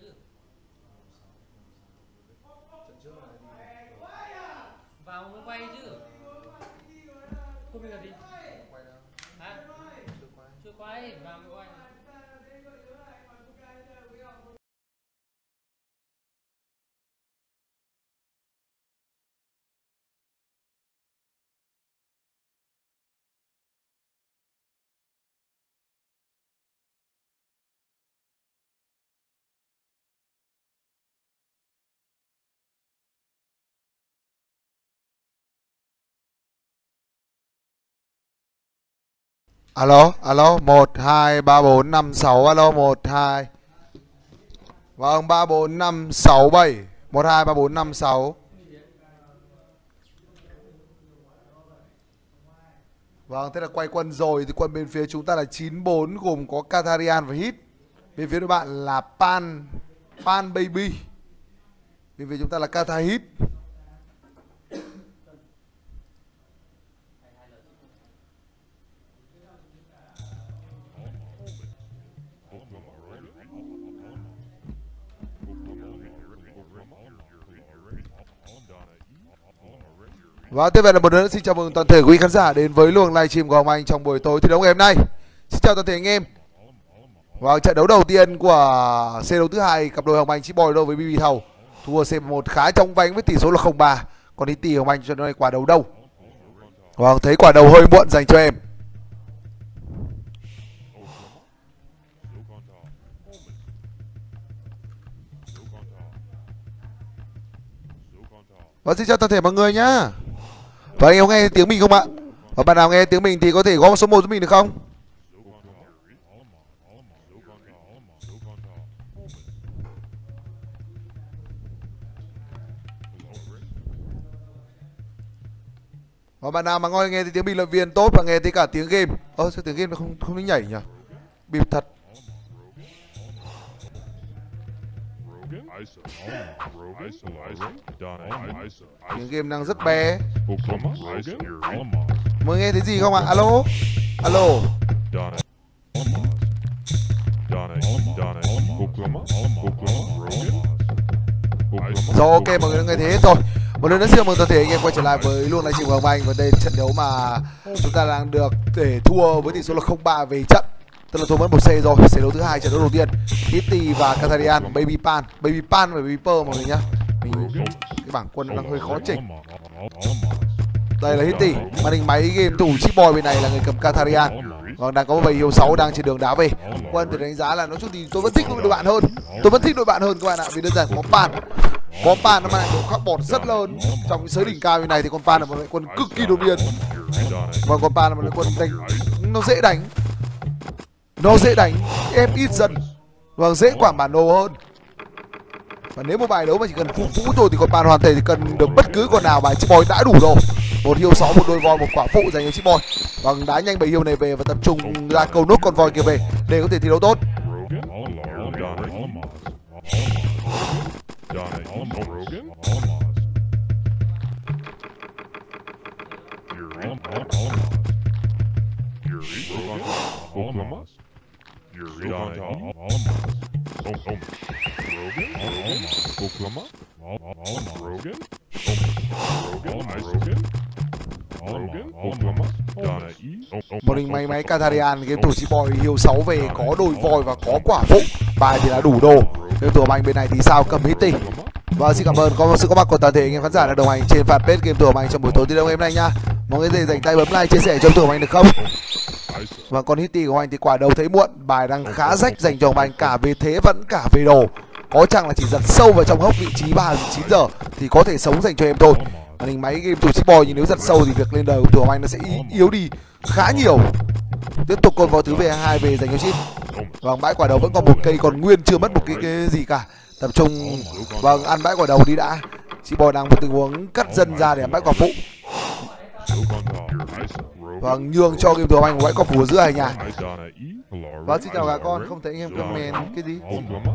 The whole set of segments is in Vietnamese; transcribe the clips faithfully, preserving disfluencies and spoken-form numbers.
chứ. Vào mới quay chứ. Không biết là gì. Hả? Chưa quay, vào mới quay. Alo, alo, một, hai, ba, bốn, năm, sáu, alo, một, hai. Vâng, ba, bốn, năm, sáu, bảy. một, hai, ba, bốn, năm, sáu. Vâng, thế là quay quân rồi. Thì quân bên phía chúng ta là chín bốn, gồm có Katharian và Hit. Bên phía đối bạn là Pan, Pan Baby. Bên phía chúng ta là Katha Hit. Và tiếp về là một lần nữa xin chào mừng toàn thể quý khán giả đến với luồng livestream của Hồng Anh trong buổi tối thi đấu ngày hôm nay. Xin chào toàn thể anh em. Và trận đấu đầu tiên của C đấu thứ hai, cặp đôi Hồng Anh Chip Boy đấu với bê bê Thầu. Thua C một khá trong vánh với tỷ số là không ba. Còn đi tỷ Hồng Anh trận đấu này quả đầu đâu. Vâng, thấy quả đầu hơi muộn dành cho em. Và xin chào toàn thể mọi người nhá. Và anh em có nghe tiếng mình không ạ? Và bạn nào nghe tiếng mình thì có thể gõ số một giúp mình được không? Và bạn nào mà ngồi nghe thấy tiếng bình luận viên tốt và nghe thấy cả tiếng game. Ơ, sao tiếng game nó không không nhảy nhỉ? Bịp thật. Tiếng game đang rất bé. Mới nghe thấy gì không ạ? Alo? Alo? Rồi, ok, mọi người đã nghe thấy hết rồi. Một lần nữa xin mừng toàn thể anh em quay trở lại với luôn livestream của Hồng Anh. Và đây là trận đấu mà chúng ta đang được để thua với tỷ số là không ba về trận. Tức là thua mất một C rồi. C đấu thứ hai, trận đấu đầu tiên Hitty và Katharian, Baby Pan, Baby Pan và Baby Pearl mọi người nhá. Mình cái bảng quân đang hơi khó chỉnh. Đây là Hitty, màn hình máy game thủ Chip Boy bên này là người cầm Katharian. Còn đang có một bầy hiếu sáu đang trên đường đá về. Quân thì đánh giá là nói chung thì tôi vẫn thích đội bạn hơn. Tôi vẫn thích đội bạn hơn các bạn ạ, vì đơn giản có Pan. Có Pan nó mang lại độ khác bọt rất lớn. Trong cái giới đỉnh cao như này thì con Pan là một đội quân cực kỳ đột biến. Và con Pan là một đội quân đánh nó dễ đánh. Nó dễ đánh, ép ít dần. Và dễ quảng bản đồ hơn. Và nếu một bài đấu mà chỉ cần phụ vũ thôi thì con Pan hoàn thể thì cần được bất cứ con nào bài Chip Boy đã đủ rồi. Một hiêu sáu, một đôi voi, một quả phụ dành cho Chip Boy. Và đá nhanh bầy hiêu này về và tập trung ra cầu nốt con voi kia về để có thể thi đấu tốt. Một hình máy máy Katharian, game thủ Chip Boy hiêu sáu về có đôi voi và có quả phụ. Bài thì là đủ đồ. Game thủ Hồng Anh bên này thì sao cầm Hitty. Và xin cảm ơn có sự có mặt của toàn thể anh em khán giả đã đồng hành trên fanpage game thủ Hồng Anh trong buổi tối thi đấu ngày hôm nay nha. Mọi người có thể dành tay bấm like chia sẻ cho game thủ Hồng Anh được không? Và con Hitty của anh thì quả đầu thấy muộn, bài đang khá rách dành cho Hồng Anh cả về thế vẫn cả về đồ. Có chăng là chỉ giật sâu vào trong hốc vị trí ba chín giờ thì có thể sống dành cho em thôi. Màn hình máy game thủ Chip Boy nhưng nếu giật sâu thì việc lên đời của thủ Hồng Anh nó sẽ yếu đi khá nhiều. Tiếp tục con vòi thứ về hai về dành cho Chip. Vâng, bãi quả đầu vẫn còn một cây còn nguyên, chưa mất một cái, cái gì cả. Tập trung vâng ăn bãi quả đầu đi đã. Chip Boy đang một tình huống cắt dân ra để ăn bãi quả phụ. Vâng, nhường cho game thủ Hồng Anh một bãi quả phụ ở giữa hay nhà. Vâng, xin chào cả con, không thấy anh em comment cái gì.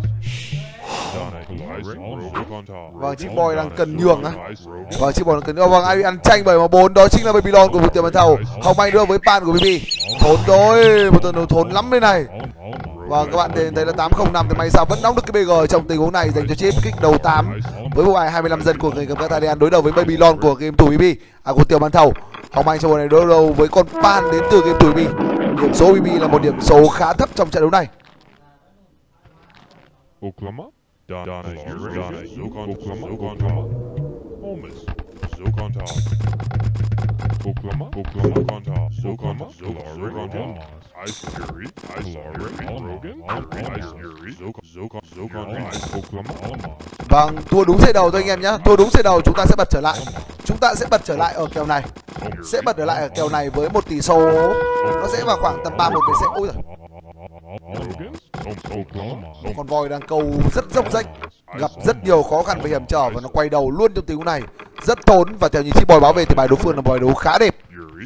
Vâng, Chip Boy đang cần nhường á. Vâng, Chip Boy đang cần nhường. Vâng, ai bị ăn tranh bởi mà bốn đó chính là Babylon của một tiền bàn thầu. Hồng Anh đưa với Pan của bê bê. Thốn thôi, một tuần thốn lắm bên này. Vâng, các bạn thấy thấy là tám không năm thì may sao vẫn đóng được cái bê giê trong tình huống này dành cho chip kích đầu tám với bộ bài hai mươi lăm dân của người cầm Catarian đối đầu với Babylon của game thủ bê bê, à của Tiểu Ban Thầu. Hồng Anh trong bộ này đối đầu với con Pan đến từ game thủ bê bê. Điểm số bê bê là một điểm số khá thấp trong trận đấu này. Oklahoma, Donna, Donna, Zokan, Oklahoma, Oklahoma, Holmes, Zokan Top, Oklahoma, Oklahoma, Zokan, Zokan, Zokan, Zokan, Ice Fury, Ice Fury, Rogan, Ice Fury, Zokan, Zokan, Zokan, Oklahoma. Vâng, thua đúng xe đầu thôi anh em nhé. Thua đúng xe đầu chúng ta sẽ bật trở lại. Chúng ta sẽ bật trở lại ở kèo này. Sẽ bật trở lại ở kèo này với một tỷ số nó sẽ vào khoảng tầm ba một để sẽ. Ôi giời. Con voi đang câu rất dốc rách, gặp rất nhiều khó khăn và hiểm trở và nó quay đầu luôn trong tình huống này, rất tốn. Và theo như chị bòi báo về thì bài đối phương là bài đấu khá đẹp.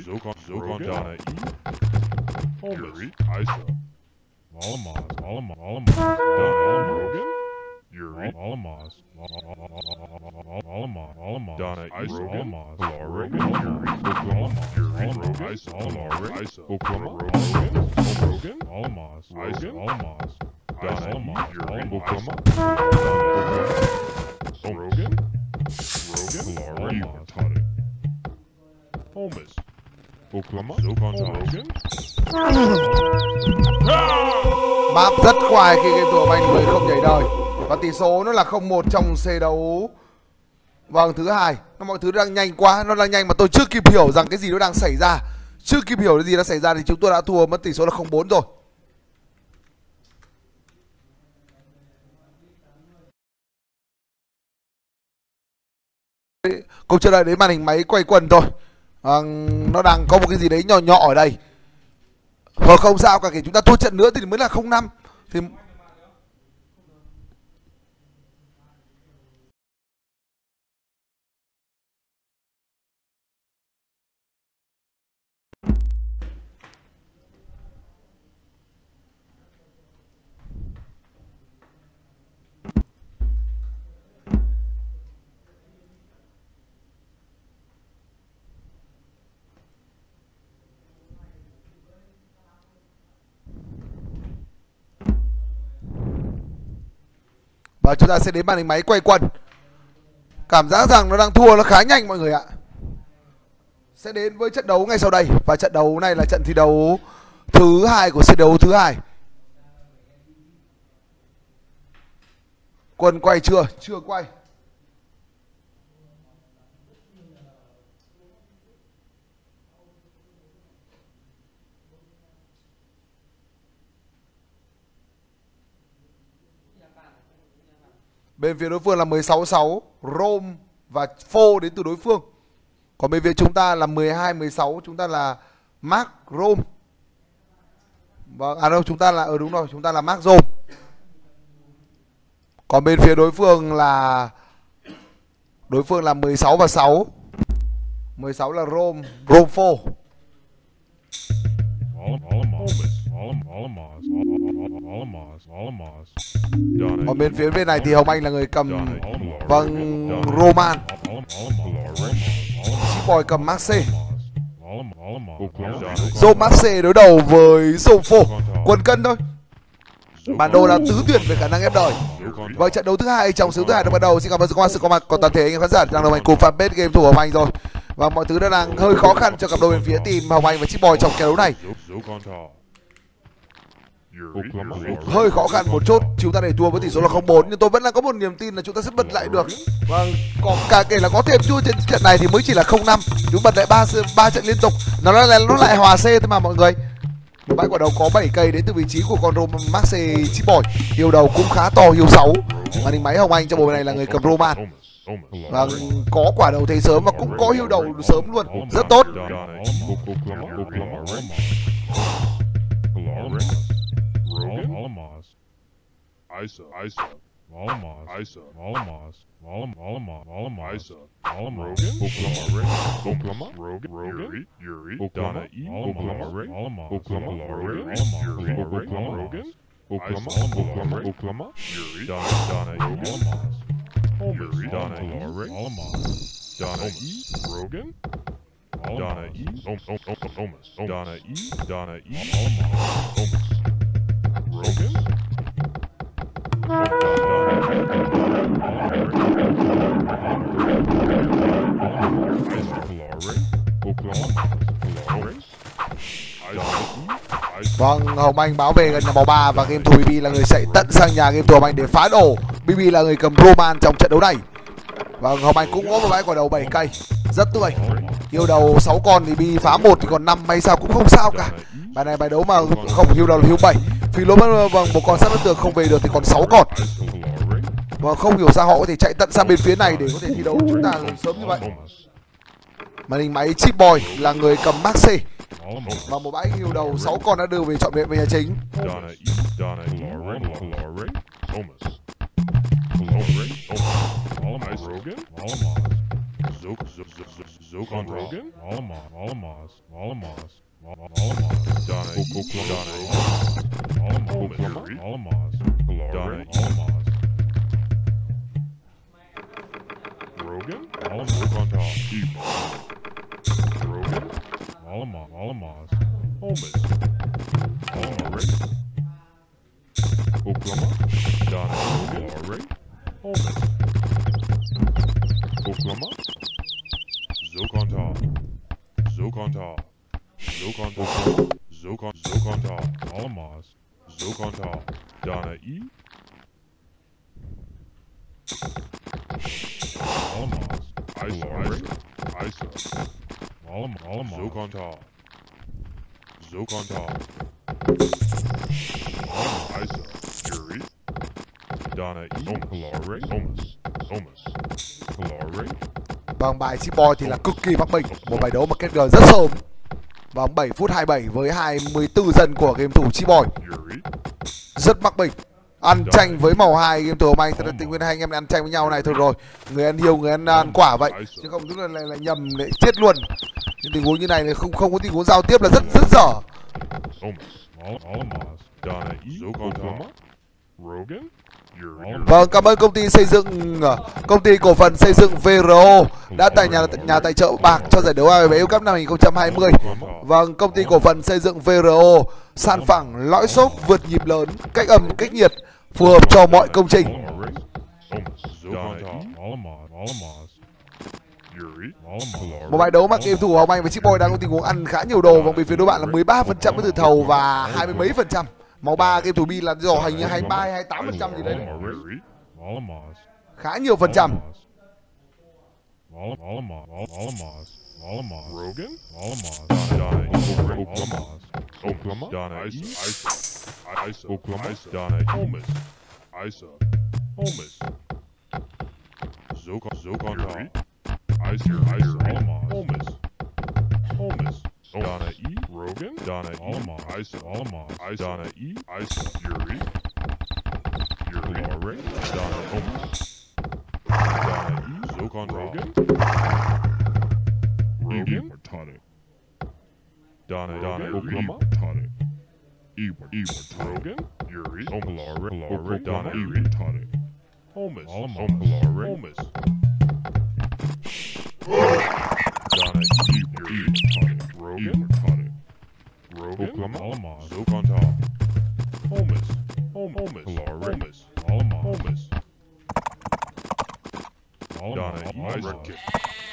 Map rất khoai khi game thủ Hồng Anh người không nhảy đời và tỷ số nó là không một trong C đấu. Vâng, thứ hai, nó mọi thứ đang nhanh quá, nó đang nhanh mà tôi chưa kịp hiểu rằng cái gì nó đang xảy ra. Chưa kịp hiểu cái gì đã xảy ra thì chúng tôi đã thua, mất tỷ số là không bốn rồi. Cùng chờ đợi đến màn hình máy quay quần thôi. À, nó đang có một cái gì đấy nhỏ nhỏ ở đây. Hoặc không sao cả, kể chúng ta thua trận nữa thì mới là không năm. Thì và chúng ta sẽ đến màn hình máy quay quần. Cảm giác rằng nó đang thua nó khá nhanh mọi người ạ. Sẽ đến với trận đấu ngay sau đây. Và trận đấu này là trận thi đấu thứ hai của set đấu thứ hai. Quân quay chưa? Chưa quay. Bên phía đối phương là mười sáu sáu, Rome và Phô đến từ đối phương. Còn bên phía chúng ta là mười hai mười sáu, chúng ta là Mark Rome. Vâng, à đâu, chúng ta là, ở ừ, đúng rồi, chúng ta là Mark Rome. Còn bên phía đối phương là đối phương là mười sáu và sáu. mười sáu là Rome, Rome Phô. Còn bên phía bên này thì Hồng Anh là người cầm, vâng, Roman. Boy cầm Marseille. Dô Marseille đối đầu với Dô Phô. Quần cân thôi. Bản đồ là tứ tuyển về khả năng ép đời. Và trận đấu thứ hai trong số thứ hai đã bắt đầu. Xin cảm ơn sự có mặt, sự có mặt của toàn thể anh em khán giả đang đồng hành cùng fanpage game thủ Hồng Anh rồi. Và mọi thứ đã đang hơi khó khăn cho cặp đôi bên phía team Hồng Anh và Chip Boy trong kèo đấu này. Hơi khó khăn một chút, chúng ta để thua với tỷ số là không bốn, nhưng tôi vẫn là có một niềm tin là chúng ta sẽ bật lại được. Vâng, còn cả kể là có thêm chua trên trận này thì mới chỉ là không năm, chúng bật lại ba ba trận liên tục, nó lại nó lại hòa C thôi mà mọi người. Bãi quả đầu có bảy cây đến từ vị trí của con Roman Marseille Chip Boy. Hiêu đầu cũng khá to, hiêu sáu. Màn hình máy Hồng Anh trong bộ này là người cầm Roman. Vâng, có quả đầu thấy sớm và cũng có hiêu đầu sớm luôn, rất tốt. Isa, Isa, Malamaz, Isa, Malamaz, Malam, Malamaz, Malam, Isa, Malam, Rogan, Oklahoma, Rick, Oklahoma, Rogan, Rogan, Yuri, Donna E, Oklahoma, Rick, Oklahoma, Rogan, Yuri, Oklahoma, Rogan, Oklahoma, Oklahoma, Oklahoma, Yuri, Donna, Donna E, Malamaz, Yuri, Donna E, Rick, Donna E, Rogan, Donna E, Omas, Donna E, Donna E, Omas, Vâng, Hồng Anh báo về gần nhà màu ba và game thủ bê bê là người chạy tận sang nhà game thủ Hồng Anh để phá đổ. bê bê là người cầm Roman trong trận đấu này. Vâng, Hồng Anh cũng có một bãi quả đầu bảy cây rất tươi. Hiêu đầu sáu con thì bê phá một thì còn năm hay sao cũng không sao cả. Bài này bài đấu mà không hiêu đầu là hiêu bảy. Phi lốp vâng một con sát đất tường không về được thì còn sáu con. Và không hiểu sao họ có thể chạy tận sang bên phía này để có thể thi đấu chúng ta sớm như vậy. Màn hình máy Chip Boy là người cầm Max C. Và một bãi hiêu đầu sáu con đã đưa về trọn vẹn về nhà chính. Rogan, all Zook on top. Rogan, Alamaz, Alamaz, Holmes, Alamaz, Oklahoma, Donna Rogan, Holmes, Oklahoma, Zook on top, Zook on top, Zook on top, Zook on, Zook on top, Alamaz, Zook on top, Donna E. Alamaz, Isa, Isa, Alam, Alamaz, Zook on top, Zook on top, Alamaz, Isa, Yuri, Donna E, Kalare, Omus, Omus, Kalare. Vâng, bài Chip Boy thì là cực kỳ mắc bệnh. Một bài đấu mà kết gờ rất sớm. Vâng, bảy phút hai mươi bảy với hai mươi tư dân của game thủ Chip Boy. Rất mắc bệnh. Ăn tranh với màu hai game thủ Hồng Anh. Thật là tình nguyện hai anh em ăn tranh với nhau này thôi rồi. Người ăn hiêu, người ăn, ăn quả vậy. Chứ không tức là lại, lại nhầm lại chết luôn. Nhưng tình huống như này không không có tình huống giao tiếp là rất rất dở. Vâng, cảm ơn công ty xây dựng công ty cổ phần xây dựng vê rờ o đã tại nhà nhà tài trợ bạc cho giải đấu a ép ép Cup năm hai không hai không. Vâng, công ty cổ phần xây dựng vê rờ o sàn phẳng, lõi xốp, vượt nhịp lớn, cách âm, cách nhiệt, phù hợp cho mọi công trình. Một bài đấu mà game thủ Hồng Anh và Chip Boy đang có tình huống ăn khá nhiều đồ. Vòng bên phía đối bạn là mười ba phần trăm với từ thầu và hai mươi mấy phần trăm. Màu ba game thủ B là do hình như hai mươi ba hay hai mươi tám phần trăm gì đấy. Khá nhiều phần trăm. Rogan, Alamaz, Donna, Oklahoma, Oklahoma, Donna, Isa, Isa, Oklahoma, Donna, Holmes, Isa, Holmes, Zook, Zook on top, Isa, Isa, Alamaz, Holmes, Holmes, Donna E, Rogan, Donna, Alamaz, Isa, Alamaz, Donna E, Isa, Yuri, Yuri, Ray, Donna, Holmes, Donna E, Zook on Rogan. Rogan, Tonic. Donna, Donna, Oklahoma, Tonic. Ebert, Ebert, Rogan, Yuri, Omalare, Omalare, Donna, Yuri, Tonic. Holmes, Omalare, Holmes. Donna, Ebert, Yuri, Tonic. Rogan, Tonic. Rogan, Oklahoma, Zook on top. Holmes, Holmes, Holmes, Holmes. Donna, Ebert, Kick.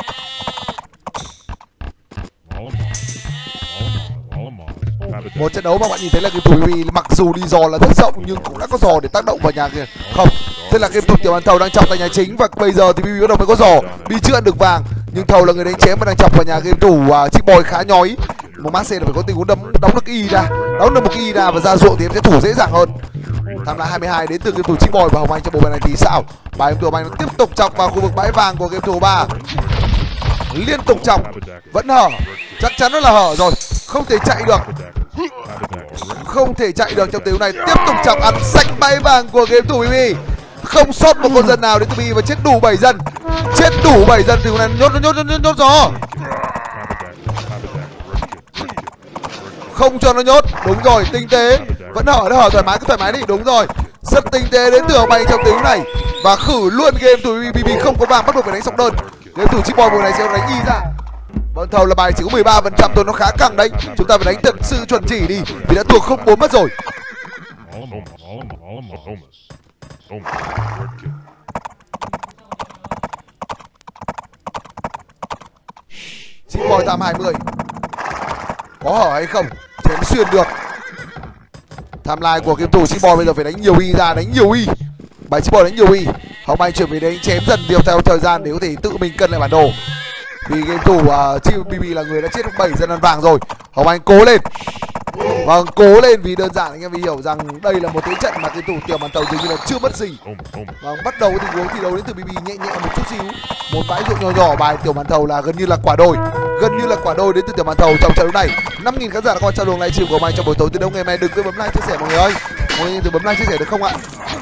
Một trận đấu mà bạn nhìn thấy là game thủ bê bê mặc dù đi giò là rất rộng nhưng cũng đã có giò để tác động vào nhà kia. Không, thế là game thủ Tiểu Bàn Thầu đang chọc tại nhà chính và bây giờ thì bê bê bắt đầu mới có giò đi chưa được vàng, nhưng Thầu là người đánh chém và đang chọc vào nhà game thủ uh, Chip Boy khá nhói. Một Marcel là phải có tình huống đấm đóng được y ra, đóng được một y ra và ra ruộng thì em sẽ thủ dễ dàng hơn. Tham lá hai mươi hai đến từ game thủ Chip Boy và Hồng Anh trong bộ bài này thì sao? Bài game thủ Hồng Anh nó tiếp tục chọc vào khu vực bãi vàng của game thủ ba. Liên tục chọc, vẫn hở, chắc chắn nó là hở rồi, không thể chạy được, không thể chạy được trong tình huống này. Tiếp tục chọc ăn sạch bãi vàng của game thủ bê bê, không sót một con dân nào đến từ bê bê và chết đủ bảy dân, chết đủ bảy dân tình huống này. Nhốt nhốt nhốt nhốt nhốt gió, không cho nó nhốt, đúng rồi, tinh tế, vẫn hở, nó hở thoải mái, cứ thoải mái đi, đúng rồi, rất tinh tế đến từ Hồng Anh trong tình huống này và khử luôn game thủ bê bê không có vàng, bắt buộc phải đánh sọc đơn. Game thủ Chip Boy bộ này sẽ đánh y ra. Vâng, Thầu là bài chỉ có mười ba phần trăm thôi, nó khá căng đấy. Chúng ta phải đánh thật sự chuẩn chỉ đi vì đã thuộc không bốn mất rồi. Chị Boy tam hai mươi. Có hở hay không? Chém xuyên được. Tham lai của game thủ chị Boy bây giờ phải đánh nhiều y ra, đánh nhiều y. Bài chị Boy đánh nhiều y. Hồng Anh chuẩn bị đánh chém dần điều theo thời gian để có thể tự mình cân lại bản đồ. Vì game thủ uh, Chi bê bê là người đã chết lúc bảy dân ăn vàng rồi. Hồng Anh cố lên. Vâng, cố lên vì đơn giản anh em hiểu rằng đây là một thế trận mà game thủ Tiểu Màn Thầu dường như là chưa mất gì. Vâng, bắt đầu tình huống thi đấu đến từ bê bê nhẹ nhẹ một chút xíu. Một bãi ruộng nhỏ nhỏ bài Tiểu Màn Thầu là gần như là quả đồi. Gần như là quả đồi đến từ Tiểu Màn Thầu trong trận đấu này. năm nghìn khán giả đã coi trận đấu này chịu của Hồng Anh trong buổi tối từ đông ngày mai. Đừng quên bấm like chia sẻ mọi người ơi. Mọi người đừng bấm like chia sẻ được không ạ?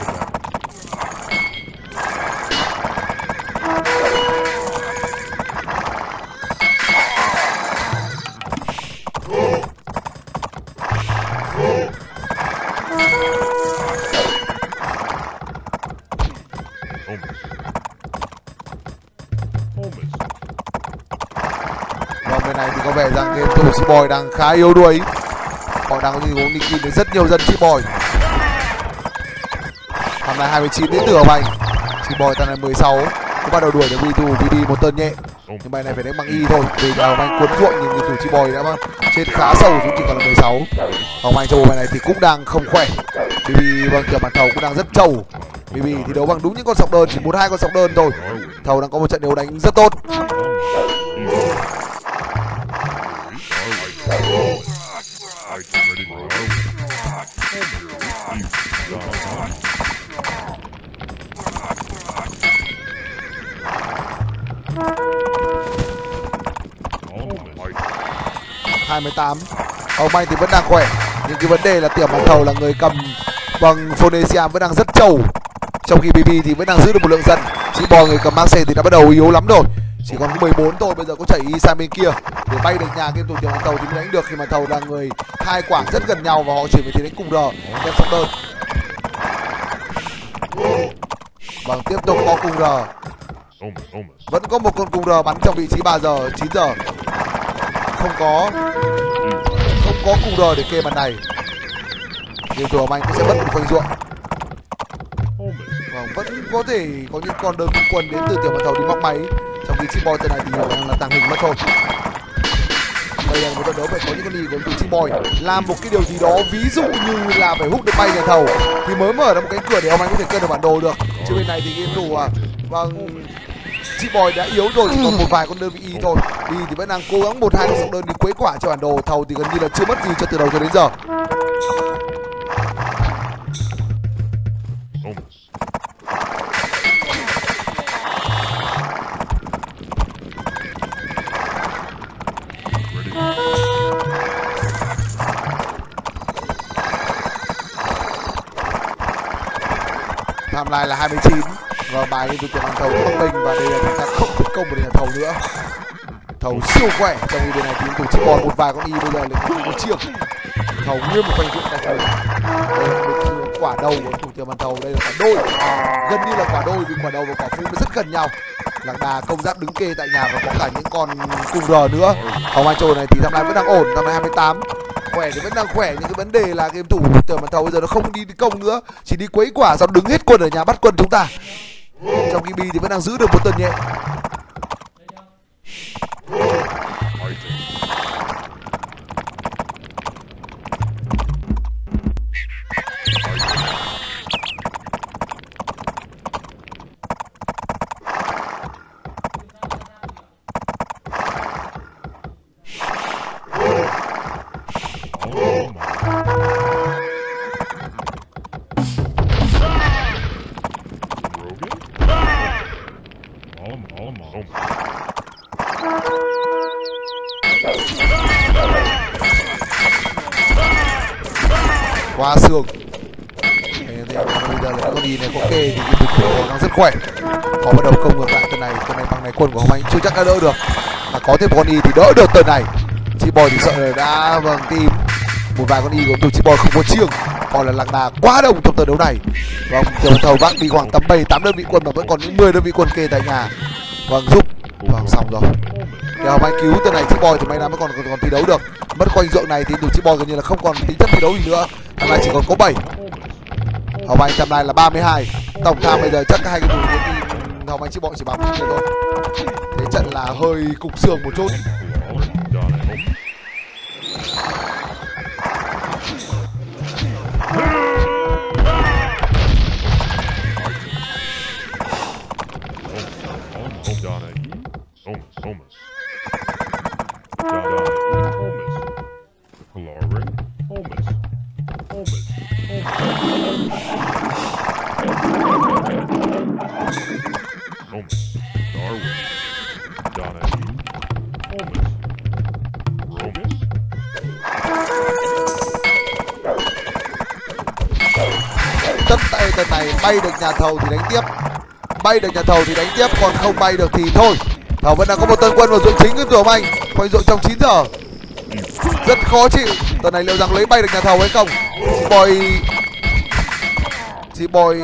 Vâng, bên này thì có vẻ rằng game thủ Chi Boy đang khá yếu đuối. Họ đang có tình huống đi kim đến rất nhiều dân Chi Boy. Hôm nay hai mươi chín đến từ Hồng Anh. Chi Boy tầm này mười sáu cũng bắt đầu đuổi được game thủ bê bê một tơn nhẹ. Nhưng bài này phải đánh bằng y thôi vì Hồng Anh cuốn ruộng nhưng game thủ Chi Boy đã chết khá sâu xuống chỉ còn là mười sáu. Hồng Anh trong bộ bài này thì cũng đang không khỏe. bê bê vâng Tiểu Màn Thầu cũng đang rất trâu. bê bê thì đấu bằng đúng những con sọc đơn, chỉ một hai con sọc đơn thôi. Thầu đang có một trận đấu đánh rất tốt. hai mươi tám. Hồng Anh thì vẫn đang khỏe. Nhưng cái vấn đề là Tiểu Màn Thầu là người cầm bằng Phonesia vẫn đang rất trâu. Trong khi bê bê thì vẫn đang giữ được một lượng dân. Chị Boy người cầm Max thì đã bắt đầu yếu lắm rồi. Chỉ còn có mười bốn thôi, bây giờ có chảy y sang bên kia để bay được nhà game thủ Tiểu Màn Thầu thì mới đánh được khi mà Thầu là người hai quảng rất gần nhau và họ chuyển về thế đánh cùng R kèm sóc đơn. Vâng, tiếp tục có cùng R. Vẫn có một con cùng R bắn trong vị trí ba giờ, chín giờ. Không có Không có cùng R để kê bàn này. Game thủ Hồng Anh cũng sẽ mất một khoanh ruộng. Vâng, vẫn có thể có những con đơn quân đến từ Tiểu Màn Thầu đi móc máy. Trong khi Chi Boy tên này thì hiểu rằng là tàng hình mất thôi. Đây là một trận đấu phải có những con đi của từ Chi Boy làm một cái điều gì đó, ví dụ như là phải hút được bay nhà thầu thì mới mở ra một cánh cửa để Hồng Anh có thể cân được bản đồ được. Chứ bên này thì game thủ à, vâng, Chi Boy đã yếu rồi, chỉ còn một vài con đơn vị y thôi. Đi thì vẫn đang cố gắng một hai con sọc đơn đi quấy quả cho bản đồ. Thầu thì gần như là chưa mất gì cho từ đầu cho đến giờ. Tham lai là hai mươi chín và bài liên tục Tiểu Màn Thầu không bình và đây là chúng ta không tấn công một nhà thầu nữa. Thầu siêu khỏe trong khi bên này thì chỉ còn một vài con y bây giờ lại không có chiêng. Thầu nguyên một khoanh dụng tại thầu. Đây là một quả đầu của Tiểu Màn Thầu, đây là quả đôi, gần như là quả đôi vì quả đầu và quả phụ nó rất gần nhau. Lạc Đà công giác đứng kê tại nhà và có cả những con cùng R nữa. Hồng Anh trồi này thì tham lai vẫn đang ổn, tham lai hai mươi tám. Khỏe thì vẫn đang khỏe nhưng cái vấn đề là game thủ Tiểu Màn Thầu bây giờ nó không đi công nữa, chỉ đi quấy quả xong đứng hết quân ở nhà bắt quân chúng ta. Trong khi B thì vẫn đang giữ được một tần nhẹ. Qua xương. Bây giờ là con đi này có kê thì cái của họ đang rất khỏe. Họ bắt đầu công ngược lại tuần này, tuần này bằng này quân của Hồng Anh chưa chắc đã đỡ được. Mà có thêm một con y thì đỡ được tuần này. Chi Boy thì sợ là đã vâng tìm một vài con y của tụi Chi Boy không có chiêng. Còn là Lạc Đà quá đông trong trận đấu này. Vâng, Tiểu Màn Thầu vác đi khoảng tầm bảy tám đơn vị quân mà vẫn còn những mười đơn vị quân kê tại nhà. Vâng, giúp. Vâng, xong rồi. Để Hồng Anh cứu tuần này Chi Boy thì may mắn mới còn, còn còn thi đấu được. Mất khoanh ruộng này thì tụi Chi Boy gần như là không còn tính chất thi đấu gì nữa. Hôm nay chỉ còn có bảy. Hồng Anh tham lai là ba mươi hai. Tổng tham bây giờ chắc hai cái thủ thì Hồng Anh chỉ bọn chỉ bằng thế thôi. Thế trận là hơi cục xương một chút. Tất tay tần này bay được nhà thầu thì đánh tiếp, bay được nhà thầu thì đánh tiếp, còn không bay được thì thôi. Thầu vẫn đang có một tân quân vào ruộng chính của Hồng Anh, khoanh ruộng trong chín giờ, rất khó chịu. Tần này liệu rằng lấy bay được nhà thầu hay không? Chị Boy, chị Boy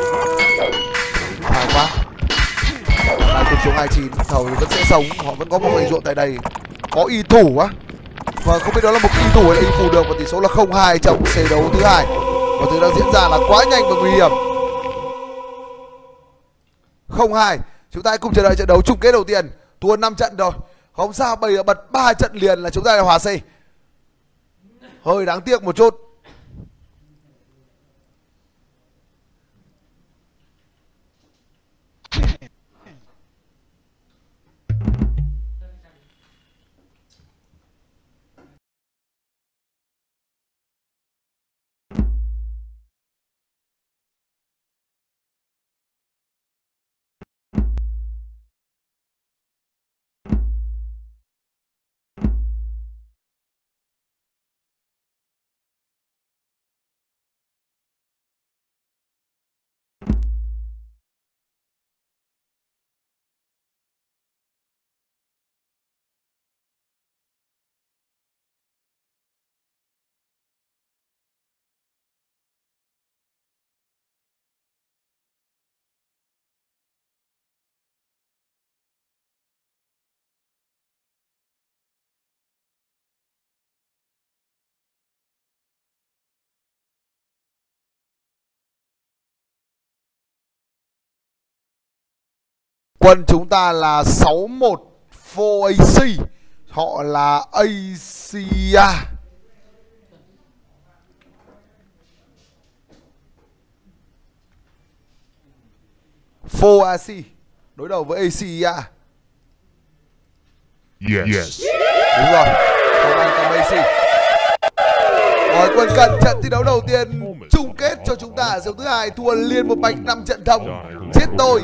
phải quá. Lại tụt xuống hai mươi chín, thầu thì vẫn sẽ sống, họ vẫn có một khoanh ruộng tại đây, có y thủ á, và không biết đó là một y thủ hay y phủ được, và tỷ số là không hai trong xê đấu thứ hai. Và thứ đang diễn ra là quá nhanh và nguy hiểm. Không hai. Chúng ta hãy cùng chờ đợi trận đấu chung kết đầu tiên. Thua năm trận rồi, không sao, bây giờ bật ba trận liền là chúng ta là hòa C. Hơi đáng tiếc một chút. Quân chúng ta là sáu một for a xê. Họ là Asia. for a xê đối đầu với Asia. Yes. Đúng rồi. Hồng Anh cầm a xê. Rồi quân cận trận thi đấu đầu tiên chung kết cho chúng ta ở đấu thứ hai, thua liên một bạch năm trận thông. Chết tôi.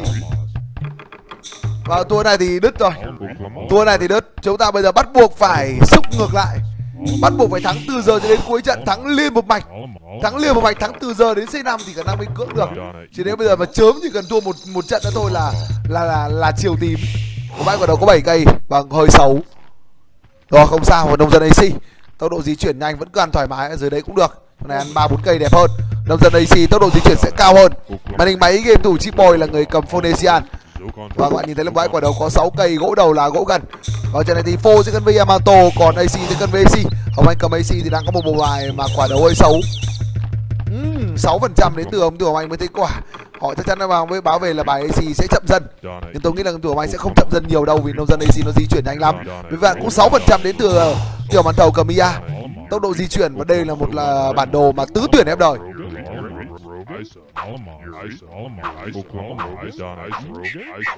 Và tour này thì đứt rồi. Tour này thì đứt. Chúng ta bây giờ bắt buộc phải xúc ngược lại. Bắt buộc phải thắng từ giờ cho đến cuối trận, thắng liên một mạch. Thắng liên một mạch, thắng từ giờ đến xê năm thì khả năng mới cưỡng được. Chỉ đến bây giờ mà chớm chỉ cần thua một một trận nữa thôi là là là là chiều tím. Của bãi quả đầu có bảy cây bằng hơi xấu. Rồi không sao, và nông dân a xê tốc độ di chuyển nhanh vẫn cứ ăn thoải mái ở dưới đấy cũng được. Hôm nay ăn ba bốn cây đẹp hơn. Nông dân a xê tốc độ di chuyển sẽ cao hơn. Màn hình máy game thủ Chip Boy là người cầm Phonesian. Và các bạn nhìn thấy là bãi quả đầu có sáu cây gỗ đầu là gỗ gần. Và trận này thì Phô sẽ cân với Yamato, còn a xê sẽ cân với a xê. Hồng Anh cầm a xê thì đang có một bộ bài mà quả đầu hơi xấu. uhm, sáu phần trăm đến từ ông Hồng Anh mới thấy quả. Họ chắc chắn là vào với báo về là bài a xê sẽ chậm dần. Nhưng tôi nghĩ là Hồng Anh sẽ không chậm dần nhiều đâu, vì nông dân a xê nó di chuyển nhanh lắm. Vì vậy cũng sáu phần trăm đến từ tiểu màn thầu cầm Mia. Tốc độ di chuyển, và đây là một là bản đồ mà tứ tuyển em đời. Isa, Alamos, Isa, Alamos, Isa, Oklahoma, Isa, Isa, Rogan, Isa,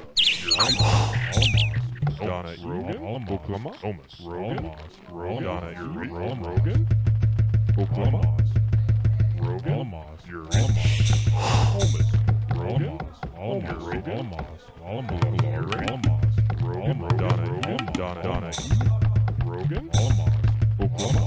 Donna, Rogan, Oklahoma, Omas, Rogan, Donna, Rogan, Oklahoma, Rogan, Omas, Omas, Rogan, Alamos, Rogan, Alamos, Rogan, Donna, Donna, Donna, Rogan, Alamos, Oklahoma,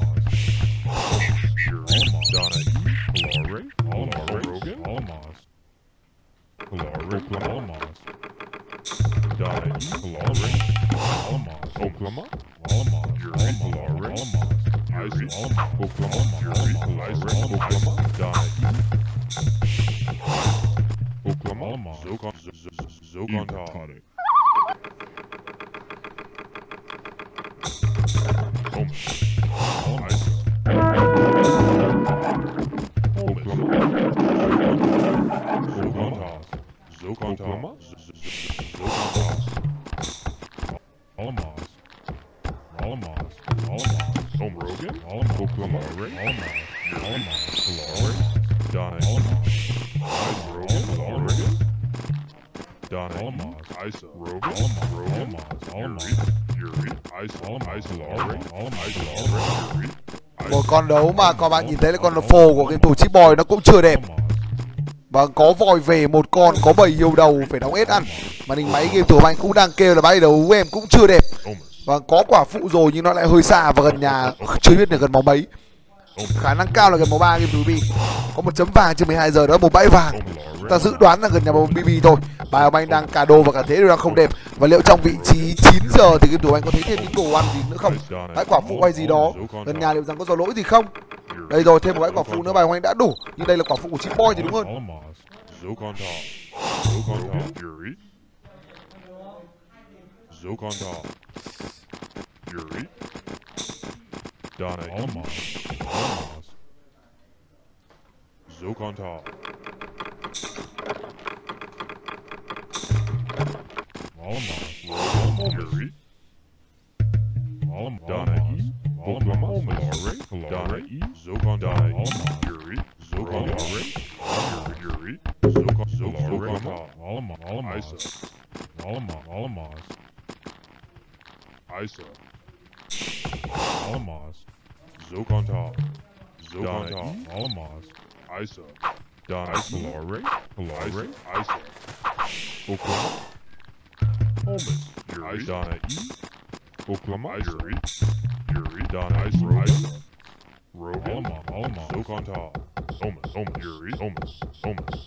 Donna, Glory, Alamos, Rogan, Alamos, Glory, Alamos, Donna, Glory, Alamos, Oklahoma, Alamos, Glory, Alamos, Isaac, Alamos, Oklahoma, Alamos, Oklahoma, Donna, Oklahoma, Alamos, Zogon, Zogon, Tonic, Alamos, Oklahoma, Oklahoma. Alamos. Alamos. Alamos. Home Rogan. Alamos. Oklahoma. Alamos. Alamos. Alamos. Donna. Alamos. Rogan. Rogan. Donna. Alamos. Isa. Rogan. Alamos. Alamos. Yuri. Isa. Alamos. Alamos. Alamos. Yuri. Một con đấu mà các bạn nhìn thấy là con phồ của game thủ Chip Boy nó cũng chưa đẹp. Và có vòi về một con, có bảy yêu đầu phải đóng ép ăn. Màn hình máy game thủ anh cũng đang kêu là bay đấu của em cũng chưa đẹp. Và có quả phụ rồi nhưng nó lại hơi xa và gần nhà, chưa biết là gần máu mấy. Khả năng cao là gần máu ba game thủ bê bê. Có một chấm vàng trên mười hai giờ đó, một bãi vàng. Ta dự đoán là gần nhà bê bê thôi. Bài ông anh đang cả đồ và cả thế đều đang không đẹp. Và liệu trong vị trí chín giờ thì game thủ anh có thấy thêm những đồ ăn gì nữa không? Bãi quả phụ hay gì đó gần nhà liệu rằng có dò lỗi gì không? Đây rồi, thêm một bãi quả phụ nữa, bài ông anh đã đủ. Nhưng đây là quả phụ của Chip Boy thì đúng hơn. Yuri. Donna. Alamos. Alamos. Zokontal. Alamos. Yuri. Alamos. Donna E. Oklahoma. Alare. Donna E. Zokontal. Yuri. Zokontal. Yuri. Zokontal. Alamos. Alamos. Isa. Alamos. Alamos. Isa. Alamos. Zokontal. Zokontal. Alamos. Isa. Donna Polare. Polare. Isa. Oklahoma. Holmes. Yuri. Donna E. Oklahoma. Yuri. Yuri. Donna Isa. Isa. Rogan. Alamos. Alamos. Zokontal. Holmes. Holmes. Yuri. Holmes. Holmes.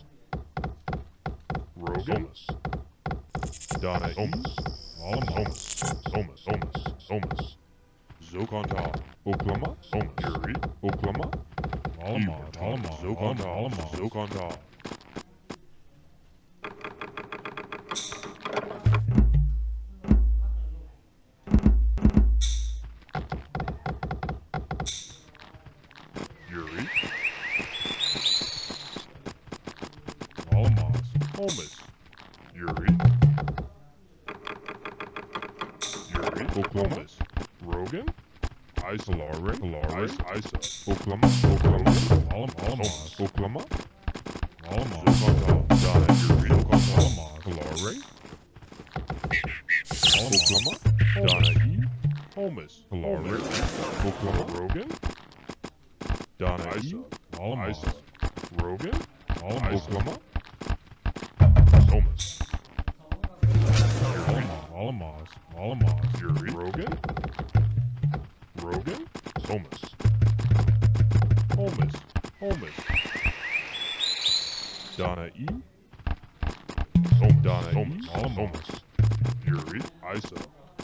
Rogan. Donna Holmes. Alamos. Holmes. Holmes. Holmes. Zokontal. Oklahoma. Holmes. Yuri. Oklahoma. Alamos. Alamos. Zokontal. Alamos. Zokontal. Yuri. Alamos. Holmes. Yuri. Yuri. Oklahoma. Rogan. Isa. Lare. Lare. Isa. Oklahoma. Oklahoma. Alamos. Oklahoma. Alamos. Zokontal. Donna. Yuri. Zokontal. Alamos. Lare. Oklahoma. Donna E. Holmes. Lare. Oklahoma. Rogan. Donna E. Alamos. Rogan. Alamos. Oklahoma. Holmes. Alamos. Alamos. Yuri. Rogan. Rogan. Holmes. Holmes. Holmes. Donna E. Oh, Donna Holmes. E. Alamos. Yuri. Isa.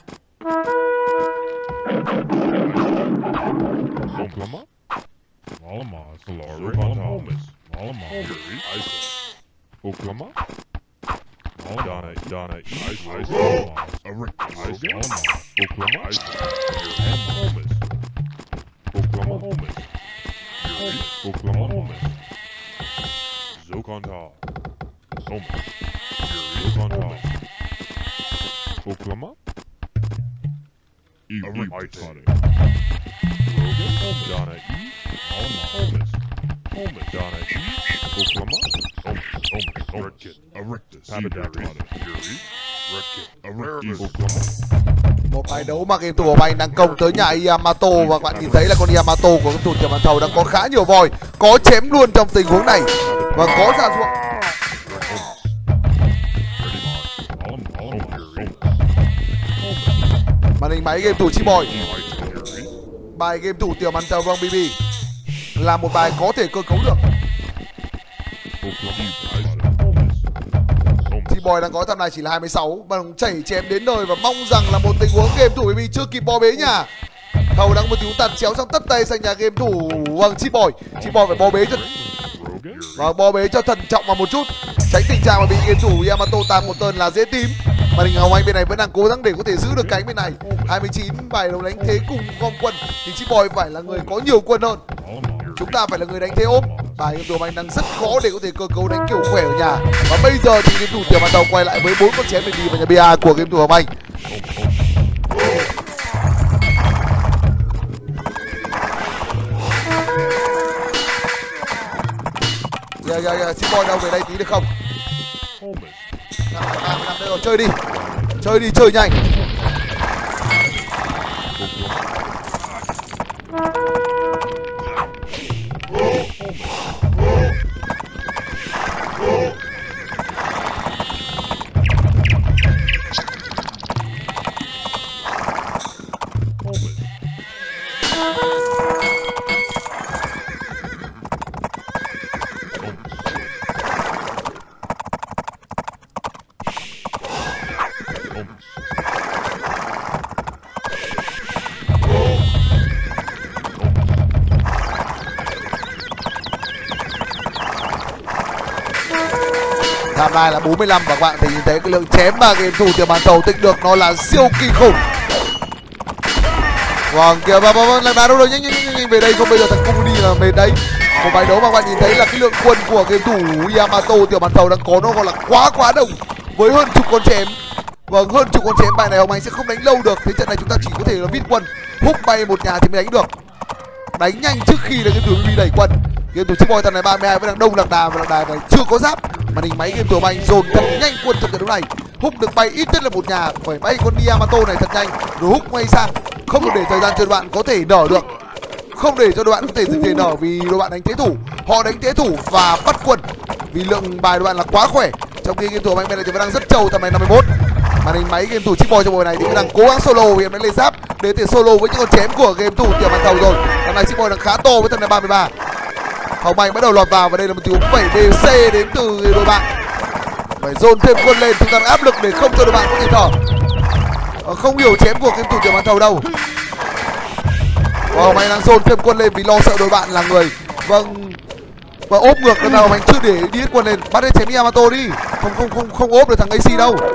Oklahoma. Alamos. Lare. Holmes. Alamos. Yuri. Isa. Oklahoma. Donna. Donna E. Isa. Alamos. Rogan. Oklahoma. Isa. Holmes. Oklahoma. Holmes. Yuri. Oklahoma. Holmes. Zokontal. Holmes. Yuri. Zokontal. Oklahoma. E. Iconic. Rogan. Donna E. Alamos. Holmes. Holmes. Donna E. Oklahoma. Holmes. Holmes. Redkit. Erectus. Habitatonic. Yuri. Redkit. Erectus. Oklahoma. Một bài đấu mà game thủ của anh đang công tới nhà Yamato và các bạn nhìn thấy là con Yamato của game thủ Tiểu Bàn Thầu đang có khá nhiều vòi, có chém luôn trong tình huống này và có ra ruộng. Màn hình máy game thủ Chip Boy. Bài game thủ Tiểu Bàn Thầu vâng bê bê là một bài có thể cơ cấu được. Chip Boy đang có tầm này chỉ là hai mươi sáu, bằng chảy chém đến đời và mong rằng là một tình huống game thủ bê bê chưa kịp bó bế nhà. Thầu đang một tiếng tạt chéo sang tất tay sang nhà game thủ vâng Chip Boy. Chip Boy phải bó bế cho và bó bế cho thận trọng vào một chút, tránh tình trạng mà bị game thủ Yamato tạt một tơn là dễ tím. Màn hình hồng anh bên này vẫn đang cố gắng để có thể giữ được cánh bên này. hai mươi chín bài đấu đánh thế cùng gom quân thì Chip Boy phải là người có nhiều quân hơn. Chúng ta phải là người đánh thế ốp. Bài game thủ Hồng Anh đang rất khó để có thể cơ cấu đánh kiểu khỏe ở nhà. Và bây giờ thì game thủ Tiểu Màn Thầu quay lại với bốn con chém để đi vào nhà bê a của game thủ Hồng Anh. Dạ dạ dạ, Chip Boy đâu về đây tí được không? Nằm nằm đây rồi, chơi đi. Chơi đi, chơi nhanh. Tham lai là bốn mươi lăm và các bạn thì nhìn thấy cái lượng chém mà game thủ Tiểu Màn Thầu tích được nó là siêu kinh khủng. Vâng kìa, và vâng làm đá đâu rồi, nhanh nhanh nhanh về đây, không bây giờ thằng cung đi là mệt đấy. Một bài đấu mà các bạn nhìn thấy là cái lượng quân của game thủ Yamato Tiểu Màn Thầu đang có nó gọi là quá quá đông với hơn chục con chém. Vâng, hơn chục con chém, bài này Hồng Anh sẽ không đánh lâu được. Thế trận này chúng ta chỉ có thể là vít quân hút bay một nhà thì mới đánh được. Đánh nhanh trước khi là game thủ bê bê đẩy quân. Game thủ Chip Boy thằng này ba mươi hai vẫn đang đông lạc đà và lạc đà này chưa có giáp. Màn hình máy game thủ Hồng Anh dồn thật nhanh quân trong trận đấu này, hút được bay ít nhất là một nhà, phải bay con Yamato này thật nhanh rồi hút ngay sang, không được để thời gian cho đội bạn có thể nở được, không để cho đội bạn có thể dừng thể nở vì đội bạn đánh thế thủ, họ đánh thế thủ và bắt quân vì lượng bài đội bạn là quá khỏe. Trong khi game thủ Hồng Anh bên này thì vẫn đang rất trâu, tầm này năm mươi mốt. Màn hình máy game thủ Chip Boy trong buổi này thì vẫn đang cố gắng solo vì em đã lên giáp để thể solo với những con chém của game thủ Tiểu Màn Thầu rồi. Tầm này Chip Boy đang khá to với tầm này ba mươi ba. Hồng Anh bắt đầu lọt vào và đây là một tình huống bảy bê xê đến từ đội bạn. Phải dồn thêm quân lên, chúng ta áp lực để không cho đội bạn có thể thở. Không hiểu chém của game thủ Tiểu Màn Thầu đâu. Và Hồng Anh đang dồn thêm quân lên vì lo sợ đội bạn là người vâng và ốp ngược lần nào Hồng Anh chưa để đi hết quân lên, bắt đến chém Yamato đi, không không không không ốp được thằng a xê đâu.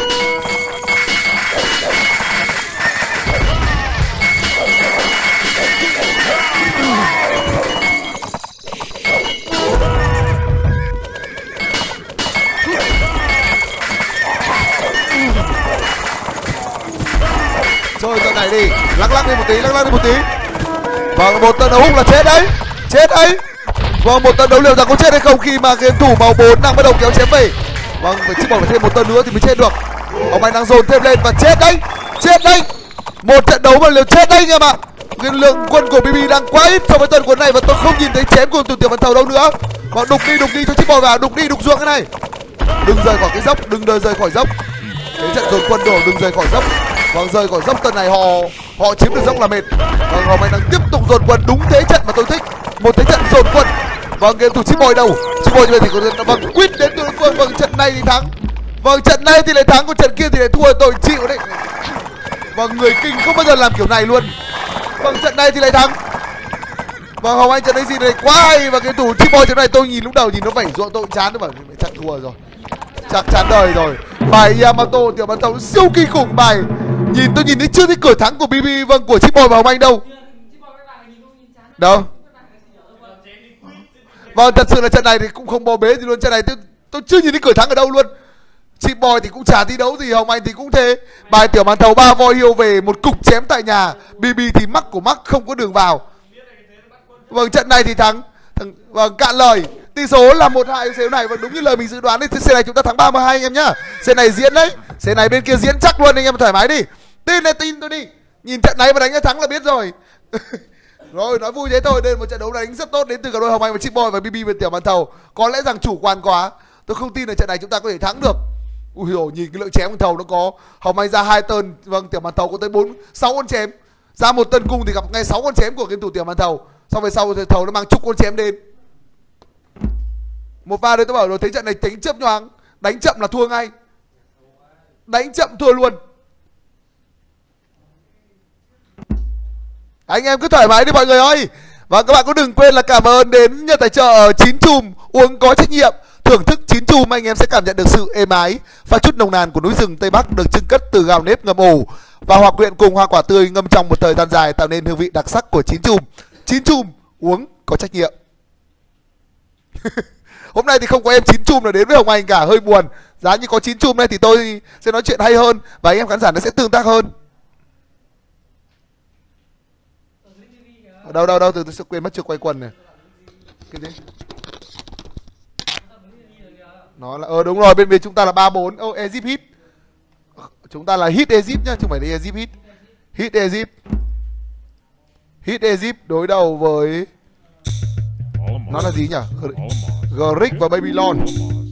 Chơi trận này đi, lắc lắc đi một tí, lắc lắc đi một tí. Vâng, một trận đấu hút là chết đấy, chết đấy. Vâng, một trận đấu liệu rằng có chết hay không khi mà game thủ màu bốn đang bắt đầu kéo chém về. Vâng, phải Chip Boy phải thêm một trận nữa thì mới chết được. Hồng Anh đang dồn thêm lên và chết đấy, chết đấy. Một trận đấu mà liều chết đấy anh em ạ. Cái lượng quân của bê bê đang quá ít so với tuần quân này và tôi không nhìn thấy chém của Tiểu Màn Thầu đâu nữa. Vâng, đục đi, đục đi cho Chip Boy vào, đục đi, đục ruộng cái này. Đừng rời khỏi cái dốc, đừng rời khỏi dốc. Cái trận dồn quân đổ, đừng rời khỏi dốc. Vâng, rời khỏi dốc tuần này họ họ chiếm được dốc là mệt. Vâng, Hồng Anh đang tiếp tục dồn quân đúng thế trận mà tôi thích, một thế trận dồn quân. Vâng, game thủ Chip Boy đâu? Chip Boy như vậy thì có vâng quýt đến từ đối phương. Vâng, trận này thì thắng. Vâng, trận này thì lại thắng, còn trận kia thì lại thua, tôi chịu đấy. Vâng, người kinh không bao giờ làm kiểu này luôn. Vâng, trận này thì lại thắng. Vâng, Hồng Anh trận đấy gì này quá hay và game thủ Chip Boy trận này tôi nhìn lúc đầu nhìn nó vẩy ruộng tôi chán nó bảo chắc thua rồi, chắc chán đời rồi. Bài Yamato Tiểu Màn Thầu siêu kinh khủng, bài nhìn tôi nhìn thấy chưa thấy cửa thắng của bê bê vâng của Chip Boy và Hồng Anh đâu. Đâu? Vâng, thật sự là trận này thì cũng không bò bế gì luôn, trận này tôi, tôi chưa nhìn thấy cửa thắng ở đâu luôn. Chip Boy thì cũng chả thi đấu gì, Hồng Anh thì cũng thế. Bài Tiểu Màn Thầu ba voi hiêu về một cục chém tại nhà, bê bê thì mắc của mắc không có đường vào. Vâng, trận này thì thắng. Thằng vâng cạn lời. Tỷ số là một hai xếp này và đúng như lời mình dự đoán đấy. Thế xe này chúng ta thắng ba mươi hai anh em nhá. Xe này diễn đấy. Xe này bên kia diễn chắc luôn anh em thoải mái đi. Tin này tin tôi đi. Nhìn trận này mà đánh cái thắng là biết rồi. Rồi nói vui thế thôi. Đây là một trận đấu đánh rất tốt đến từ cả đôi Hồng Anh và Chip Boy và bê bê và Tiểu Màn Thầu. Có lẽ rằng chủ quan quá. Tôi không tin là trận này chúng ta có thể thắng được. Ui dồi, nhìn cái lượng chém của Thầu nó có Hồng Anh ra hai tơn, vâng Tiểu Màn Thầu có tới bốn sáu con chém. Ra một tân cung thì gặp ngay sáu con chém của game thủ Tiểu Màn Thầu. Xong về sau thì Thầu nó mang chục con chém đến. Một pha đây tôi bảo rồi, thấy trận này tính chớp nhoáng, đánh chậm là thua ngay. Đánh chậm thua luôn. Anh em cứ thoải mái đi mọi người ơi. Và các bạn cũng đừng quên là cảm ơn đến nhà tài trợ Chín Chùm uống có trách nhiệm. Thưởng thức Chín Chùm anh em sẽ cảm nhận được sự êm ái, pha chút nồng nàn của núi rừng Tây Bắc được trưng cất từ gạo nếp ngâm ủ và hòa quyện cùng hoa quả tươi ngâm trong một thời gian dài tạo nên hương vị đặc sắc của Chín Chùm. Chín Chùm uống có trách nhiệm. Hôm nay thì không có em chín chùm nào đến với Hồng Anh cả, hơi buồn. Giá như có chín chùm này thì tôi sẽ nói chuyện hay hơn và anh em khán giả nó sẽ tương tác hơn. Đâu đâu đâu, từ tôi sẽ quên mất chưa quay quần này. Cái gì? Nó là ờ đúng rồi, bên bên chúng ta là ba bốn. Ô, Egypt hit. Chúng ta là hit Egypt nhá, chứ không phải là Egypt hit. Hit Egypt. Hit Egypt đối đầu với nó là gì nhỉ? Grick và Babylon.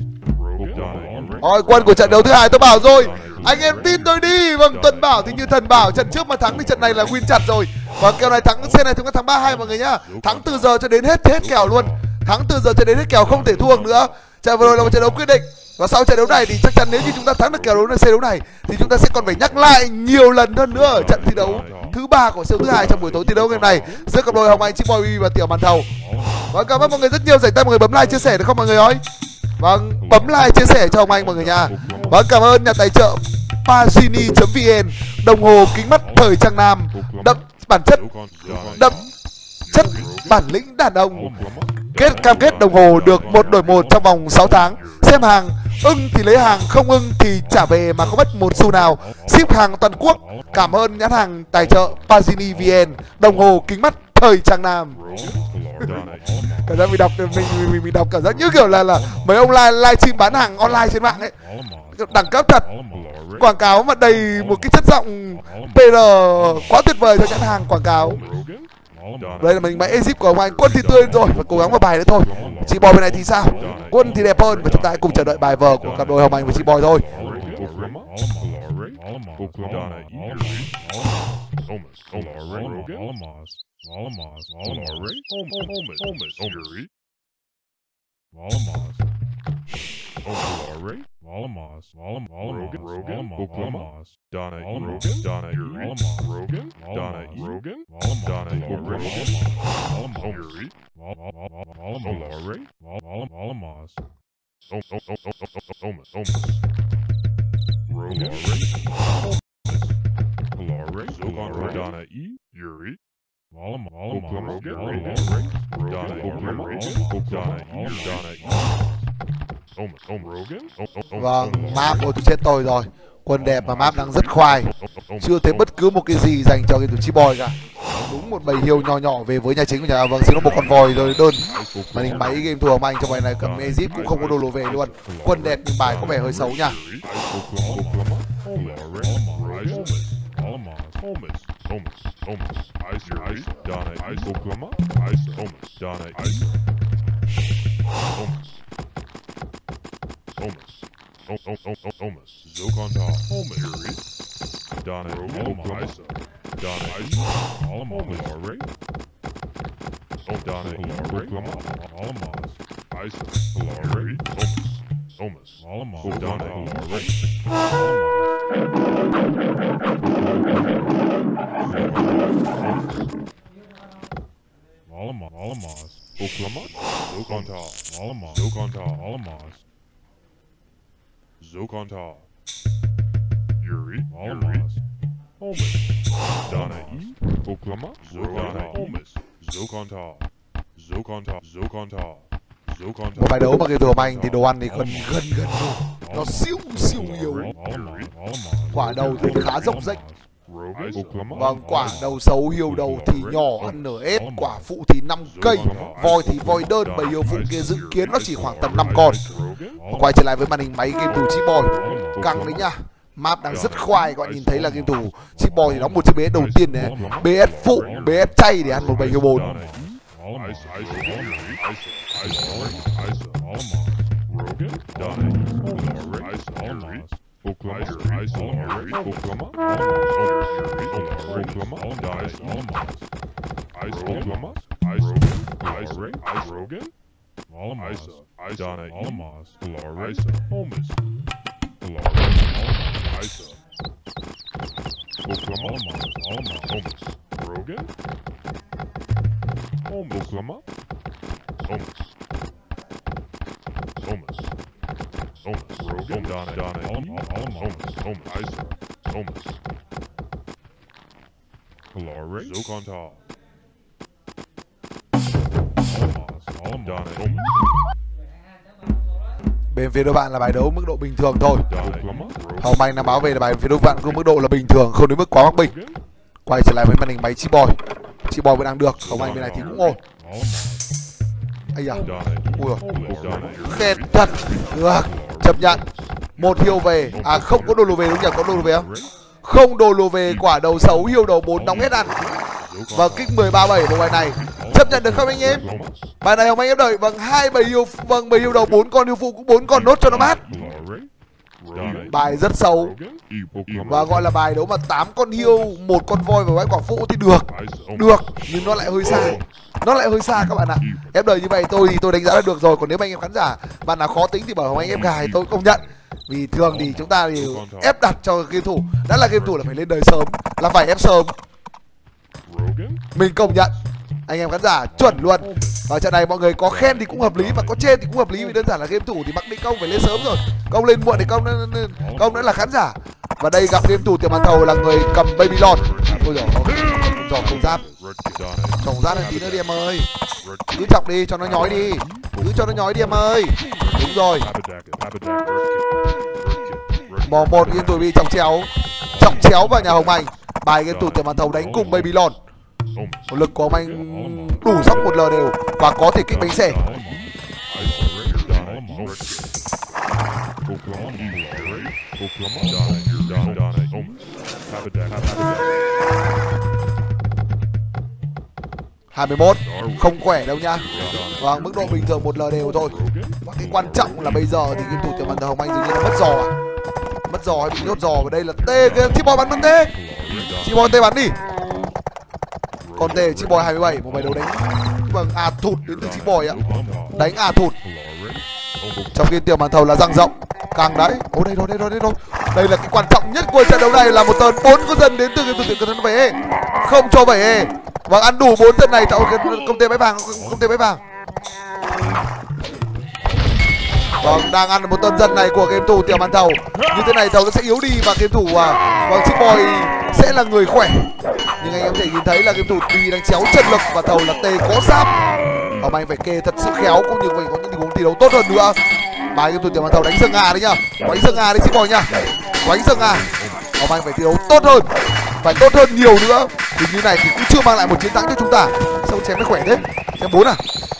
Rồi, quân của trận đấu thứ hai tôi bảo rồi, anh em tin tôi đi. Vâng, Tuấn bảo thì như thần bảo, trận trước mà thắng thì trận này là win chặt rồi. Và kèo này thắng, xe này chúng ta thắng ba hai mọi người nhá. Thắng từ giờ cho đến hết hết kèo luôn. Thắng từ giờ cho đến hết kèo, không thể thua nữa. Trận vừa rồi là một trận đấu quyết định. Và sau trận đấu này thì chắc chắn nếu như chúng ta thắng được kèo đấu này, xe đấu này thì chúng ta sẽ còn phải nhắc lại nhiều lần hơn nữa ở trận thi đấu thứ ba của siêu thứ hai trong buổi tối thi đấu ngày này giữa cặp đôi Hồng Anh Chip Boy và Tiểu Màn Thầu. Vâng, cảm ơn mọi người rất nhiều, dành tay mọi người bấm like chia sẻ được không mọi người ơi? Vâng, bấm like chia sẻ cho Hồng Anh mọi người nha. Vâng, cảm ơn nhà tài trợ Pagini chấm vn, đồng hồ kính mắt thời trang nam, đậm bản chất đậm chất bản lĩnh đàn ông. Kết cam kết đồng hồ được một đổi một trong vòng sáu tháng. Xem hàng ưng thì lấy hàng, không ưng thì trả về mà không mất một xu nào. Ship hàng toàn quốc. Cảm ơn nhãn hàng tài trợ Pagini vn, đồng hồ kính mắt thời trang nam. Cảm giác mình đọc mình mình, mình đọc cảm giác như kiểu là là mấy ông live livestream bán hàng online trên mạng ấy, đẳng cấp thật. Quảng cáo mà đầy một cái chất giọng pê rờ quá tuyệt vời cho nhãn hàng quảng cáo. Đây là mình máy Egypt của ông Anh. Quân thì tươi rồi, và cố gắng vào bài nữa thôi. Chị Boy bên này thì sao? Quân thì đẹp hơn, và chúng ta hãy cùng chờ đợi bài vở của cặp đôi Hồng Anh và chị Boy thôi. Volamos, Volamos, Rogan, Volamos, Donna Rogan, Donna Yuri, Rogan, Donna Rogan, Donna Rogan, Yuri, Volare, Volamos, Omas, Omas, Rogan, Volare, Zogan, Donna E, Yuri, Volamos, Rogan, Donna Rogan, Donna E, Donna E. Vâng, map ôi tôi chết tôi rồi. Quân đẹp mà map đang rất khoai. Chưa thấy bất cứ một cái gì dành cho cái tụi Chip Boy cả. Đúng một bầy hiêu nhỏ nhỏ về với nhà chính của nhà. Vâng, xin nó một con vòi rồi đơn. Mà mình máy game thua mà anh trong bài này cầm Egypt cũng không có đồ lộ về luôn. Quân đẹp nhưng bài có vẻ hơi xấu nha. Omas, Zokonta, Omas, Yuri, Donna, Oklahoma, Donna, Omas, Already, Donna, Oklahoma, Omas, Isa, Already, Omas, Omas, Donna, Already, Omas, Omas, Oklahoma, Zokonta, Omas, Zokonta, Omas. Zokonta, Yuri, Omas, Omas, Donna E, Oklahoma, Zokonta, Omas, Zokonta, Zokonta, Zokonta, Zokonta. Một bài đấu mà cái đồ anh thì đồ ăn thì gần gần gần đủ. Nó siêu siêu nhiều. Quả đầu thì khá rộng rách. Vâng, quả đầu xấu, hiêu đầu thì nhỏ, ăn nở ép, quả phụ thì năm cây, voi thì voi đơn, bầy hiêu phụ kia dự kiến nó chỉ khoảng tầm năm con. Quay trở lại với màn hình máy game thủ Chip Boy, căng đấy nhá. Map đang rất khoai, các bạn nhìn thấy là game thủ Chip Boy thì đóng một chiếc bê ét đầu tiên này, bê ét phụ, bê ét chay để ăn một bầy hiêu bốn. Oklahoma, Ice, Oklahoma, Oklahoma, Oklahoma, Ice, Ice, Oklahoma, Ice, Ice, Ice, Rogan, Ice, Ice, Donna, Omas, Flora, Ice, Omas, Flora, Ice, Oklahoma, Omas, Omas, Rogan, Oklahoma, Omas, Omas. Omas, Rogan, Donna, Donna, Omas, Omas, Isa, Omas, Flora, Zokonta, Omas, Donna, Omas. Bên phía đối bạn là bài đấu mức độ bình thường thôi. Hồng Anh đang báo về là bài phía đối bạn có mức độ là bình thường, không đến mức quá mắc bình. Quay trở lại với màn hình máy Chi Boy. Chi Boy vẫn đang được, Hồng Anh bên này thì cũng ổn. Ây da, ui rồi, khen thật, được, chấp nhận. Một hiêu về, à không có đồ lùa về đúng nhỉ, có đồ lùa về không? Không đồ lùa về, quả đầu xấu, hiêu đầu bốn đóng hết ăn. Và kích mười ba bảy của bài này chấp nhận được không anh em? Bài này Hồng Anh em đợi, vâng hai bảy hiêu, vâng bảy hiêu đầu bốn con hiêu phụ cũng bốn con nốt cho nó mát. Bài rất sâu và gọi là bài đấu mà tám con hiêu, một con voi và bãi quả phụ thì được, được nhưng nó lại hơi xa, nó lại hơi xa các bạn ạ. Em đời như vậy tôi thì tôi đánh giá là được rồi, còn nếu mà anh em khán giả bạn nào khó tính thì bảo Hồng Anh ép gài tôi công nhận, vì thường thì chúng ta thì ép đặt cho game thủ, đã là game thủ là phải lên đời sớm, là phải ép sớm, mình công nhận anh em khán giả chuẩn luôn. Và trận này mọi người có khen thì cũng hợp lý và có chê thì cũng hợp lý, vì đơn giản là game thủ thì mặc định công phải lên sớm rồi, công lên muộn thì công công nữa là khán giả. Và đây gặp game thủ Tiểu Màn Thầu là người cầm Babylon. Ôi giời ơi, giỏ không giáp, trồng giáp tí nữa đi em ơi, cứ chọc đi cho nó nhói đi, cứ cho nó nhói đi em ơi. Đúng rồi, mò một game thủ bị chọc chéo, chọc chéo vào nhà Hồng Anh. Bài game thủ Tiểu Màn Thầu đánh cùng Babylon. Một lực của ông anh đủ sóc một lờ đều và có thể kích bánh xe. hai mươi mốt không khỏe đâu nha. Và mức độ bình thường một lờ đều thôi. Và cái quan trọng là bây giờ thì game thủ Tiểu Màn Thầu Hồng Anh dường như là mất giò à? Mất giò hay bị nhốt giò vào đây là tê, Chi Boy bắn bắn tê. Chi Boy tê bắn đi. Con tê Chi Boy hai mươi bảy, một bài đấu đánh vâng à thụt đến từ Chi Boy ạ. Đánh à thụt. Trong khi Tiểu Màn Thầu là răng rộng. Càng đấy. Ô đây rồi, đây rồi, đây rồi. Đây là cái quan trọng nhất của trận đấu này, là một tơn bốn con dân đến từ game thủ Tiểu Màn Thầu về. Không cho bảy e. Và ăn đủ bốn trận này tạo công tê bãi vàng, công tê bãi vàng. Vâng, đang ăn một tân dân này của game thủ Tiểu Màn Thầu. Như thế này Thầu nó sẽ yếu đi và game thủ à, vâng Chi Boy sẽ là người khỏe. Nhưng anh em có thể nhìn thấy là game thủ Bì đang chéo chân lực và Thầu là tê có giáp. Hồng Anh phải kê thật sự khéo, cũng như phải có những tình huống thi đấu tốt hơn nữa. Bài game thủ Tiểu Màn Thầu đánh sừng ngà đấy nhá, đánh sừng ngà đấy Chi Boy nhá, đánh sừng ngà. Hồng Anh phải thi đấu tốt hơn, phải tốt hơn nhiều nữa. Thì như này thì cũng chưa mang lại một chiến thắng cho chúng ta. Sao chém mới khỏe thế? Chém bốn à?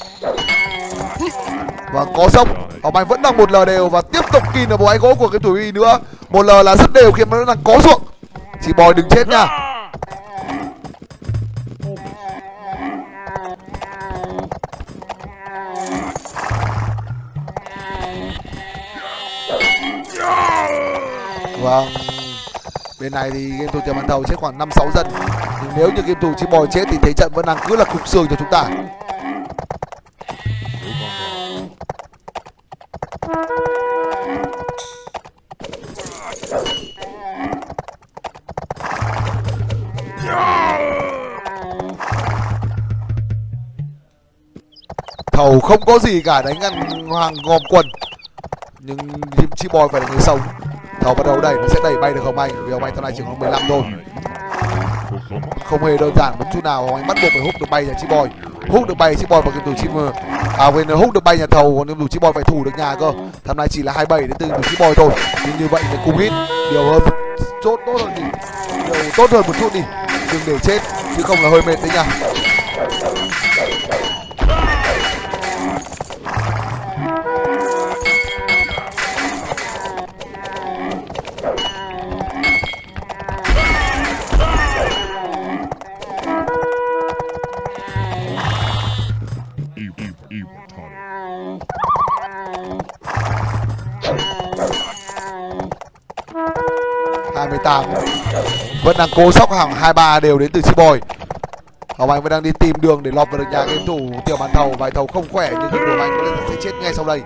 Và có sốc. Hồng Anh vẫn đang một lờ đều và tiếp tục kin ở bộ ái gỗ của cái tuổi nữa. Một lờ là rất đều khi mà nó đang có ruộng. Chi Boy đừng chết nha. Vâng, bên này thì game thủ Tiểu Màn Thầu chết khoảng năm sáu dân. Nhưng nếu như game thủ Chi Boy chết thì thế trận vẫn đang cứ là cục xương cho chúng ta. Thầu không có gì cả, đánh ăn hoàng gom quần. Nhưng Chi Boy phải là người sống. Thầu bắt đầu đẩy, nó sẽ đẩy bay được Hồng Anh, vì Hồng Anh tầm này chỉ còn mười lăm thôi. Không hề đơn giản một chút nào. Hồng Anh bắt buộc phải hút được bay nhà Chi Boy, hút được bay Chi Boy vào game thủ Chi Boy. À quên, hút được bay nhà Thầu, còn game thủ Chi Boy phải thủ được nhà cơ. Thằng này chỉ là hai mươi bảy đến từ game thủ Chi Boy thôi. Nhưng như vậy thì cùng ít điều hơn một chút tốt hơn đi, điều tốt hơn một chút đi, đừng để chết chứ không là hơi mệt đấy nha. hai mươi tám vẫn đang cố sóc hàng hai ba đều đến từ Chi Boy. Hồng Anh vẫn đang đi tìm đường để lọt vào được nhà game thủ Tiểu Màn Thầu. Bài Thầu không khỏe nhưng game thủ Anh có lẽ sẽ chết ngay sau đây.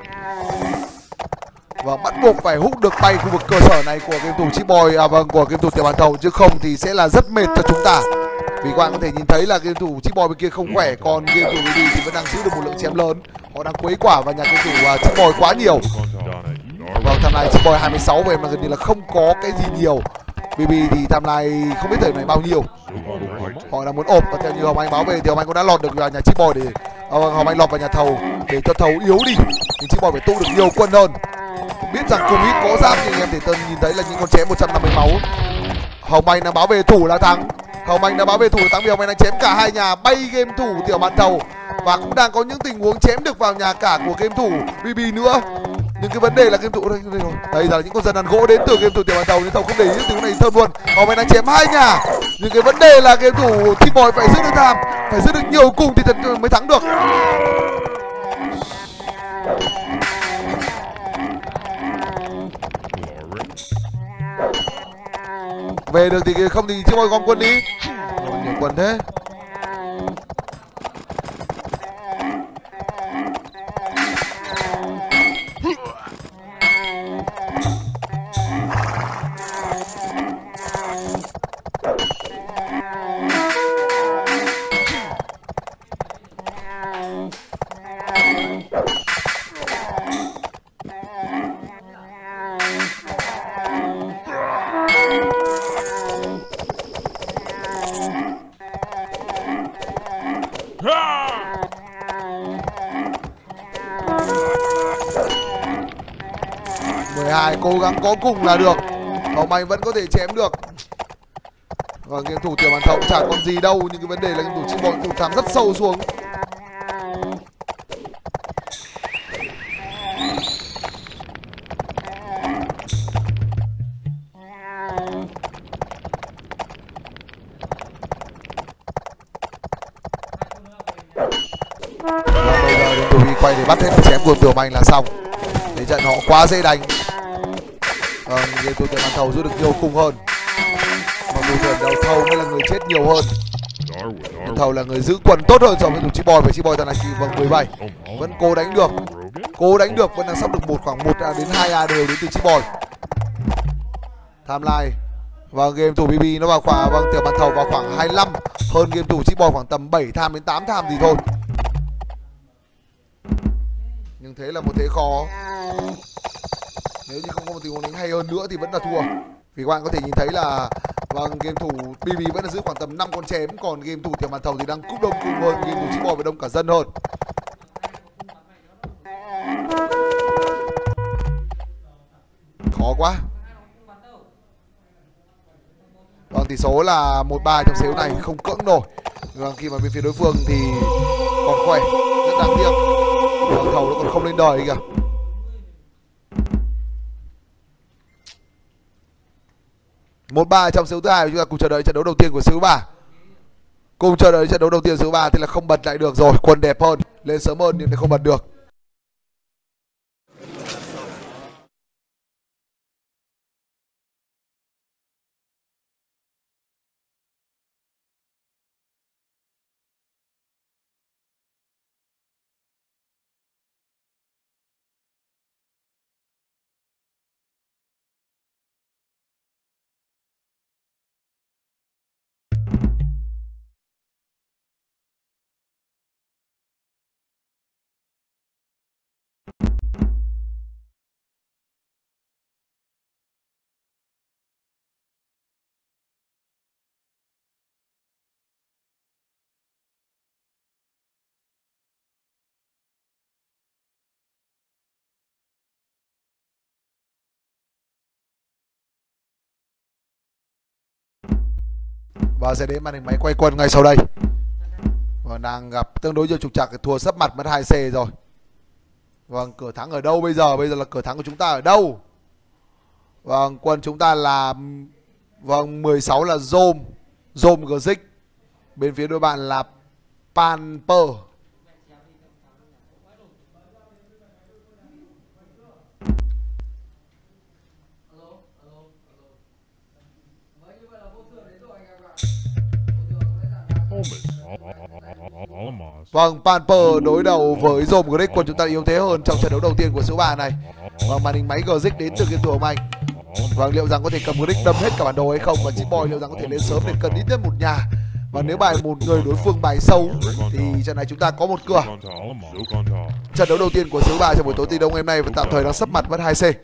Và bắt buộc phải hút được bay khu vực cơ sở này của game thủ Chi Boy, à vâng, của game thủ Tiểu Màn Thầu, chứ không thì sẽ là rất mệt cho chúng ta. Vì các bạn có thể nhìn thấy là game thủ Chi Boy bên kia không khỏe, còn game thủ Bibi thì vẫn đang giữ được một lượng chém lớn. Họ đang quấy quả vào nhà game thủ uh, Chi Boy quá nhiều. Vâng, tham này Chi Boy hai mươi sáu và em là gần như là không có cái gì nhiều. bê bê thì tham này không biết thời này bao nhiêu. Họ đang muốn ộp, và theo như Hồng Anh báo về thì Hồng Anh cũng đã lọt được vào nhà Chi Boy để uh, Hồng Anh lọt vào nhà Thầu để cho Thầu yếu đi. Thì Chi Boy phải tụ được nhiều quân hơn. biết rằng cùng ít có giáp nhưng anh em thể tân nhìn thấy là những con chém một trăm năm mươi máu. Hồng Anh đang báo về thủ là thắng. Hồng Anh đã báo về thủ là thắng vì Hồng Anh đang chém cả hai nhà, bay game thủ Tiểu Màn Thầu và cũng đang có những tình huống chém được vào nhà cả của game thủ bê bê nữa. Nhưng cái vấn đề là game thủ đây, đây rồi. Đây là những con dân đàn gỗ đến từ game thủ Tiểu Màn Thầu nên Thầu không để ý những tình huống này thơm luôn. Hồng Anh đang chém hai nhà. Nhưng cái vấn đề là game thủ T-Boy phải giữ được tham, phải giữ được nhiều cùng thì thật mới thắng được. Về được thì không thì T-Boy gom quân đi. Rồi, nhiều quân thế. mười hai cố gắng có cùng là được. Hồng Anh vẫn có thể chém được. Và game thủ Tiểu Màn Thầu chả còn gì đâu, nhưng cái vấn đề là game thủ T-Boy tụt thảm rất sâu xuống. Và bây giờ game thủ quay để bắt hết chém của Tiểu Manh là xong. Thế trận họ quá dễ đánh. Vâng, game thủ Tiểu Màn Thầu giữ được nhiều cùng hơn. Mặc dù trận đầu Thầu mới là người chết nhiều hơn, nhưng Thầu là người giữ quần tốt hơn so với T-Boy. Và T-Boy thằng này chỉ vâng mười bảy vẫn cố đánh được, cố đánh được vẫn đang sắp được một khoảng một đến hai a đều đến từ T-Boy. Timeline và game thủ bê bê nó vào khoảng vâng Tiểu Màn Thầu vào khoảng hai mươi lăm, hơn game thủ T-Boy khoảng tầm bảy tham đến tám tham gì thôi. Nhưng thế là một thế khó. Nếu như không có một tình huống đánh hay hơn nữa thì vẫn là thua. Vì các bạn có thể nhìn thấy là vâng game thủ bê bê vẫn là giữ khoảng tầm năm con chém, còn game thủ Tiểu Màn Thầu thì đang cúp đông cùng hơn game thủ T-Boy và đông cả dân hơn. Khó quá. Vâng, tỷ số là một ba trong xếu này không cưỡng nổi. Vâng, khi mà bên phía đối phương thì còn khỏe, rất đáng tiếc. Vâng, Thầu nó còn không lên đời kìa. một ba trong xếu thứ hai, chúng ta cùng chờ đợi trận đấu đầu tiên của xếu ba. Cùng chờ đợi trận đấu đầu tiên xếu ba thì là không bật lại được rồi, quân đẹp hơn, lên sớm hơn nhưng không bật được. Và sẽ đến màn hình máy quay quân ngay sau đây. Và đang gặp tương đối nhiều trục trặc, thua sấp mặt mất hai xê rồi. Vâng, cửa thắng ở đâu bây giờ? Bây giờ là cửa thắng của chúng ta ở đâu? Vâng, quân chúng ta là vâng mười sáu là Zom, Zom Gzik. Bên phía đối bạn là Panper. Vâng, Panper đối đầu với Zom Gzik, quân chúng ta yếu thế hơn trong trận đấu đầu tiên của số ba này. Vâng, màn hình máy Gzik đến từ game thủ Hồng Anh. Vâng, liệu rằng có thể cầm Gzik đâm hết cả bản đồ hay không, và T-Boy liệu rằng có thể lên sớm để cần ít nhất một nhà. Và nếu bài một người đối phương bài sâu thì trận này chúng ta có một cửa. Trận đấu đầu tiên của xứ ba trong buổi tối thi đấu ngày hôm nay và tạm thời đang sấp mặt mất hai xê.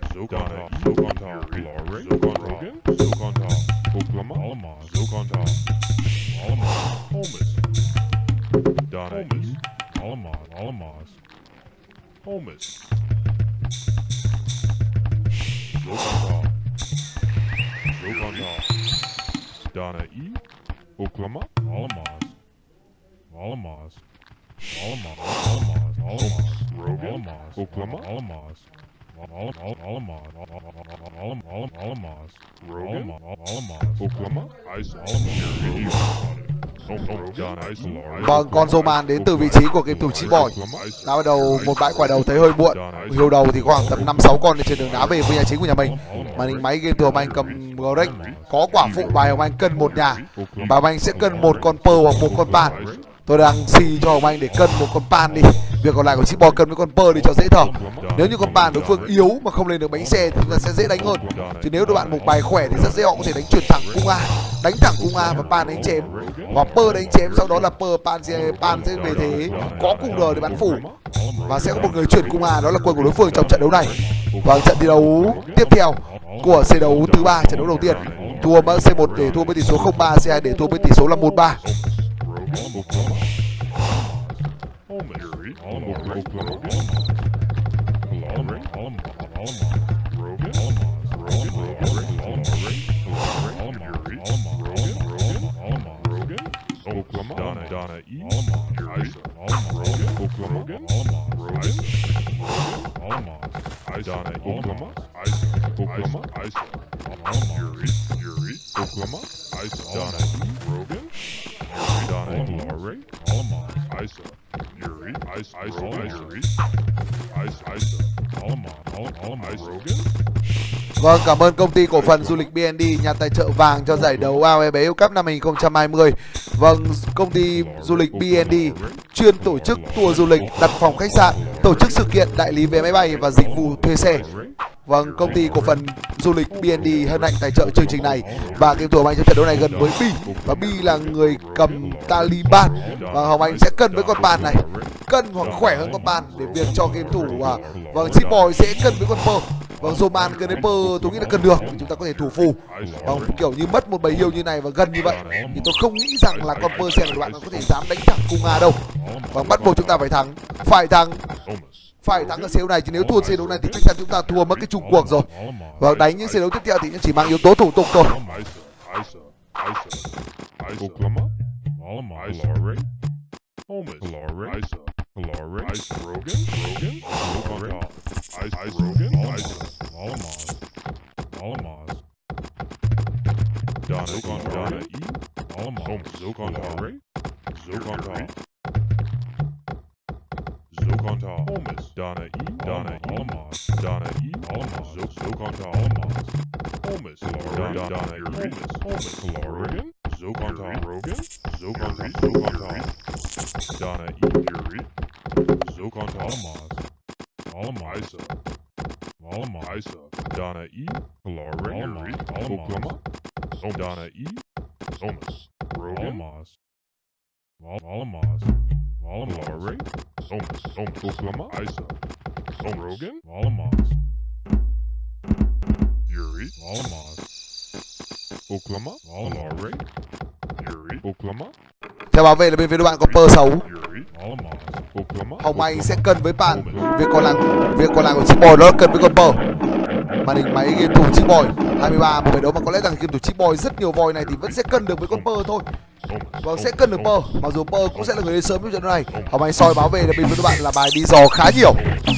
Donna E. Oklahoma. Alamos. Alamos. Alamos. Alamos. Alamos. Rogan. Oklahoma. Alamos. Alamos. Alamos. Rogan. Alamos. Oklahoma. Ice. Alamos. Vâng, con Roman đến từ vị trí của game thủ Chip Boy đã bắt đầu một bãi quả đầu thấy hơi muộn. Hiêu đầu thì khoảng tầm năm sáu con trên đường đá về với nhà chính của nhà mình. Màn hình máy game thủ Hồng Anh cầm Greg có quả phụ bài Hồng Anh cân một nhà và Hồng Anh sẽ cân một con Pearl hoặc một con Pan. Tôi đang xì cho Hồng Anh để cân một con Pan đi. Việc còn lại của Chip Boy cân với con Pearl đi cho dễ thở. Nếu như con Pan đối phương yếu mà không lên được bánh xe thì chúng ta sẽ dễ đánh hơn. Chứ nếu đội bạn một bài khỏe thì rất dễ họ có thể đánh chuyển thẳng cung A, đánh thẳng cung A và Pan đánh chém, hoặc Pearl đánh chém, sau đó là Pearl Pan sẽ Pan sẽ về thế có cung R để bắn phủ và sẽ có một người chuyển cung A, đó là quân của đối phương trong trận đấu này. Và trận thi đấu tiếp theo của C đấu thứ ba, trận đấu đầu tiên thua C một để thua với tỷ số không ba, C hai để thua với tỷ số là một ba. Donna E. Isa. Rogan. Oklahoma. Rogan. Alamos. Donna Oklahoma. Isa. Oklahoma. Isa. Yuri. Yuri. Oklahoma. Isa. Donna E. Rogan. Donna Lare. Alamos. Isa. Yuri. Isa. Isa. Yuri. Isa. Isa. Alamos. Alamos. Rogan. Vâng, cảm ơn công ty cổ phần du lịch bê en đê, nhà tài trợ vàng cho giải đấu a o e bé World Cup năm hai không hai không. Vâng, công ty du lịch bê en đê chuyên tổ chức tour du lịch, đặt phòng khách sạn, tổ chức sự kiện, đại lý vé máy bay và dịch vụ thuê xe. Vâng, công ty cổ phần du lịch bê en đê hân hạnh tài trợ chương trình này và game thủ Hồng Anh trong trận đấu này gần với Bi, và Bi là người cầm Taliban và Hồng Anh sẽ cân với con Pan này, cân hoặc khỏe hơn con Pan để việc cho game thủ và vâng Chip Boy sẽ cân với con Pearl. Vâng, Roman cân với Pearl tôi nghĩ là cân được, chúng ta có thể thủ phù. Vâng, kiểu như mất một bầy hiêu như này và gần như vậy thì tôi không nghĩ rằng là con Pearl sen của bạn có thể dám đánh thẳng cung A đâu. Vâng, bắt buộc chúng ta phải thắng, phải thắng. Phải thắng ở C đấu này, chứ nếu thua C đấu này thì chắc chắn chúng ta thua mất cái chung cuộc rồi. Và đánh những C đấu tiếp theo thì chỉ mang yếu tố thủ tục thôi. Zokonta, Holmes, Donna E, Donna E, Alamos, Donna E, Alamos, Zokonta, Alamos, Holmes, Donna, Donna E, Holmes, Holmes, Rogan, Zokonta, Rogan, Zokonta, Zokonta, Donna E, Yuri, Zokonta, Alamos, Alamos, Isa, Alamos, Isa, Donna E, Rogan, Oklahoma, Donna E, Holmes, Rogan, Alamos, Alamos. Alamos, Holmes, Holmes, Oklahoma, Isa, Holmes, Rogan, Alamos, Yuri, Alamos, Oklahoma, Alamos, Yuri, Oklahoma. Theo bảo vệ là bên phía đội bạn có Pearl xấu. Yuri, Alamos, Oklahoma. Hồng Anh sẽ cân với Pan. Việc còn lại, việc còn lại của Chip Boy đó là cân với con Pearl. Màn hình máy game thủ Chip Boy hai mươi ba một bài đấu mà có lẽ rằng game thủ Chip Boy rất nhiều voi này thì vẫn sẽ cân được với con Pearl thôi. Vâng, sẽ cân được Pearl, mặc dù Pearl cũng sẽ là người đến sớm trong trận đấu này. Hồng Anh soi báo về là bên phía các bạn là bài đi dò khá nhiều.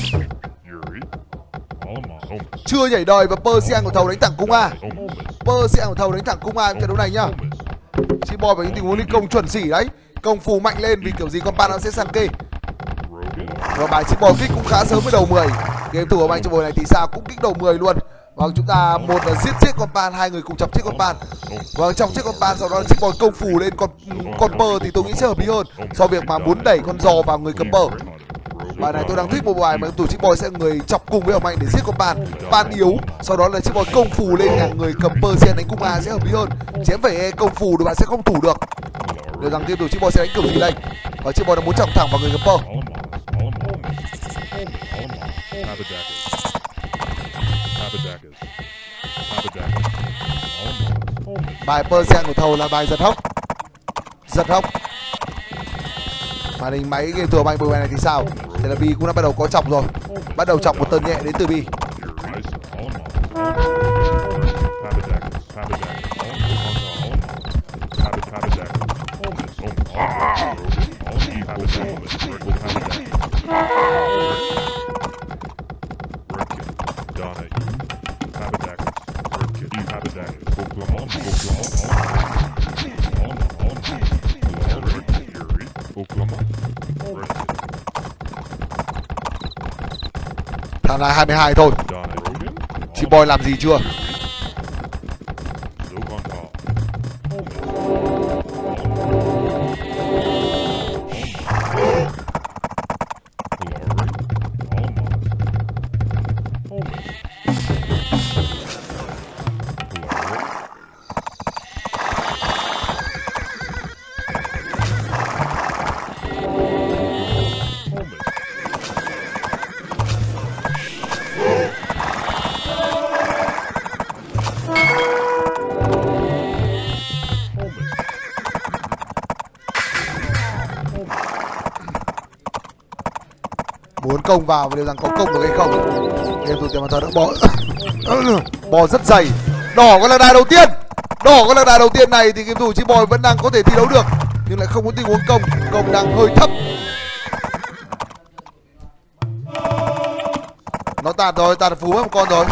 Chưa nhảy đời và Pearl sẽ ăn của thầu đánh thẳng cung A. Pearl sẽ ăn của thầu đánh thẳng cung A trong trận đấu này nhá. Chip Boy với những tình huống liên công chuẩn xỉ đấy, công phù mạnh lên vì kiểu gì con Pan nó sẽ săn kê. Và bài Chip Boy kích cũng khá sớm với đầu mười. Game thủ Hồng Anh trong buổi này thì sao cũng kích đầu mười luôn. Vâng, chúng ta một là giết chết con Pan, hai người cùng chọc chết con Pan. Vâng, chọc chết con Pan sau đó Chip Boy công phủ lên con con Pearl thì tôi nghĩ sẽ hợp lý hơn so với việc mà muốn đẩy con giò vào người cầm Pearl. Bài này tôi đang thích một bài mà thủ Chip Boy sẽ người chọc cùng với Hồng Anh để giết con Pan. Pan yếu, sau đó là Chip Boy công phủ lên nhà người cầm Pearl sen đánh cung A sẽ hợp lý hơn. Chém về E công phủ đội bạn sẽ không thủ được. Liệu rằng game thủ Chip Boy sẽ đánh kiểu gì đây? Và Chip Boy đang muốn chọc thẳng vào người cầm Pearl. Bài Persian của thầu là bài giật hốc. Giật hốc. Màn hình máy game thủ Hồng Anh buổi này thì sao? Thế là Bi cũng đã bắt đầu có chọc rồi. Bắt đầu chọc một tơn nhẹ đến từ Bi. Thằng là hai mươi hai thôi. Chị Boy làm gì chưa? Muốn công vào và liệu rằng có công được hay không. Game thủ tiền bàn thờ đã bỏ bò rất dày. Đỏ có lạc đà đầu tiên. Đỏ có lạc đà đầu tiên này thì game thủ Chip Boy vẫn đang có thể thi đấu được, nhưng lại không có tình huống công. Công đang hơi thấp. Nó tạt rồi, tạt phú mất một con rồi.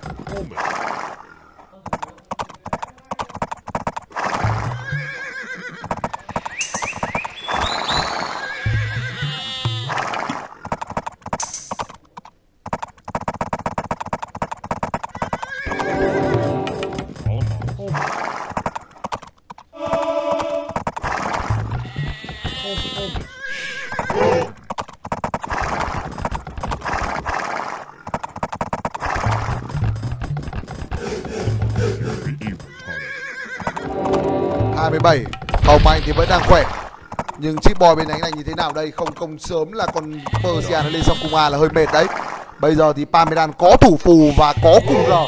hai mươi bảy. Hồng Anh thì vẫn đang khỏe, nhưng Chip Boy bên đánh này như thế nào đây? Không công sớm là con Persian lên xong cung A là hơi mệt đấy. Bây giờ thì Parmesan có thủ phù và có cung G.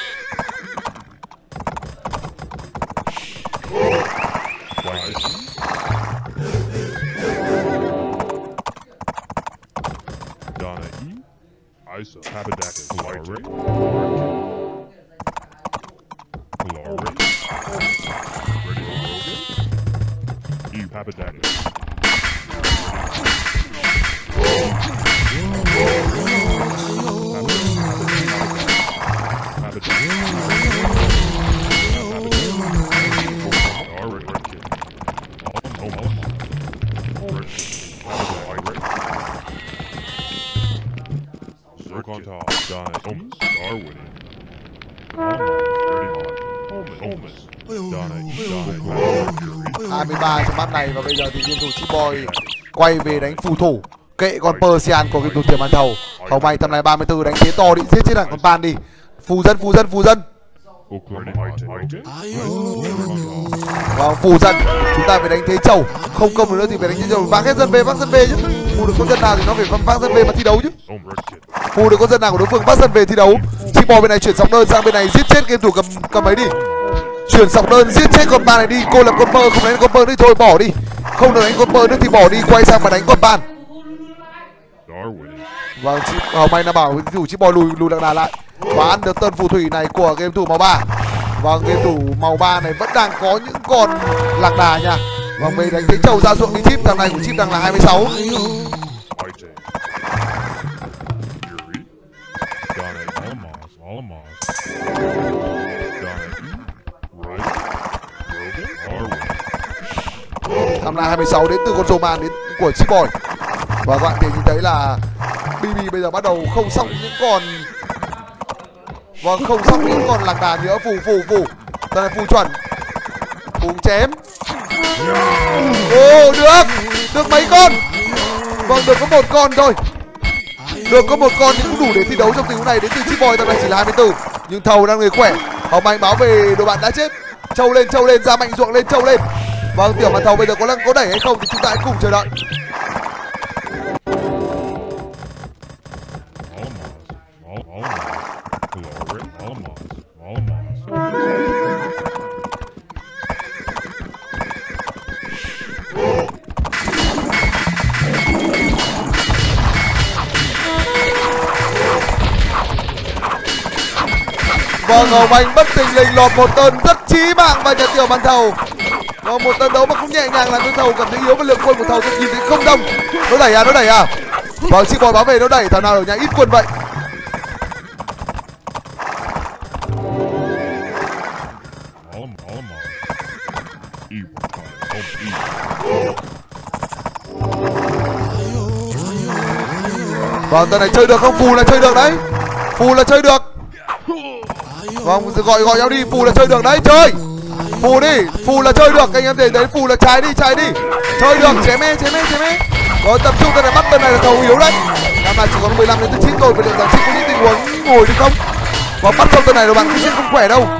hai mươi ba trong mắt này, và bây giờ thì game thủ Chip Boy quay về đánh phù thủ, kệ con Persian của game thủ tiền bàn thầu. Hồng Anh tầm này ba mươi tư đánh thế to định giết chết thằng con Pan đi. Phù dân, phù dân, phù dân. Vâng, phù dân. Chúng ta phải đánh thế trầu, không công được nữa thì phải đánh thế trầu. Vác hết dân về, vác dân về chứ. Phù được con dân nào thì nó phải vác dân về mà thi đấu chứ. Phù được con dân nào của đối phương vác dân về thi đấu. Chip Boy bên này chuyển sóng đơn sang bên này giết chết game thủ cầm cầm ấy đi. Chuyển sóng đơn giết chết con Pan này đi. Cô lập con Pơ, không đánh con Pơ nữa thôi bỏ đi. Không được đánh con Pơ nữa thì bỏ đi, quay sang mà đánh con Pan. Vâng, Hồng Anh đã bảo game thủ Chip Boy lùi lùi lạc đà lại và ăn được tân phù thủy này của game thủ màu ba. Vâng, game thủ màu ba này vẫn đang có những con lạc đà nha. Vâng, mình đánh thế trầu ra ruộng đi Chip. Thằng này của Chip đang là hai mươi sáu. Thằng này hai mươi sáu đến từ con Roman đến của Chip Boy. Và các bạn thì nhìn thấy là bê bê bây giờ bắt đầu không sóc những con, vâng, không sóc những con lạc đà nữa. Phù phù phù, đây là phù chuẩn, phù chém. Ồ, được, được mấy con? Vâng, được có một con thôi. Được có một con thì cũng đủ để thi đấu trong tình huống này đến từ Chip Boy. Tầm này chỉ là hai mươi tư, nhưng thầu đang người khỏe. Hồng Anh báo về đội bạn đã chết. Trâu lên, trâu lên, ra mạnh ruộng lên, trâu lên. Vâng, tiểu bàn thầu bây giờ có có đẩy hay không thì chúng ta hãy cùng chờ đợi. Vâng, Hồng Anh bất thình lình lọt một tên rất chí mạng vào nhà tiểu bàn thầu. Vâng, một trận đấu mà cũng nhẹ nhàng làm cho thầu cảm thấy yếu và lượng quân của thầu nhìn thấy không đông. Nó đẩy à, nó đẩy à. Vâng, Chip Boy báo về nó đẩy, thằng nào ở nhà ít quân vậy. Vâng, tên này chơi được không? Phù là chơi được đấy. Phù là chơi được. Vâng, gọi gọi nhau đi. Phù là chơi được đấy, chơi. Phù đi, Phù là chơi được. Anh em để đấy, Phù là trái đi, trái đi. Chơi được, chém e, chém e, chém e. Rồi tập trung, tên này bắt tên này là cầu yếu đấy. Năm nay chỉ còn mười lăm đến chín rồi, và liệu rằng chị có những tình huống ngồi được không? Và bắt xong tên này rồi bạn cũng sẽ không khỏe đâu.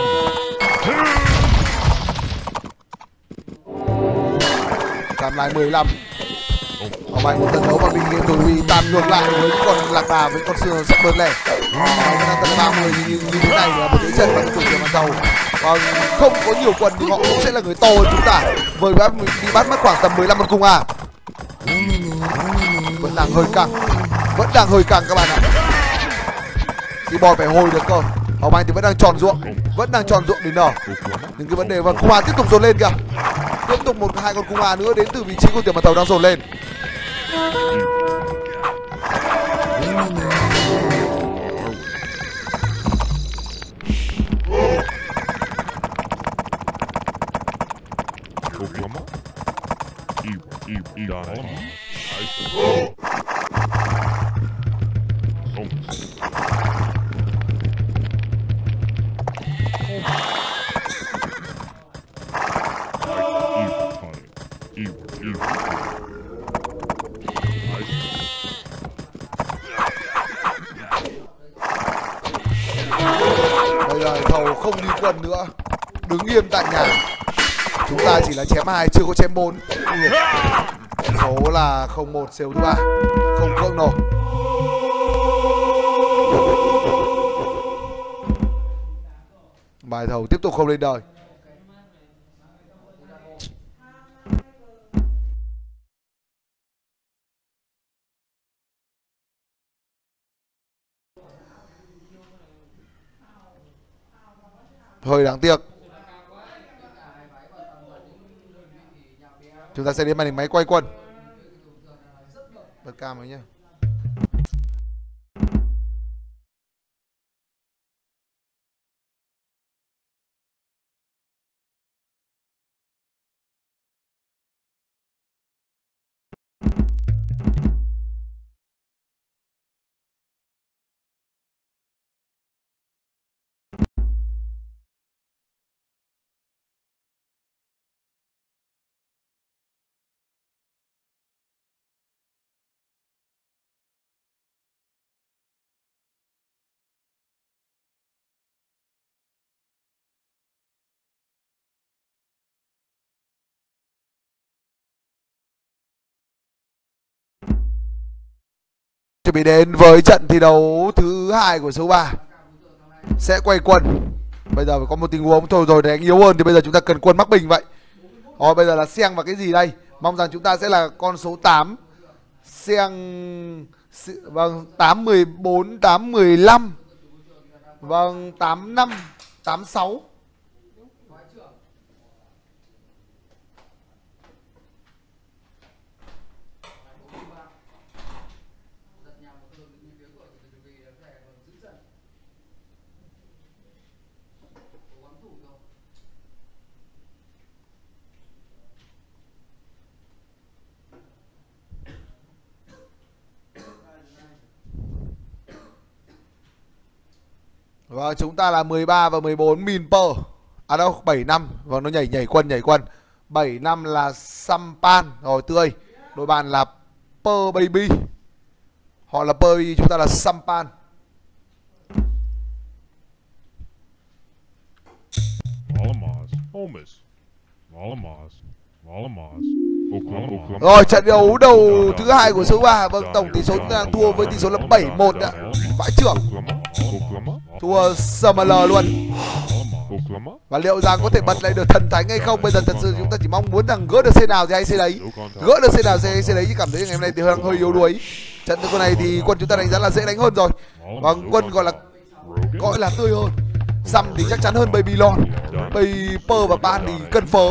Cầm lại mười lăm. Ở bài một trận đấu mà mình game rồi bị tàn ngược lại với con lạc đà với con sườn sắp bớt lẻ. Ở tận ba mươi như, như thế này là một thế trận bằng chủ điểm ban đầu. Và không có nhiều quân thì họ cũng sẽ là người to hơn chúng ta. Với bị bắt mất khoảng tầm mười lăm con cung à. Vẫn đang hơi căng, vẫn đang hơi căng các bạn ạ. Seaboy phải hồi được cơ. Hồng Anh thì vẫn đang tròn ruộng, vẫn đang tròn ruộng đến nở. Nhưng cái vấn đề và cung A tiếp tục dồn lên kìa. Tiếp tục một hai con cung A nữa đến từ vị trí của tiểu mặt tàu đang dồn lên. Bây giờ thầu không đi quân nữa, đứng yên tại nhà. Chúng ta chỉ là chém hai, chưa có chém bốn. Số là không một xêu thứ ba, không cưỡng nổ. Bài thầu tiếp tục không lên đời. Hơi đáng tiếc. Chúng ta sẽ đến màn hình máy quay quân. Bật cam ấy nhá. Chuẩn bị đến với trận thi đấu thứ hai của số ba. Sẽ quay quân. Bây giờ phải có một tình huống thôi rồi để anh yếu hơn thì bây giờ chúng ta cần quân mắc bình vậy. Rồi bây giờ là Seng và cái gì đây? Mong rằng chúng ta sẽ là con số tám. Seng vâng, tám mười bốn, tám mười lăm. Vâng, tám năm, tám sáu. Vâng, chúng ta là mười ba và mười bốn min per. À đâu, bảy năm. Vâng, nó nhảy nhảy quân nhảy quân. bảy năm là Sampan rồi tươi. Đội bạn là Per Baby. Họ là Per Baby, chúng ta là Sampan. Rồi trận đấu đầu thứ hai của số ba. Vâng, tổng tỷ số chúng ta đang thua với tỷ số là bảy một ạ. Vãi trưởng. Thua ét em lờ luôn. Và liệu rằng có thể bật lại được thần thánh hay không? Bây giờ thật sự chúng ta chỉ mong muốn rằng gỡ được xe nào thì hay xe đấy. Gỡ được xe nào thì hay xe đấy, chứ cảm thấy ngày hôm nay thì hơi, hơi yếu đuối. Trận đấu này thì quân chúng ta đánh giá là dễ đánh hơn rồi. Vâng, quân gọi là gọi là tươi hơn. Xăm thì chắc chắn hơn Baby Lon. Baby Per và Ban thì cân phớ.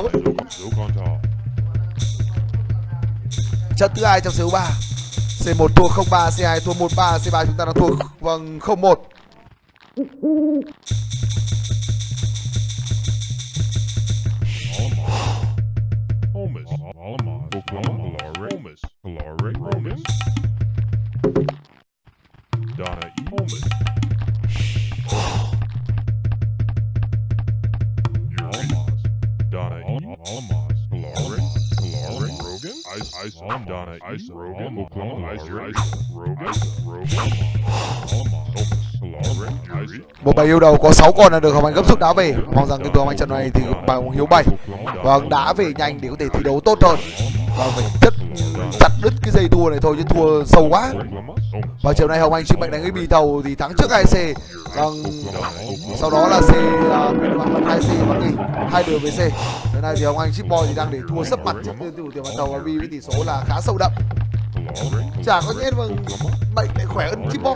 Trận thứ hai trong số ba. xê một thua không ba, xê hai thua một ba, xê ba chúng ta đang thua vâng không một. Một bài yêu đầu có sáu con là được Hồng Anh gấp rút đá về. Mong rằng cái Hồng Anh trận này thì bằng hiếu bảy vâng đá về nhanh để có thể thi đấu tốt hơn. Vâng phải chất chặt đứt cái dây thua này thôi chứ thua sâu quá. Và chiều nay Hồng Anh chuyên mệnh đánh cái bì thầu thì thắng trước hai xê. Vâng sau đó là C bằng hai xê bằng gì hai đường với C. Thế này thì Hồng Anh Chip Boy thì đang để thua sấp mặt trước tuyển thủ tiền mặt thầu và bì với tỷ số là khá sâu đậm. Chả có nhét vâng bệnh lại khỏe hơn Chip Boy.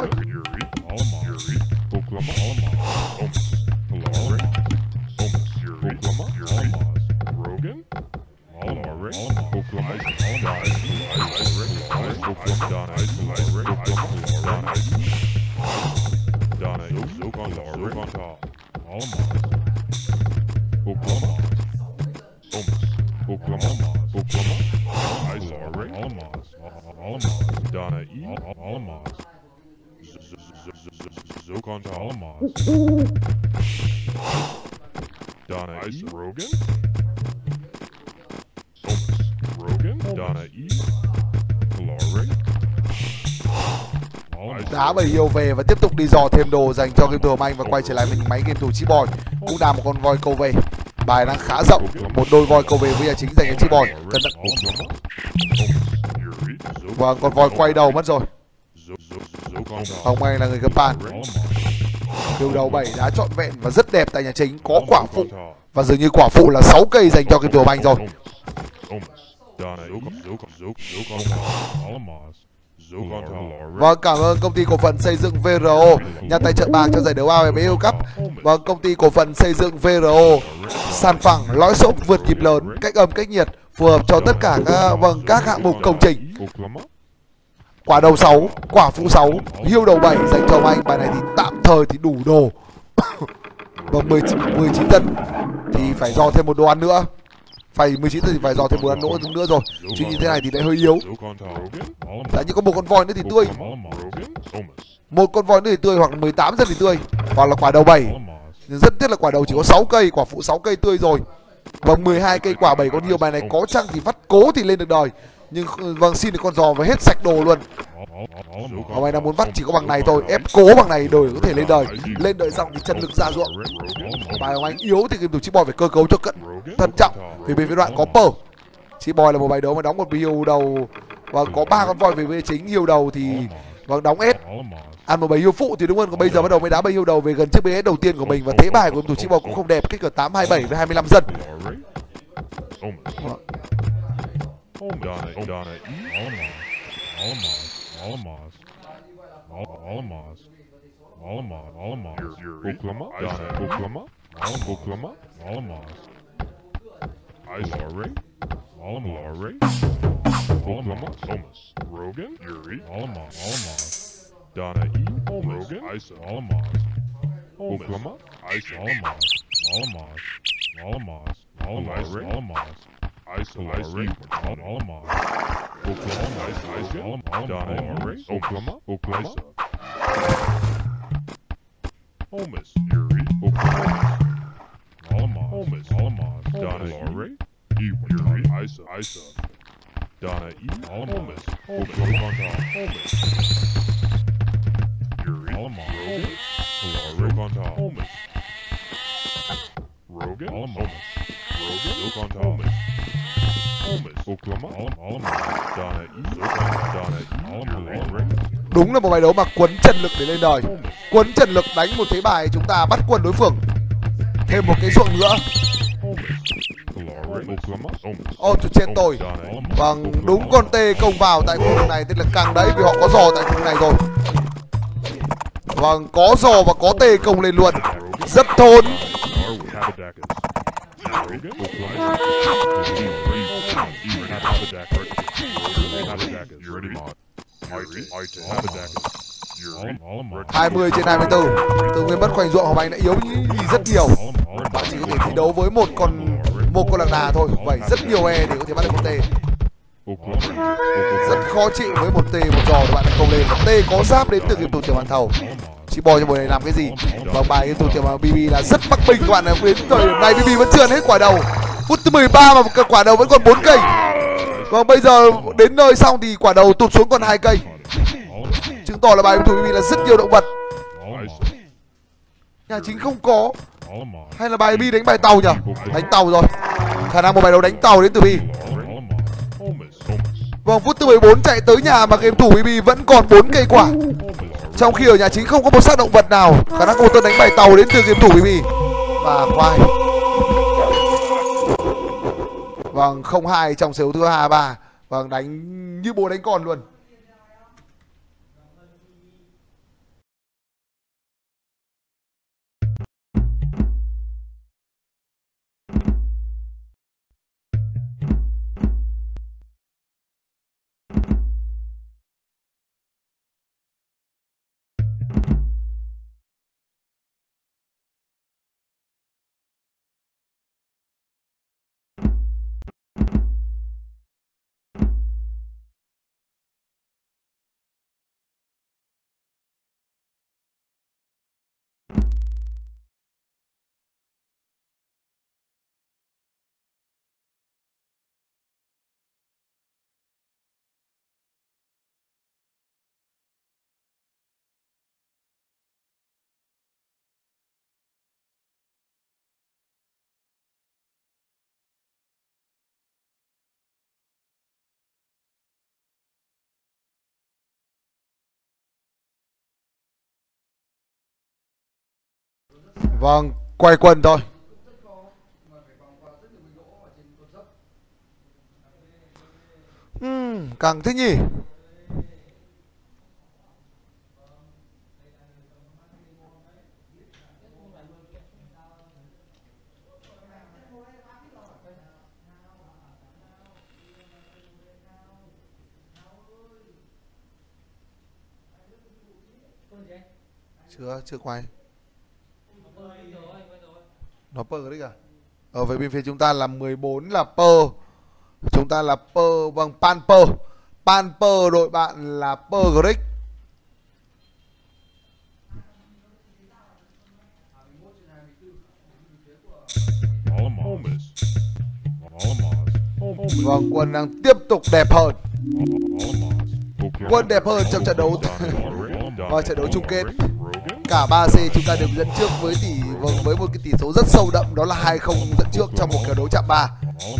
Donna E. Rogan. Rogan. Donna E. Glory. Đá bầy yêu về và tiếp tục đi dò thêm đồ dành cho game thủ Hồng Anh và quay trở lại mình máy game thủ Chip Boy. Cũng đá một con voi câu về. Bài đang khá rộng, một đôi voi câu về với nhà chính dành cho Chip Boy. Cẩn thận. Vâng, con voi quay đầu mất rồi. Hồng Anh là người gấp bàn. Điều đầu bảy đá trọn vẹn và rất đẹp tại nhà chính, có quả phụ và dường như quả phụ là sáu cây dành cho game thủ Hồng Anh rồi. Vâng, cảm ơn công ty cổ phần xây dựng vê rờ o nhà tài trợ bạc cho giải đấu a ép ép Cup. Vâng, công ty cổ phần xây dựng vê rờ o sàn phẳng, lõi xốp vượt nhịp lớn, cách âm cách nhiệt phù hợp cho tất cả các vâng các hạng mục công trình. Quả đầu sáu, quả phụ sáu, hiêu đầu bảy dành cho anh. Bài này thì tạm thời thì đủ đồ. Và mười chín tân thì phải dò thêm một đồ ăn nữa. Phải mười chín tân thì phải dò thêm một ăn nữa nữa rồi. Chứ như thế này thì lại hơi yếu. Đấy, như có một con voi nữa thì tươi. Một con voi nữa thì tươi, hoặc là mười tám dân thì tươi, hoặc là quả đầu bảy. Rất tiếc là quả đầu chỉ có sáu cây, quả phụ sáu cây tươi rồi. Và mười hai cây quả bảy con hiêu. Bài này có chăng thì vắt cố thì lên được đời. Nhưng vâng xin được con giò và hết sạch đồ luôn. Hồng Anh đang muốn vắt chỉ có bằng này thôi, ép cố bằng này đổi có thể lên đời. Lên đời xong thì chân lực ra ruộng. Bài Hồng Anh yếu thì game thủ Chip Boy phải cơ cấu cho cận thận trọng. Vì bên phía đoạn có pờ. Chip Boy là một bài đấu mà đóng một hiêu đầu và có ba con voi về phía chính. Hiêu đầu thì vâng đóng ép, ăn một bài hiêu phụ thì đúng hơn. Còn bây giờ bắt đầu mới đá bài hiêu đầu về gần chiếc bê ét đầu tiên của mình. Và thế bài của game thủ Chip Boy cũng không đẹp, kích cỡ tám hai bảy với hai mươi lăm dân. Donna, Donna E. Alamos, Alamos, Alamos, Alamos, Oklahoma, Donna, Oklahoma, Oklahoma, Alamos, Glory, Glory, Oklahoma, Alamos, Rogan, Yuri, Alamos, Alamos, Donna E. Rogan, Isa, Alamos, Oklahoma, Isa, Alamos, Alamos, Alamos, Alamos, Alamos. Isolation, Alamos, Oklahoma, Isolation, Donna, Oklahoma, Oklahoma, Holmes, Yuri, Oklahoma, Alamos, Holmes, Alamos, Donna, Yuri, Yuri, Isa, Isa, Donna, E, Alamos, Oklahoma, Holmes, Yuri, Alamos, Rogan, Holmes, Rogan, Alamos, Rogan, Holmes. Đúng là một bài đấu mà quấn chân lực để lên đời. Quấn chân lực đánh một thế bài chúng ta bắt quân đối phương. Thêm một cái ruộng nữa. Ô oh, chết tôi. Vâng, đúng con tê công vào tại khu vực này, tức là càng đấy vì họ có giò tại khu vực này rồi. Vâng, có giò và có tê công lên luôn. Rất thốn. hai mươi trên hai mươi tư. Từ nguyên bất khoảnh ruộng Hồng Anh đã yếu như rất nhiều. Bạn chỉ có thể thi đấu với một con một con lạc đà thôi. Vậy rất nhiều e để có thể bắt được con tê. Rất khó chịu với một tê một giò bạn lại không lên. Tê có giáp đến từ game thủ tiểu bàn thầu. Chip Boy trong buổi này làm cái gì? Và bài game thủ tiểu bàn bê bê là rất mắc bình các bạn. Đến thời điểm này bê bê vẫn chưa hết quả đầu. Phút thứ mười ba mà quả đầu vẫn còn bốn cây. Vâng, bây giờ đến nơi xong thì quả đầu tụt xuống còn hai cây, chứng tỏ là bài game thủ bê bê là rất nhiều động vật. Nhà chính không có, hay là bài B đánh bài tàu nhỉ? Đánh tàu rồi, khả năng một bài đấu đánh tàu đến từ B. Vâng, phút thứ mười bốn chạy tới nhà mà game thủ bê bê vẫn còn bốn cây quả, trong khi ở nhà chính không có một xác động vật nào. Khả năng một tên đánh bài tàu đến từ game thủ bê bê và khoai. Vâng, không hai trong xếu thứ hai ba. Vâng, đánh như bố đánh con luôn. Vâng, quay quần thôi. uhm, Càng thế nhỉ. Chưa, chưa quay. Nó pơ đấy cả. Ở về bên phía chúng ta là mười bốn là pơ. Chúng ta là pơ, vâng, pan pơ. Pan pơ, đội bạn là pơ grick. Vâng, quân đang tiếp tục đẹp hơn. Quân đẹp hơn trong trận đấu và trận đấu chung kết. Cả ba xê chúng ta đều dẫn trước với tỷ vâng, với một cái tỷ số rất sâu đậm, đó là hai không dẫn trước trong một kèo đấu chạm ba.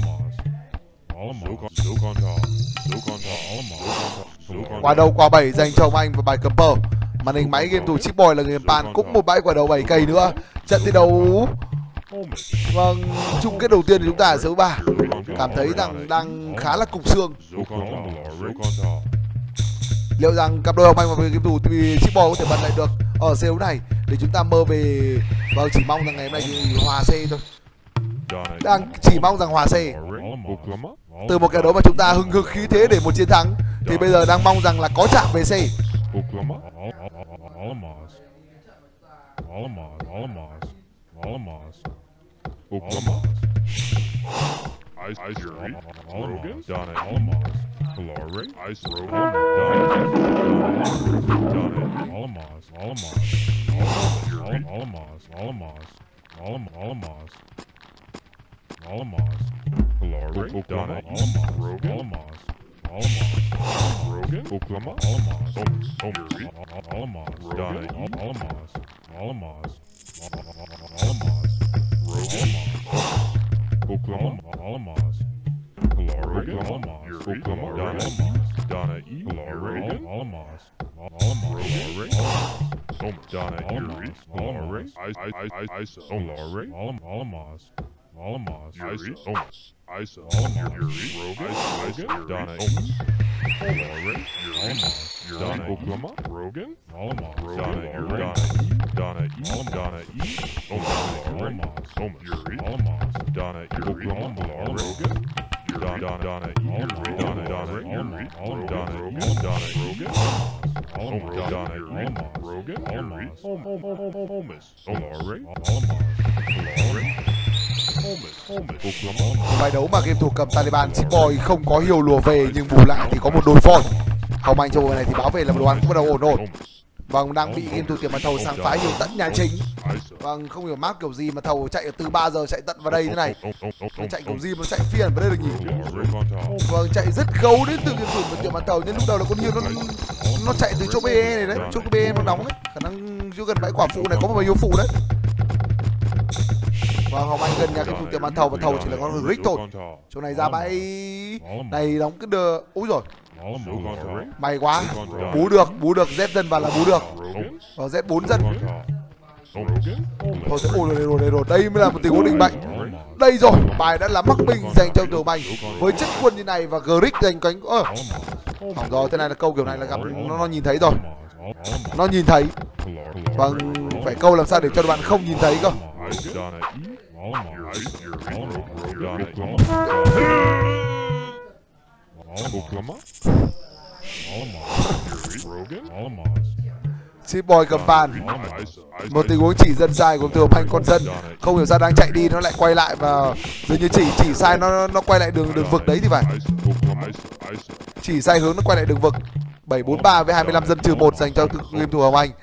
Quả đầu quả bảy dành cho ông Anh và bài cầm pơ. Màn hình máy game thủ Chip Boy là người Pan cũng một bãi quả đầu bảy cây nữa. Trận thi đấu vâng chung kết đầu tiên của chúng ta ở số ba. Cảm thấy rằng đang khá là cục xương. Liệu rằng cặp đôi ông Anh và game thủ Chip Boy có thể bật lại được ở xê đấu này để chúng ta mơ về. Vâng, chỉ mong rằng ngày hôm nay thì hòa C thôi. Đang chỉ mong rằng hòa C. Từ một kèo đấu mà chúng ta hừng hực khí thế để một chiến thắng thì bây giờ đang mong rằng là có chạm về C. Ice, Ice, Rogan, Donna, Alamos, Calore, Ice, Rogan, Donna, Alamos, Alamos, Alamos, Alamos, Alamos, Alamos, Calore, Donna, Alamos, Rogan, Alamos, Alamos, Rogan, Oklahoma, Alamos, Alamos, Alamos, Donna, Alamos, Alamos, Alamos, Rogan, Oklahoma, Alamos, Calore, Alamos, Oklahoma, Donna, E, Calore, Alamos, Alamos, Donna, Erie, Calore, Ice, Ice, Ice, Calore, Alamos, Alamos, Ice, Ice, Alamos, Rogan, Ice, Donna, E, Calore, Alamos, Donna, Oklahoma, Rogan, Alamos, Donna, Erie, Donna, E, Donna, E, Alamos, Erie, Alamos, Donna, Oklahoma, Rogan, Donna, Donna, Erie, Donna, Donna, Erie, Donna, Donna, Rogan, Alamos, Donna, Erie, Rogan, Erie, Alamos, Calore, Alamos, Calore, Bài đấu mà game thủ cầm Taliban Chip Boy không có Hiều lùa về, nhưng bù lại thì có một đôi phone. Hồng Anh châu này thì báo về là đồ ăn cũng bắt đầu ổn ổn. Vâng, đang bị game thủ tiệm bàn thầu sang phái nhiều tận nhà chính. Vâng, không hiểu map kiểu gì mà thầu chạy từ ba giờ chạy tận vào đây thế này. Nó chạy kiểu gì mà chạy phiền vào đây được nhỉ? Vâng, chạy rất gấu đến từ game thủ tiệm bàn thầu, nhưng lúc đầu là con Hiêu nó nó chạy từ chỗ bê e này đấy, chỗ bê e nó đóng đấy, khả năng chỗ gần bãi quả phụ này có một bao phụ đấy. Vâng, Hồng Anh gần nhà game thủ tiệm bàn thầu và thầu chỉ là con Rick thôi. Chỗ này ra bãi này đóng cái đờ, úi rồi. May quá, bú được, bú được, Z dân vào là bú được. Và Z bốn dân. Thôi, ôi rồi, rồi, rồi, đây mới là một tình huống định mệnh. Đây rồi, bài đã là mắc bình dành cho Tiểu Bành với chất quân như này và Grick giành cánh. Ơ, hỏng rồi, thế này là câu kiểu này là gặp nó, nó nhìn thấy rồi. Nó nhìn thấy. Vâng, phải câu làm sao để cho bạn không nhìn thấy cơ. Chip Boy cầm bàn. Một tình huống chỉ dân sai của Tiểu Bành, con dân không hiểu sao đang chạy đi nó lại quay lại và dường như chỉ chỉ sai nó nó quay lại đường đường vực đấy thì phải. Chỉ sai hướng nó quay lại đường vực. bảy bốn ba với hai mươi lăm dân trừ một dành cho game thủ Hồng Anh.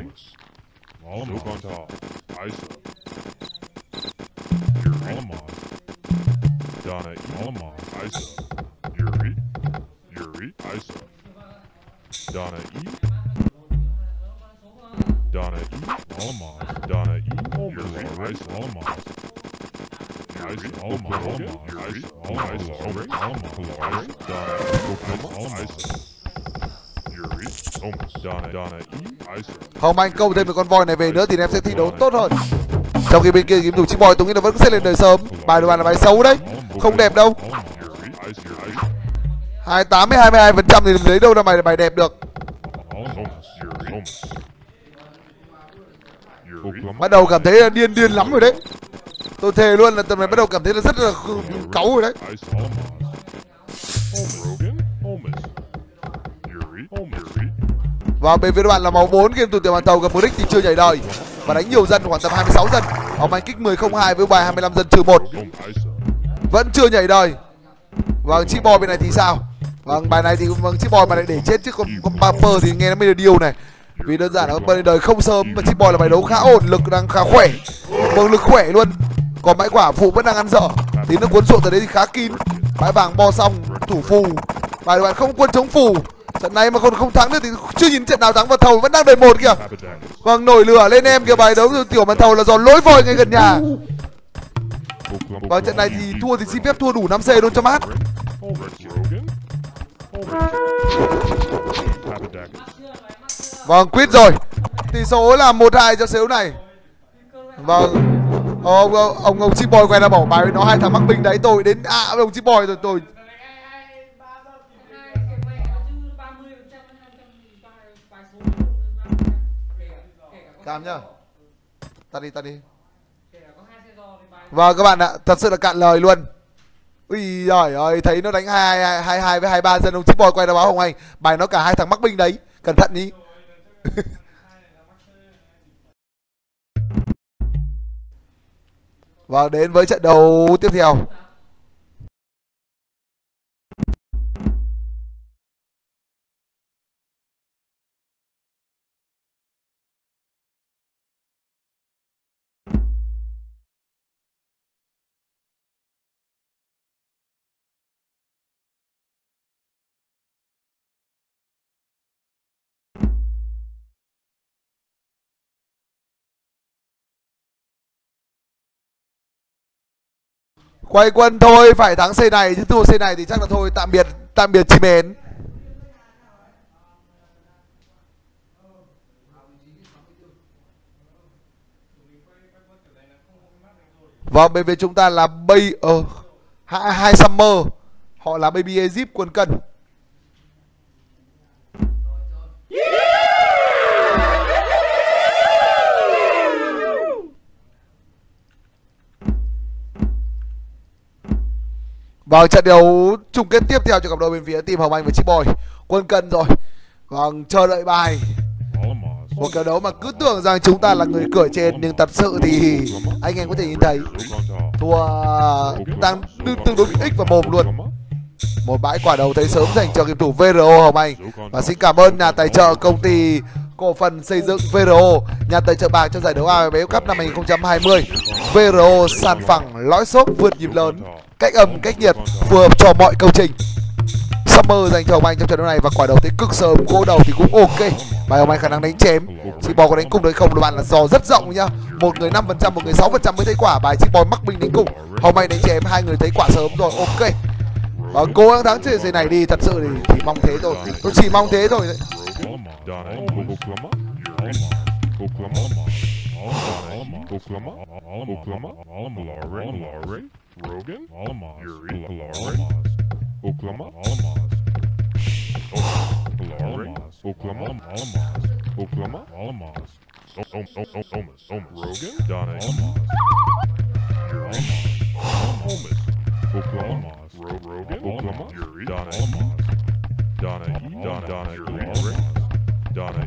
Donna E. Donna E. Alamos. Donna E. Yuri. Ice. Alamos. Ice. Alamos. Yuri. Alamos. Alamos. Donna E. Ice. Yuri. Alamos. Donna. Donna E. Ice. Hồng Anh câu thêm một con voi này về nữa thì em sẽ thi đấu tốt hơn. Trong khi bên kia game thủ Chip Boy tôi nghĩ là vẫn sẽ lên đời sớm. Bài đồ bàn là bài xấu đấy, không đẹp đâu. hai mươi tám với hai mươi hai phần trăm thì lấy đâu ra bài bài đẹp được. Bắt đầu cảm thấy là điên điên lắm rồi đấy. Tôi thề luôn là tầm này bắt đầu cảm thấy là rất là cáu rồi đấy. Và bên phía bạn là máu bốn, game thủ tiệm bàn thầu gặp Brick thì chưa nhảy đời và đánh nhiều dân, khoảng tầm hai mươi sáu dân. Hồng Anh kích mười không hai với bài hai mươi lăm dân trừ một. Vẫn chưa nhảy đời. Vâng, Chip Boy bên này thì sao? Vâng, bài này thì vâng Chip Boy mà lại để chết chứ còn con Pamper thì nghe nó mới là điều này. Vì đơn giản là bên đời không sớm và Chip Boy là bài đấu khá ổn, lực đang khá khỏe. Vâng, lực khỏe luôn. Còn bãi quả phụ vẫn đang ăn dở. Tí nó cuốn ruộng tới đấy thì khá kín. Bãi vàng bo xong, thủ phù. Bài bạn không quân chống phù. Trận này mà còn không thắng được thì chưa nhìn trận nào thắng, và thầu vẫn đang đời một kìa. Vâng, nổi lửa lên em kìa, bài đấu tiểu bàn thầu là do lỗi vòi ngay gần nhà. Và trận này thì thua thì xin phép thua đủ năm C luôn cho mát. Vâng, quýt rồi. Tỷ số là một hai cho xếu này. Vâng. Ông ông ông, ông Chip Boy quay ra bỏ bài với nó hai thằng mắc bình đấy, tôi đến à ông Chip Boy rồi tôi. Cam nhá. Ta đi ta đi. Vâng các bạn ạ, thật sự là cạn lời luôn. Ui giời ơi, thấy nó đánh hai hai hai với hai ba dân, ông Chip Boy quay ra báo Hồng Anh, bài nó cả hai thằng mắc binh đấy, cẩn thận đi. Và đến với trận đấu tiếp theo. Quay quân thôi, phải thắng C này chứ thua C này thì chắc là thôi, tạm biệt tạm biệt chim én. Và bên phía chúng ta là Bay ờ hai, hai Summer, họ là Baby Egypt quân cân. Vâng, trận đấu chung kết tiếp theo cho cặp đôi bên phía team Hồng Anh và Chip Boy. Quân cân rồi. Vâng, chờ đợi bài. Một trận đấu mà cứ tưởng rằng chúng ta là người cửa trên, nhưng thật sự thì anh em có thể nhìn thấy thua đang tương đối ích vào mồm luôn. Một bãi quả đầu thấy sớm dành cho game thủ vê rờ o Hồng Anh. Và xin cảm ơn nhà tài trợ công ty cổ phần xây dựng vê rờ o, nhà tài trợ bạc cho giải đấu a ép ép Cup năm hai nghìn không trăm hai mươi. vê rờ o sàn phẳng, lõi xốp, vượt nhịp lớn, cách âm, cách nhiệt, phù hợp cho mọi công trình. Summer dành cho Hồng Anh trong trận đấu này và quả đầu tới cực sớm, gỗ đầu thì cũng ok. Bài Hồng Anh khả năng đánh chém. Chị bò có đánh cùng đấy không? Các bạn là giò rất rộng nhá. Một người năm phần trăm, một người sáu phần trăm mới thấy quả. Bài chị bò mắc binh đánh cùng, Hồng Anh đánh chém, hai người thấy quả sớm rồi, ok. Và cố gắng thắng chơi này đi, thật sự thì, thì mong thế thôi. Tôi chỉ mong thế thôi đấy. Rogan, Yuri, Oklahoma, Oklahoma, Oklahoma, Rogan, Donna, Yuri, Oklahoma, Rogan, Oklahoma, Yuri, Donna, Donna, Donna, Donna, Yuri, Donna,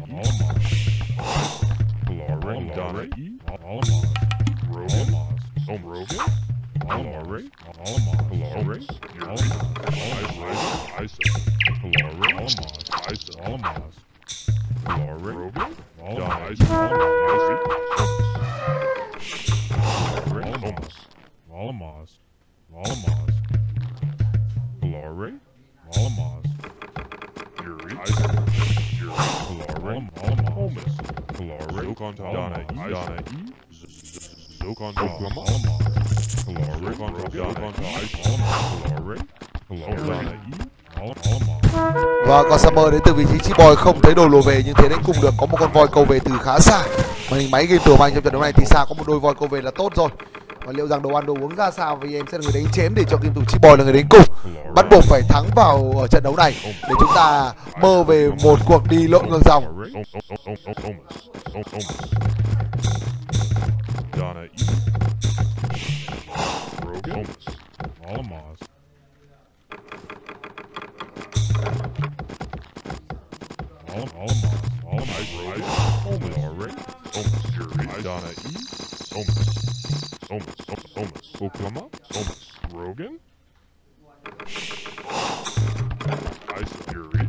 Rogan, Donna, Rogan, Om Rogan. Alright, alright, Yuri, Isa, alright, Isa, alright, Rogan, Don Isa, alright, Alamos, Alamos, alright, Alamos, Yuri, Isa, Yuri, alright, Alamos, alright, Donna E, Donna E, Zokon, Oklahoma, và con Summer đến từ vị trí chi boy không thấy đồ lùa về nhưng thế đánh cùng được, có một con voi câu về từ khá xa. Màn hình máy game của anh trong trận đấu này thì xa có một đôi voi câu về là tốt rồi. Và liệu rằng đồ ăn đồ uống ra sao vì em sẽ là người đánh chém để cho game thủ chi boy là người đánh cùng. Bắt buộc phải thắng vào ở trận đấu này để chúng ta mơ về một cuộc đi lộn ngược dòng. Rogan, Alamos, Alamos, Alamos, Rogan, Omas, alright, Omas, Yuri, Donna E, Omas, Omas, Omas, Oklahoma, Omas, Rogan, Isa, Yuri,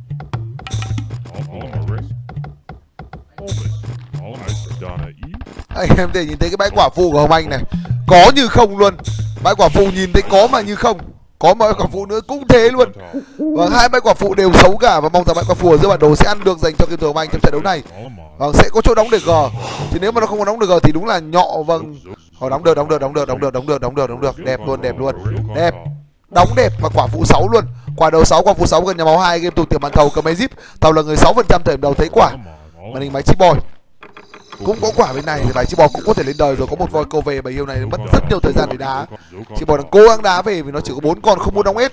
alright, Omas, Omas, Donna E. Anh em thể nhìn thấy cái bãi quả phụ của Hồng Anh này, có như không luôn. Bãi quả phụ nhìn thấy có mà như không, có mà bãi quả phụ nữa cũng thế luôn. Và hai bãi quả phụ đều xấu cả và mong rằng bãi quả phụ ở giữa bản đồ sẽ ăn được dành cho game thủ Hồng Anh trong trận đấu này. Vâng, sẽ có chỗ đóng để G. Chứ nếu mà nó không có đóng được G thì đúng là nhọ. Vâng, họ đóng được, đóng được, đóng được, đóng được, đóng được, đóng được, đóng được, đẹp luôn, đẹp luôn, đẹp, đóng đẹp và quả phụ sáu luôn. Quả đầu sáu, quả phụ sáu gần nhà máu hai, game thủ tiềm màn thầu cầm máy zip, thầu là người sáu phần trăm thời điểm đầu thấy quả. Màn hình máy chip boy cũng có quả bên này thì bài chi bò cũng có thể lên đời rồi, có một voi câu về. Bài yêu này mất rất nhiều thời gian để đá. Chi bò đang cố gắng đá về vì nó chỉ có bốn con không muốn đóng hết.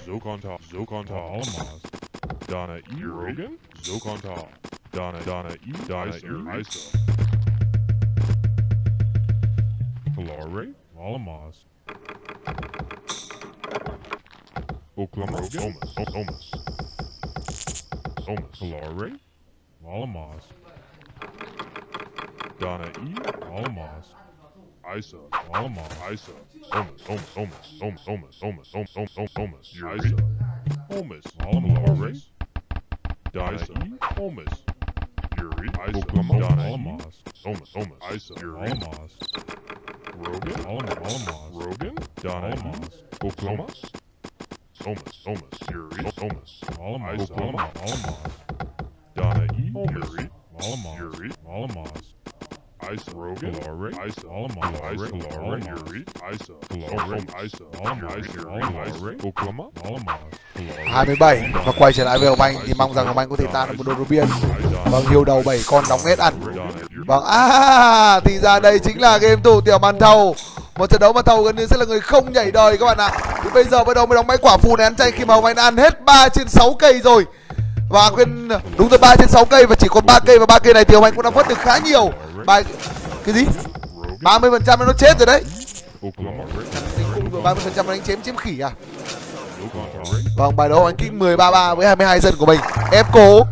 Donna E, Alamos, Isa, Alamos, Isa, Omas, Omas, Omas, Omas, Omas, Omas, Omas, Omas, Isa, Omas, Alamos, Donna E, Omas, Yuri, Isa, Donna E, Omas, Omas, Isa, Yuri, Alamos, Rogan, Alamos, Rogan, Donna E, Oklahoma, Omas, Omas, Yuri, Omas, Alamos, Alamos, Donna E, Yuri, Alamos, Yuri, Alamos. Isa, Rogan, Isa, Alamos, Isa, Yuri, Isa, Isa, Alamos, Oklahoma, hai mươi bảy và quay trở lại với Hồng Anh thì mong rằng Hồng Anh có thể tan được một đôi đô biên. Vâng, hiêu đầu bảy con đóng hết ăn. Vâng, à thì ra đây chính là game thủ tiểu màn thầu. Một trận đấu mà thầu gần như sẽ là người không nhảy đời các bạn ạ. Thì bây giờ bắt đầu mới đóng máy quả phù này ăn chay khi mà Hồng Anh đã ăn hết ba trên sáu cây rồi. Và khuyên đúng rồi, ba trên sáu cây và chỉ còn ba cây, và ba cây này thì Hồng Anh cũng đã vớt được khá nhiều. Bài cái gì? ba mươi phần trăm nó chết rồi đấy. ba mươi phần trăm đánh chém chém khỉ à? Vâng, bài đấu anh kích mười ba ba với hai mươi hai dân của mình. Ép cố.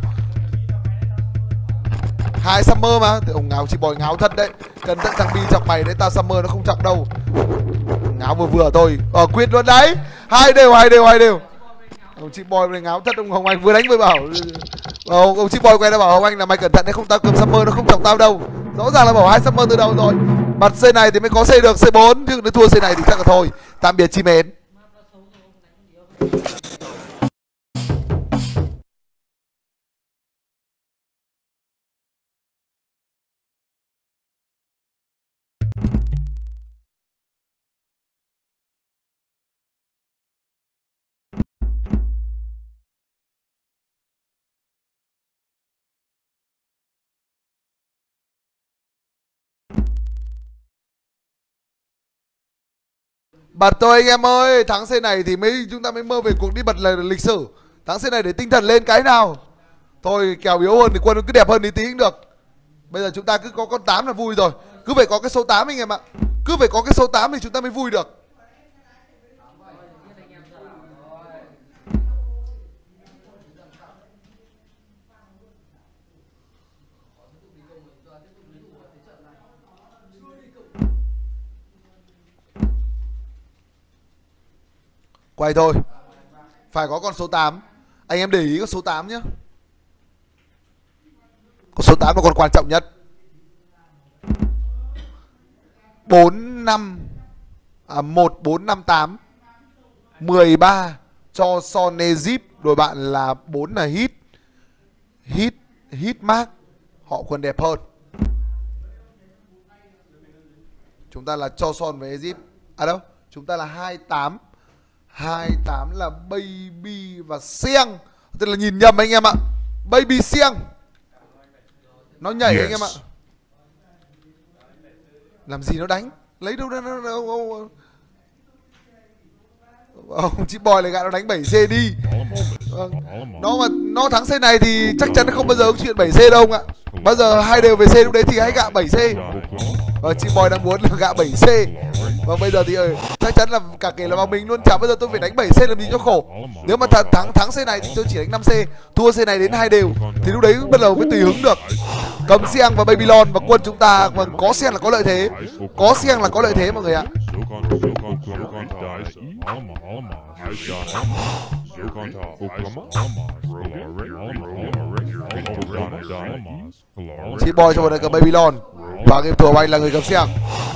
Hai Summer mà, thì ông ngáo chỉ bòi ngáo thật đấy. Cần tận thằng Bi chọc mày đấy, tao Summer nó không chọc đâu. Ngáo vừa vừa thôi. Ờ quyết luôn đấy. Hai đều, hai đều, hai đều. Ông chị boy này ngáo thật, ông Hồng Anh vừa đánh vừa bảo Ông, ông Chip Boy quay ra bảo Hồng Anh là mày cẩn thận đấy, không tao cầm Summer nó không chọc tao đâu. Rõ ràng là bảo hai Summer từ đầu rồi. Mặt C này thì mới có C được C bốn, chứ nếu thua C này thì chắc là thôi. Tạm biệt chim én. Bật thôi anh em ơi, thắng C này thì mới chúng ta mới mơ về cuộc đi bật là lịch sử. Thắng C này để tinh thần lên cái nào. Thôi kèo yếu hơn thì quân cứ đẹp hơn tí tí cũng được. Bây giờ chúng ta cứ có con tám là vui rồi. Cứ phải có cái số tám anh em ạ. Cứ phải có cái số tám thì chúng ta mới vui được. Quay thôi. Phải có con số tám. Anh em để ý có số tám nhé. Con số tám là con quan trọng nhất. bốn năm à một bốn năm tám mười ba cho Son Egypt, đội bạn là bốn là hit. Hit hit mark. Họ còn đẹp hơn. Chúng ta là cho Son với Egypt. À đâu? Chúng ta là hai tám. hai tám là Baby và Sieng. Tức là nhìn nhầm anh em ạ. Baby Sieng. Nó nhảy yes. Anh em ạ. Làm gì nó đánh. Lấy đâu ra nó, nó, nó, ông Chip Boy lại gạ nó đánh bảy C đi. Vâng. Nó mà nó thắng C này thì chắc chắn nó không bao giờ có chuyện bảy C đâu ông ạ. Bao giờ hai đều về C lúc đấy thì hãy gạ bảy C. Và Chip Boy đang muốn là gạ bảy C. Và bây giờ thì ơi, chắc chắn là cả kể là vào mình luôn, chả bao giờ tôi phải đánh bảy C làm gì cho khổ. Nếu mà th thắng thắng C này thì tôi chỉ đánh năm C, thua C này đến hai đều thì lúc đấy bắt đầu mới tùy hứng được. Cầm Sieng và Babylon và quân chúng ta mà có Sieng là có lợi thế. Có Sieng là có lợi thế mọi người ạ. Chip Boy cho một đời cầm Babylon và game thủ của anh là người cầm Sieng.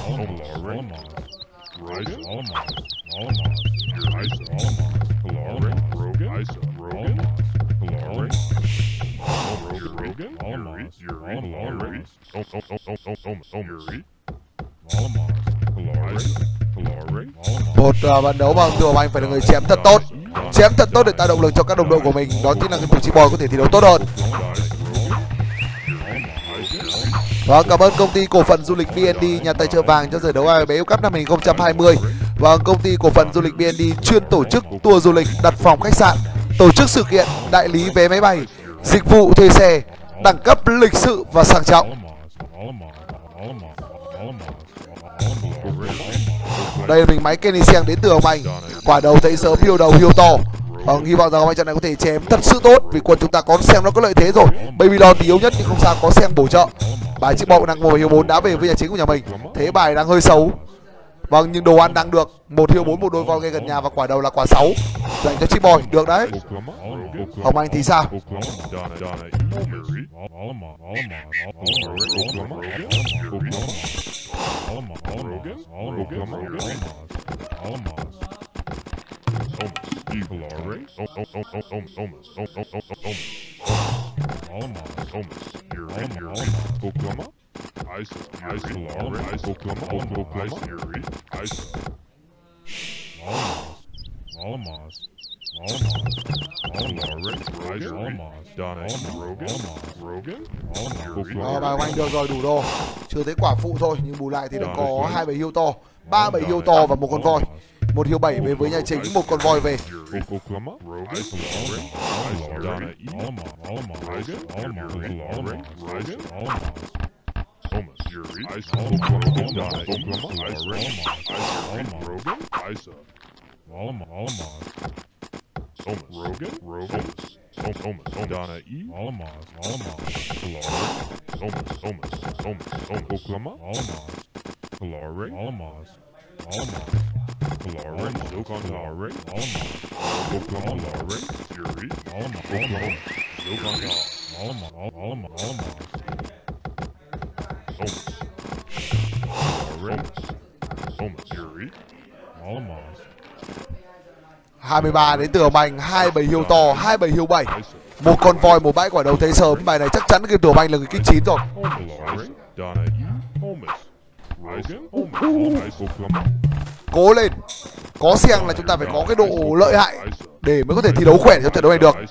Một uh, trận đấu mà Tùa Anh phải là người chém thật tốt, chém thật tốt để tạo động lực cho các đồng đội của mình. Đó chính là cái Chip Boy có thể thi đấu tốt hơn. Vâng, cảm ơn công ty cổ phần du lịch bê en đê, nhà tài trợ vàng cho giải đấu a ép ép Cup năm hai không hai không. Và công ty cổ phần du lịch bê en đê chuyên tổ chức tour du lịch, đặt phòng khách sạn, tổ chức sự kiện, đại lý vé máy bay, dịch vụ thuê xe, đẳng cấp lịch sự và sang trọng. Đây là mình máy Kenny Sieng đến từ Hồng Anh. Quả đầu thấy sớm, hiêu đầu hiêu to. Vâng, hy vọng rằng Hồng Anh trận này có thể chém thật sự tốt vì quân chúng ta có Sieng nó có lợi thế rồi. Babylon thì yếu nhất nhưng không sao, có Sieng bổ trợ. Bài Chip Boy đang ngồi hiêu bốn đá về với nhà chính của nhà mình. Thế bài đang hơi xấu. Vâng, nhưng đồ ăn đang được. Một hiêu bốn, một đôi voi ngay gần nhà và quả đầu là quả sáu dành cho Chip Boy, được đấy. Hồng Anh thì sao? Ờ, bài Anh được rồi, đủ đồ. Chưa thấy quả phụ thôi, nhưng bù lại thì đã có hai bầy hiêu to, ba bầy hiêu to và một con voi. Một hiêu bảy về với nhà chính, một con voi về. Rogan, Rogan, Thomas, Donna E, Alamos, Alamos, Thomas, Thomas, Thomas, Thomas, Oklahoma, Alamos, Calare, Alamos, Alamos, Calare, Silcon, Calare, Alamos, Oklahoma, Calare, Fury, Alamos, Oklahoma, Silcon, Alamos, Alamos, Alamos. Omas. Already. Omas, Yuri. Alamos. hai mươi ba đến từ Hồng Anh, hai bầy hiêu to, hai bầy hiêu bảy. Một con voi, một bãi quả đầu thấy sớm. Bài này chắc chắn game thủ Hồng Anh là người kích chín rồi. Cố lên. Có xiềng là chúng ta phải có cái độ lợi hại để mới có thể thi đấu khỏe trong trận đấu này được.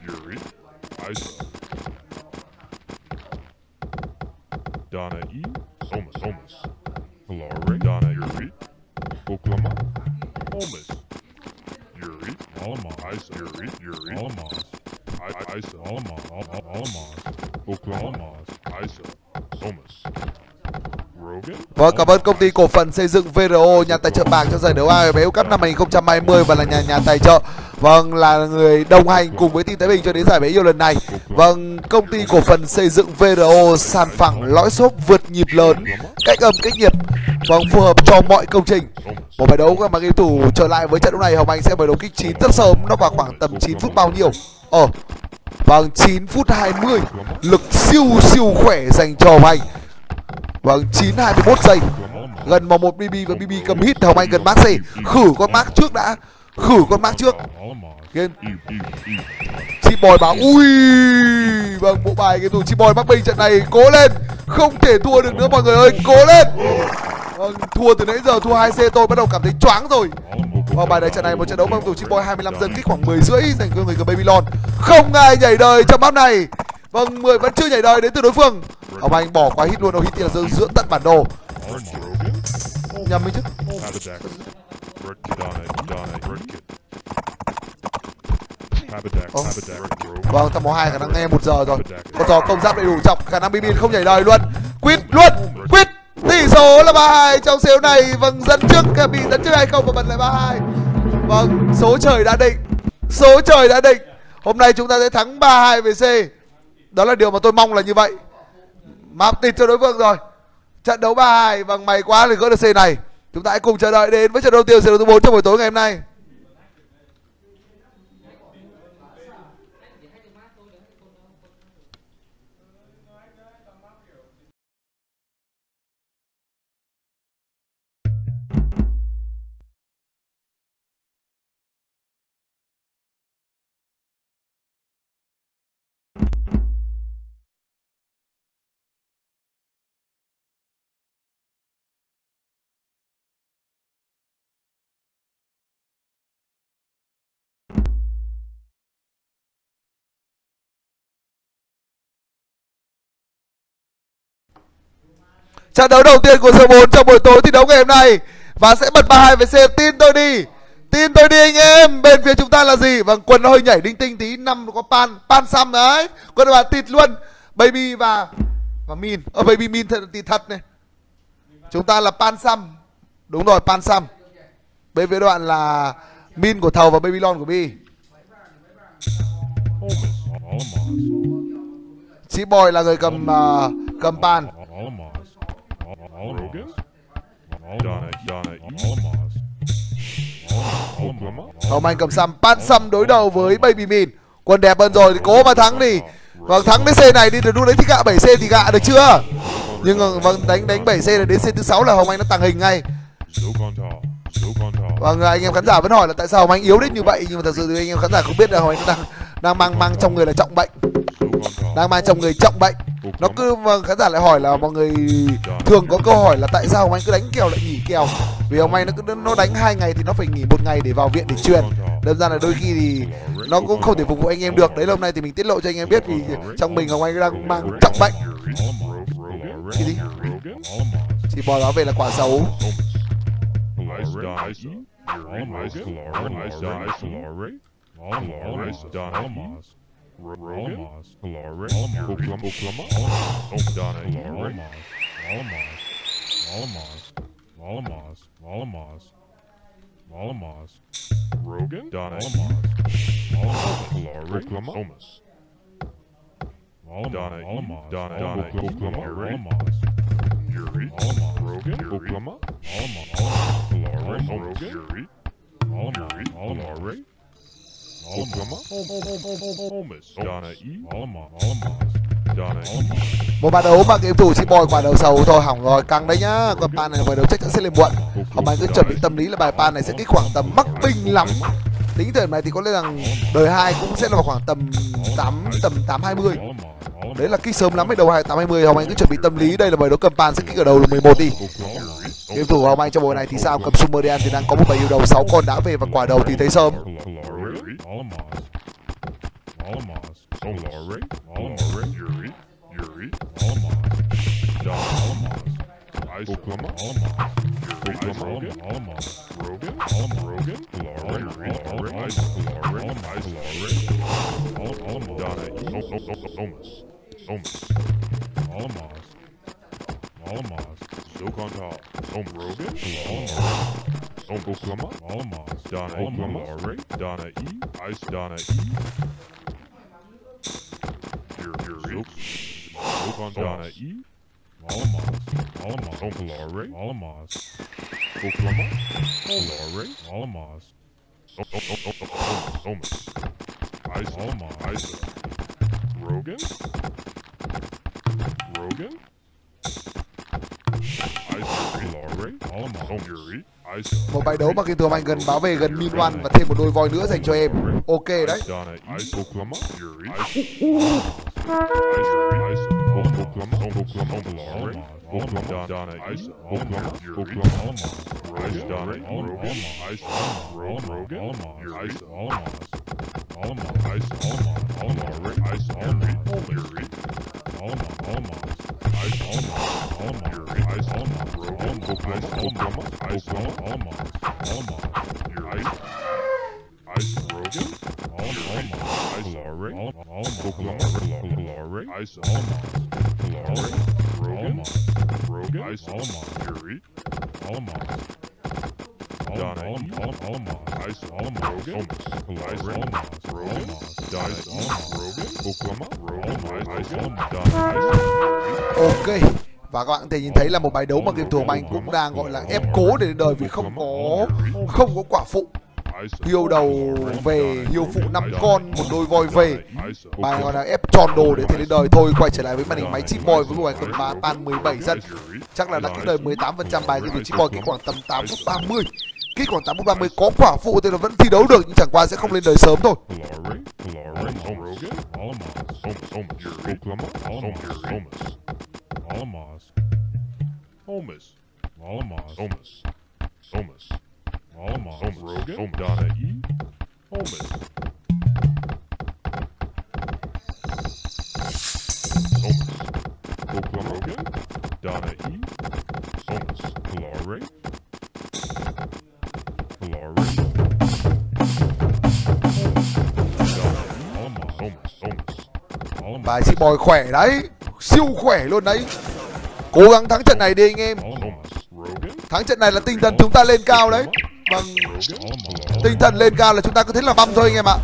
Donna E. Omas, Omas. Glory, Donna Yuri. Oklahoma. Omas. Yuri. Alamos, Isa. Yuri. Yuri. Alamos. I, Isa. Alamos. Alamos. Oklahoma. Isa. Omas. Rogan. Vâng, cảm ơn công ty cổ phần xây dựng vê rờ o, nhà tài trợ bạc cho giải đấu a ép ép Cup năm hai không hai không và là nhà nhà tài trợ. Vâng, là người đồng hành cùng với team Thái Bình cho đến giải bế yêu lần này. Vâng, công ty cổ phần xây dựng vê rờ o, sàn phẳng lõi xốp vượt nhịp lớn, cách âm cách nhiệt. Vâng, phù hợp cho mọi công trình. Một bài đấu mà game thủ trở lại với trận đấu này, Hồng Anh sẽ bài đấu kích chín rất sớm, nó vào khoảng tầm chín phút bao nhiêu? Ờ, vâng, chín phút hai mươi. Lực siêu siêu khỏe dành cho Hồng Anh. Vâng, chín hai mươi mốt giây. Gần vào một bê bê và bê bê cầm hit. Hồng Anh gần mát gì? Khử con mát trước đã. Khử con mát trước. Game Chip Boy báo ui. Vâng, bộ bài game thủ Chip Boy mắc bình trận này. Cố lên. Không thể thua được nữa mọi người ơi. Cố lên. Vâng, thua từ nãy giờ, thua hai xê tôi bắt đầu cảm thấy choáng rồi. Vâng, bài này trận này một trận đấu mang thủ Chip Boy hai mươi lăm dân kích khoảng mười rưỡi dành cho người của Babylon. Không ai nhảy đời trong map này. Vâng, mười vẫn chưa nhảy đời đến từ đối phương. Hồng Anh bỏ qua hit luôn, đâu hit thì là giữa, giữa tận bản đồ. Nhầm ấy chứ. Oh. Vâng, thằng màu hai khả năng nghe một giờ rồi. Con giò công giáp đầy đủ chọc, khả năng bê bê không nhảy đời luôn. Quýt luôn, quýt. Tỷ số là ba hai trong xếu này. Vâng, dẫn trước, bị dẫn trước hay không và bật lại ba hai. Vâng, số trời đã định. Số trời đã định. Hôm nay chúng ta sẽ thắng ba hai về C. Đó là điều mà tôi mong là như vậy. Map tịt cho đối phương rồi. Trận đấu ba hai. Vâng, may quá thì gỡ được C này. Chúng ta hãy cùng chờ đợi đến với trận đấu tiêu C đấu thứ bốn trong buổi tối ngày hôm nay. Trận đấu đầu tiên của số bốn trong buổi tối thi đấu ngày hôm nay và sẽ bật ba hai với C. Tin tôi đi, tin tôi đi anh em. Bên phía chúng ta là gì? Vâng, quần nó hơi nhảy đinh tinh tí. Năm có pan, pan xăm đấy. Quần bạn tịt luôn. Baby và và Min. Ờ Baby Min thật tịt thật này. Chúng ta là pan xăm. Đúng rồi, pan xăm. Bên phía đoạn là Min của Thầu và Babylon của Bi. Chip Boy là người cầm uh, cầm pan. Hồng Anh cầm xăm, pan xăm đối đầu với Baby Min. Quân đẹp hơn rồi thì cố mà thắng đi. Vâng, thắng đến C này đi, được lúc đấy thì gạ bảy C thì gạ được chưa? Nhưng vâng, đánh đánh bảy C là đến C thứ sáu là Hồng Anh nó tàng hình ngay. Vâng, anh em khán giả vẫn hỏi là tại sao Hồng Anh yếu đến như vậy, nhưng mà thật sự thì anh em khán giả không biết là Hồng Anh đang đang mang mang trong người là trọng bệnh. Đang mang trong người trọng bệnh. Nó cứ vâng, khán giả lại hỏi là mọi người thường có câu hỏi là tại sao Hồng Anh cứ đánh kèo lại nghỉ kèo. Vì Hồng Anh nó cứ nó đánh hai ngày thì nó phải nghỉ một ngày để vào viện để truyền. Đơn giản là đôi khi thì nó cũng không thể phục vụ anh em được. Đấy là hôm nay thì mình tiết lộ cho anh em biết vì trong mình Hồng Anh đang mang trọng bệnh. Cái gì? Chỉ bỏ nó về là quả xấu. Alamos, Glory, Oklahoma, Donna, Alamos, Alamos, Alamos, Alamos, Alamos, Rogan, Donna, Alamos, Glory, Oklahoma, Donna, Alamos, Donna, Oklahoma, Alamos, Yuri, Alamos, Rogan, Oklahoma, Alamos, Glory, Rogan, Yuri, Alamos, Glory. Oklahoma, Holmes, Donna E, Alamos, Alamos, Donna E. Một trận đấu mà game thủ Chip Boy quả đầu sầu thôi, hỏng rồi, căng đấy nhá. Con pan này bài đấu chắc chắn sẽ lên muộn. Hồng Anh cứ chuẩn bị tâm lý là bài pan này sẽ kích khoảng tầm mắc binh lắm. Tính thời điểm này thì có lẽ rằng đời hai cũng sẽ là vào khoảng tầm tám tầm tám hai mươi. Đấy là kích sớm lắm, đầu hai tám hai mươi. Hồng Anh cứ chuẩn bị tâm lý, đây là bài đấu cầm pan sẽ kích ở đầu mười một đi. Game thủ Hồng Anh trong bộ này thì sao? Cầm Sumerian thì đang có một bài yêu đầu sáu con đã về và quả đầu thì thấy sớm. Oklahoma, Oklahoma, Rogan, Rogan, Oklahoma, Donna Oklahoma, Donna E, Ice, Donna E, Yuri, Donna E. Alamos, Alamos, Oklahoma, Alamos, Oklahoma, Oklahoma, Alamos, Alamos, Ice, Alamos, Ice, Rogan, Rogan, Ice, Oklahoma, Alamos, Yuri, Ice. Một bài đấu mà game thủ Hồng Anh gần báo về gần min one và thêm một đôi voi nữa dành cho em. Ok đấy. Ice, Oklahoma, Yuri, Ice, Oklahoma, Oklahoma, Oklahoma, Donna Ice, Oklahoma, Oklahoma, Ice, Donna Rogan, Ice, Rogan, Ice, Alamos, Alamos, Ice, Alamos, Ice, Yuri, Alamos, Alamos, Ice, Alamos, Yuri, Ice, Alamos, Rogan, Oklahoma, Oklahoma, Ice, Alamos, Alamos, Yuri, Ice, Rogan, Alamos, Ice, Oklahoma, Oklahoma, Ice, Alamos, Rogan, Rogan, Ice, Alamos, Yuri, Alamos, Donna E, Alamos, Ice, Alamos, Rogan, Ice, Alamos, Rogan, Ice, Alamos, Rogan, Oklahoma, Rogan, Ice, Alamos, Donna Ice, Ok. Và các bạn có thể nhìn thấy là một bài đấu mà game thủ Hồng Anh cũng đang gọi là ép cố để lên đời vì không có không có quả phụ. Hiêu đầu về, hiêu phụ năm con, một đôi voi về. Bài gọi là ép tròn đồ để thể lên đời thôi. Quay trở lại với màn hình máy Chip Boy với một bài cầm má pan mười bảy dân. Chắc là đã kích đời mười tám phần trăm bài game thủ Chip Boy kích khoảng tầm tám phút ba mươi. Kích khoảng tám phút ba mươi có quả phụ thì là vẫn thi đấu được nhưng chẳng qua sẽ không lên đời sớm thôi. Alamos, Holmes, Alamos, Holmes, Holmes, Alamos, Rogan, Donna E, Holmes, Holmes, Oklahoma, Rogan, Donna E, Holmes, Kalare, Kalare, Alamos, Holmes, Holmes, Bài Chip Boy khỏe đấy, siêu khỏe luôn đấy. Cố gắng thắng trận này đi anh em. Thắng trận này là tinh thần chúng ta lên cao đấy. Vâng, tinh thần lên cao là chúng ta cứ thế là băm thôi anh em ạ.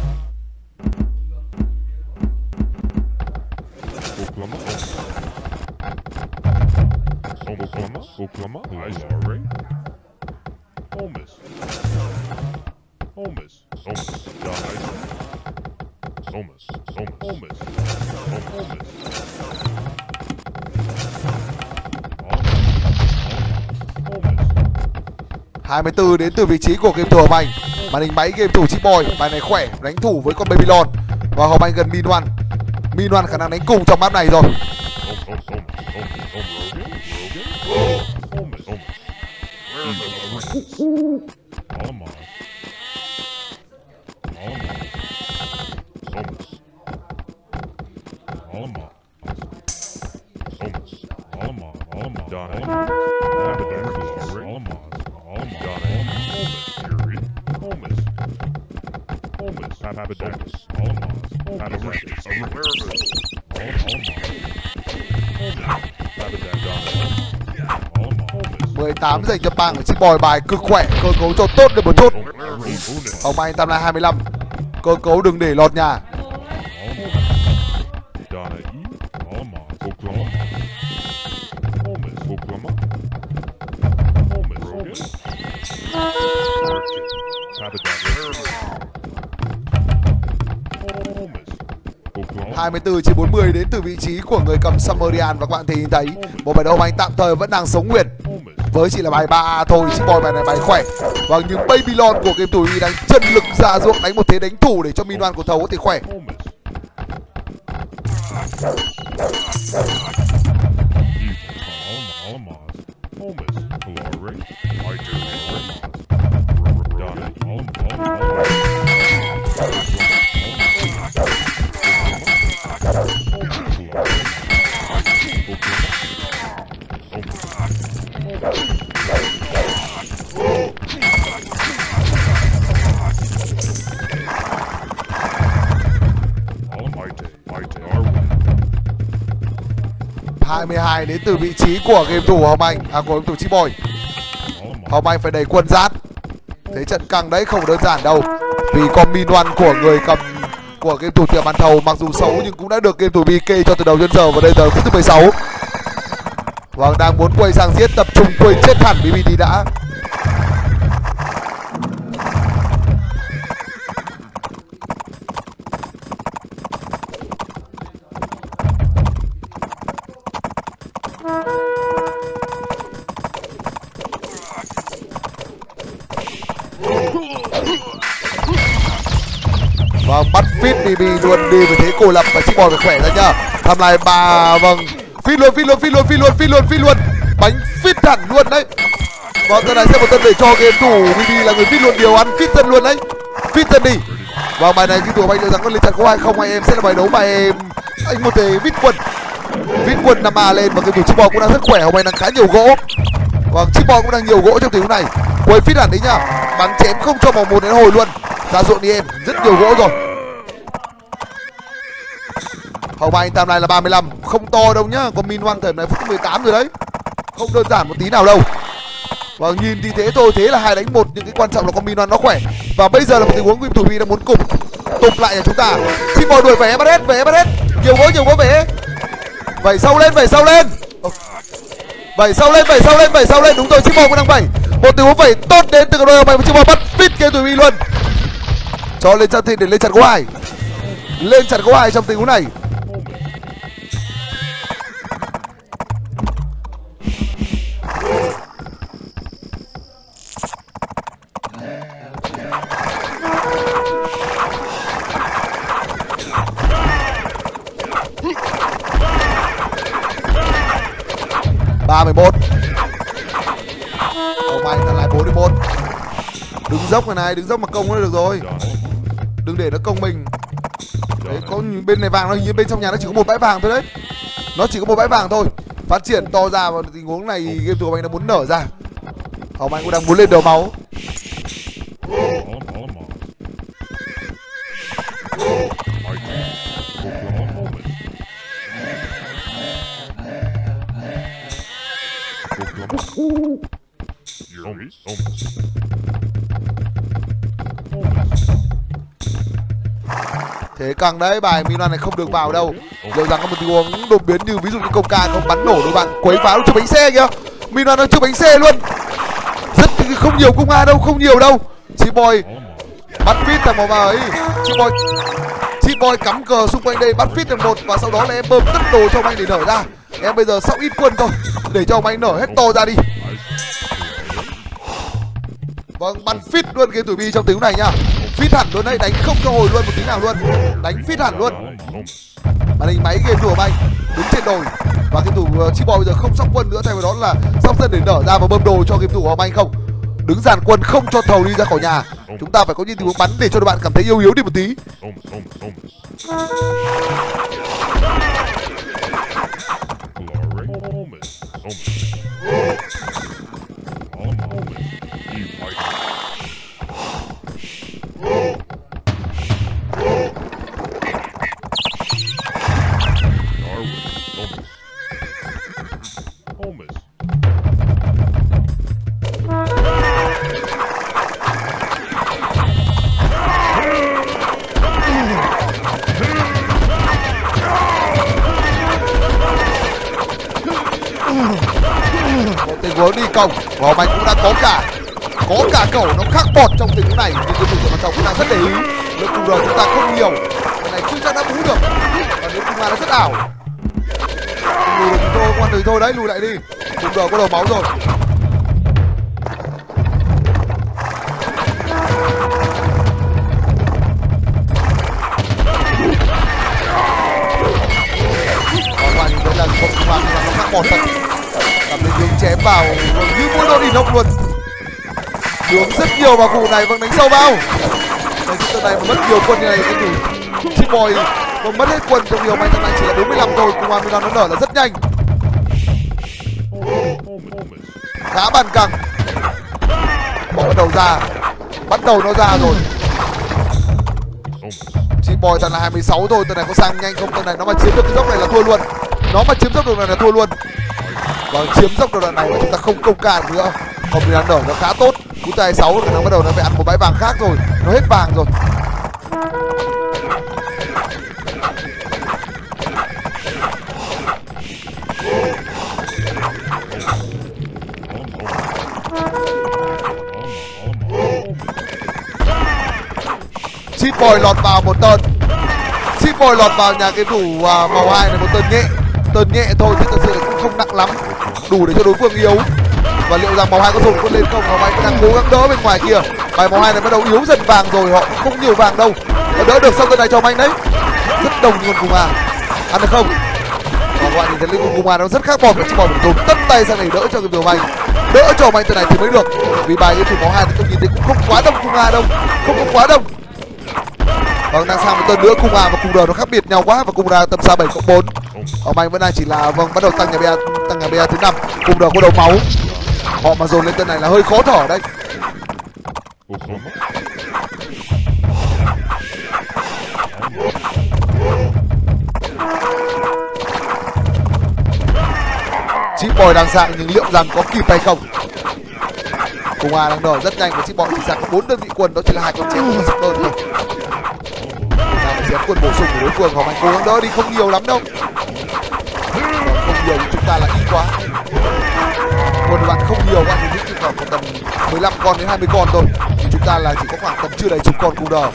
hai mươi tư đến từ vị trí của game thủ Hồng Anh. Màn hình máy game thủ Chip Boy. Bài này khỏe, đánh thủ với con Babylon. Và Hồng Anh gần min one. min one khả năng đánh cùng trong map này rồi. mười tám dành cho bang của Chip Boy. Bài cực khỏe, cơ cấu cho tốt được một chút. Hồng Anh tam lai hai mươi lăm. Cơ cấu đừng để lọt nhà. hai mươi tư trên bốn mươi đến từ vị trí của người cầm Sumerian, và các bạn thì thấy một bài đấu anh tạm thời vẫn đang sống nguyên với chỉ là bài ba thôi. Chipboy bài này bài khỏe. Vâng, nhưng Babylon của game thủ đang chân lực ra ruộng đánh một thế đánh thủ để cho Minoan của thầu có thể khỏe. hai mươi hai đến từ vị trí của game thủ Hồng Anh, à của game thủ Chipboy. Hồng Anh phải đẩy quân giát. Thế trận căng đấy, không đơn giản đâu. Vì con Minoan của người cầm của game thủ tiệm bàn thầu mặc dù xấu nhưng cũng đã được game thủ bê ca cho từ đầu đến giờ, và đây giờ phút thứ mười sáu. Vâng, đang muốn quay sang giết, tập trung quay chết hẳn bê bê tê đã. Vâng, bắt fit bê bê luôn đi với thế cô lập, và Chipboy phải khỏe ra nhá. Tham lai bà vâng fit luôn fit luôn fit luôn fit luôn fit luôn fit luôn bánh fit hẳn luôn đấy. Vâng, tân này sẽ một tân để cho game thủ bê bê là người fit luôn, điều ăn fit dân luôn đấy, fit dân đi. Và bài này game thủ anh liệu rằng có lên trận có hay không, anh em sẽ là bài đấu mà em anh một thể vít quân vít quân năm a lên, và game thủ Chipboy cũng đang rất khỏe. Hôm nay đang khá nhiều gỗ. Vâng, Chipboy cũng đang nhiều gỗ trong tình huống này. Quay fit hẳn đấy nhá, bắn chém không cho màu một đến hồi luôn. Ra ruộng đi em, rất nhiều gỗ rồi. Hồng Anh tầm này là ba mươi lăm, không to đâu nhá. Còn Minoan thời này phút mười tám rồi đấy, không đơn giản một tí nào đâu. Và nhìn thì thế thôi, thế là hai đánh một, nhưng cái quan trọng là con Minoan nó khỏe. Và bây giờ là một tình huống game thủ bê đang muốn cục tục lại nhà chúng ta. Chipboy đuổi về bắt hết, về bắt hết, nhiều gỗ nhiều gỗ về. Vẩy sâu lên, vẩy sâu lên, vẩy sâu lên, vẩy sâu lên, vẩy sâu lên. Đúng rồi, Chipboy cũng đang vẩy. Một tình huống vẩy tốt đến từ đội Hồng Anh, và Chipboy bắt fit game thủ bê luôn. Cho lên trận thì để lên trận có ai, lên trận có ai trong tình huống này. ba mươi mốt. Hồng Anh là lại bốn mươi mốt. Đứng dốc này này, đứng dốc mà công nó được rồi. Đừng để nó công mình. Đấy, có bên này vàng, nó hình như bên trong nhà nó chỉ có một bãi vàng thôi đấy. Nó chỉ có một bãi vàng thôi. Phát triển to ra, và tình huống này game thủ Hồng Anh đã muốn nở ra. Hồng Anh cũng đang muốn lên đầu máu. Thế càng đấy, bài Minoan này không được vào đâu. Liệu rằng có một tình huống đột biến như ví dụ như công ca không bắn nổ đối bạn, quấy phá lúc chụp bánh xe kìa. Minoan nó chụp bánh xe luôn. Rất không nhiều công a đâu, không nhiều đâu. Chipboy bắt fit thằng màu vào ấy. Chipboy Chipboy cắm cờ xung quanh đây, bắt fit thằng một, và sau đó là em bơm tất đồ cho anh để nở ra. Em bây giờ sau ít quân thôi để cho anh nở hết to ra đi. Vâng, bắn fit luôn game thủ bê trong tiếng này nhá. Fit hẳn luôn đấy, đánh không cho hồi luôn một tí nào luôn. Đánh fit hẳn luôn. Màn hình máy game thủ Hồng Anh đứng trên đồi, và game thủ Chipboy bây giờ không sóc quân nữa, thay vào đó là sóc sân để nở ra và bơm đồ cho game thủ Hồng Anh không. Đứng dàn quân không cho thầu đi ra khỏi nhà. Chúng ta phải có những tình huống bắn để cho các bạn cảm thấy yếu yếu đi một tí. Một tình huống đi cổng, và Hồng Anh cũng đã có cả có cả cẩu nó khác bọt trong tình huống này, nhưng cái thủ mà chồng cũng đang rất để ý. Lực cùng rồi chúng ta không nhiều, cái này chưa chắc đã bú được, và nếu cùng nó rất ảo. Lùi được thì thôi, quan thì thôi đấy, lùi lại đi. Cùng rồi có đầu máu rồi. Còn qua nhìn thấy là một cùng nó khác một thật. Cầm lên hướng chém vào như mũi đốt đi nốc luôn. Nướng rất nhiều vào khu này, vẫn đánh sâu vào. Đây chúng ta này mà mất nhiều quân như này, cái thủ chip boy mà mất hết quân trong nhiều may thằng này chỉ là bốn mươi lăm thôi, cùng Milan nó nở là rất nhanh. Khá bàn căng. Họ bắt đầu ra, bắt đầu nó ra rồi. Chip boy tận là hai mươi sáu thôi, tận này có sang nhanh không? Tận này nó mà chiếm được cái dốc này là thua luôn. Nó mà chiếm dốc được này là thua luôn. Và chiếm dốc được đoạn này mà chúng ta không công càn nữa. Còn Milan nở nó khá tốt. Cú tay sáu nó bắt đầu nó phải ăn một bãi vàng khác rồi, nó hết vàng rồi. Chip boy lọt vào một tơn. Chip boy lọt vào nhà cái thủ uh, màu hai này một tơn nhẹ, tơn nhẹ thôi chứ thật sự cũng không nặng lắm, đủ để cho đối phương yếu. Và liệu rằng màu hai có dùng quân lên không? Màu hai đang cố gắng đỡ bên ngoài kia. Bài màu hai này bắt đầu yếu dần vàng rồi, họ cũng không nhiều vàng đâu. Và đỡ được sau cái này cho anh đấy. Rất đồng như con cung A. Ăn được không? Và các bạn nhìn thấy linh con cung A nó rất khác bọt, và chỉ bỏ được dùng tất tay sang này đỡ cho cái điều anh. Đỡ cho anh từ này thì mới được. Vì bài cái thủ màu hai thì tôi nhìn thấy cũng không quá đông cung A đâu, không có quá đông. Vâng, đang sang một tơn nữa, cung A và cung R nó khác biệt nhau quá, và cung R tầm xa bảy cộng bốn. Ở anh vẫn đang chỉ là vâng bắt đầu tăng nhà bè, tăng nhà bè thứ năm. Cung R có đầu máu. Họ mà dồn lên tên này là hơi khó thở đấy. Chip boy đang sang nhưng liệu rằng có kịp hay không? Cùng A đang nở rất nhanh và Chip boy chỉ sang có bốn đơn vị quân, đó chỉ là hai con chém của sắp đơn thôi. Đang phải chém quân bổ sung của đối phương, họ mạnh cố gắng đỡ đi, không nhiều lắm đâu. Không nhiều thì chúng ta là ít quá. Quân bạn không nhiều, bạn thì chỉ khoảng tầm mười lăm con đến hai mươi con thôi. Thì chúng ta là chỉ có khoảng tầm chưa đầy chục con cung đờ.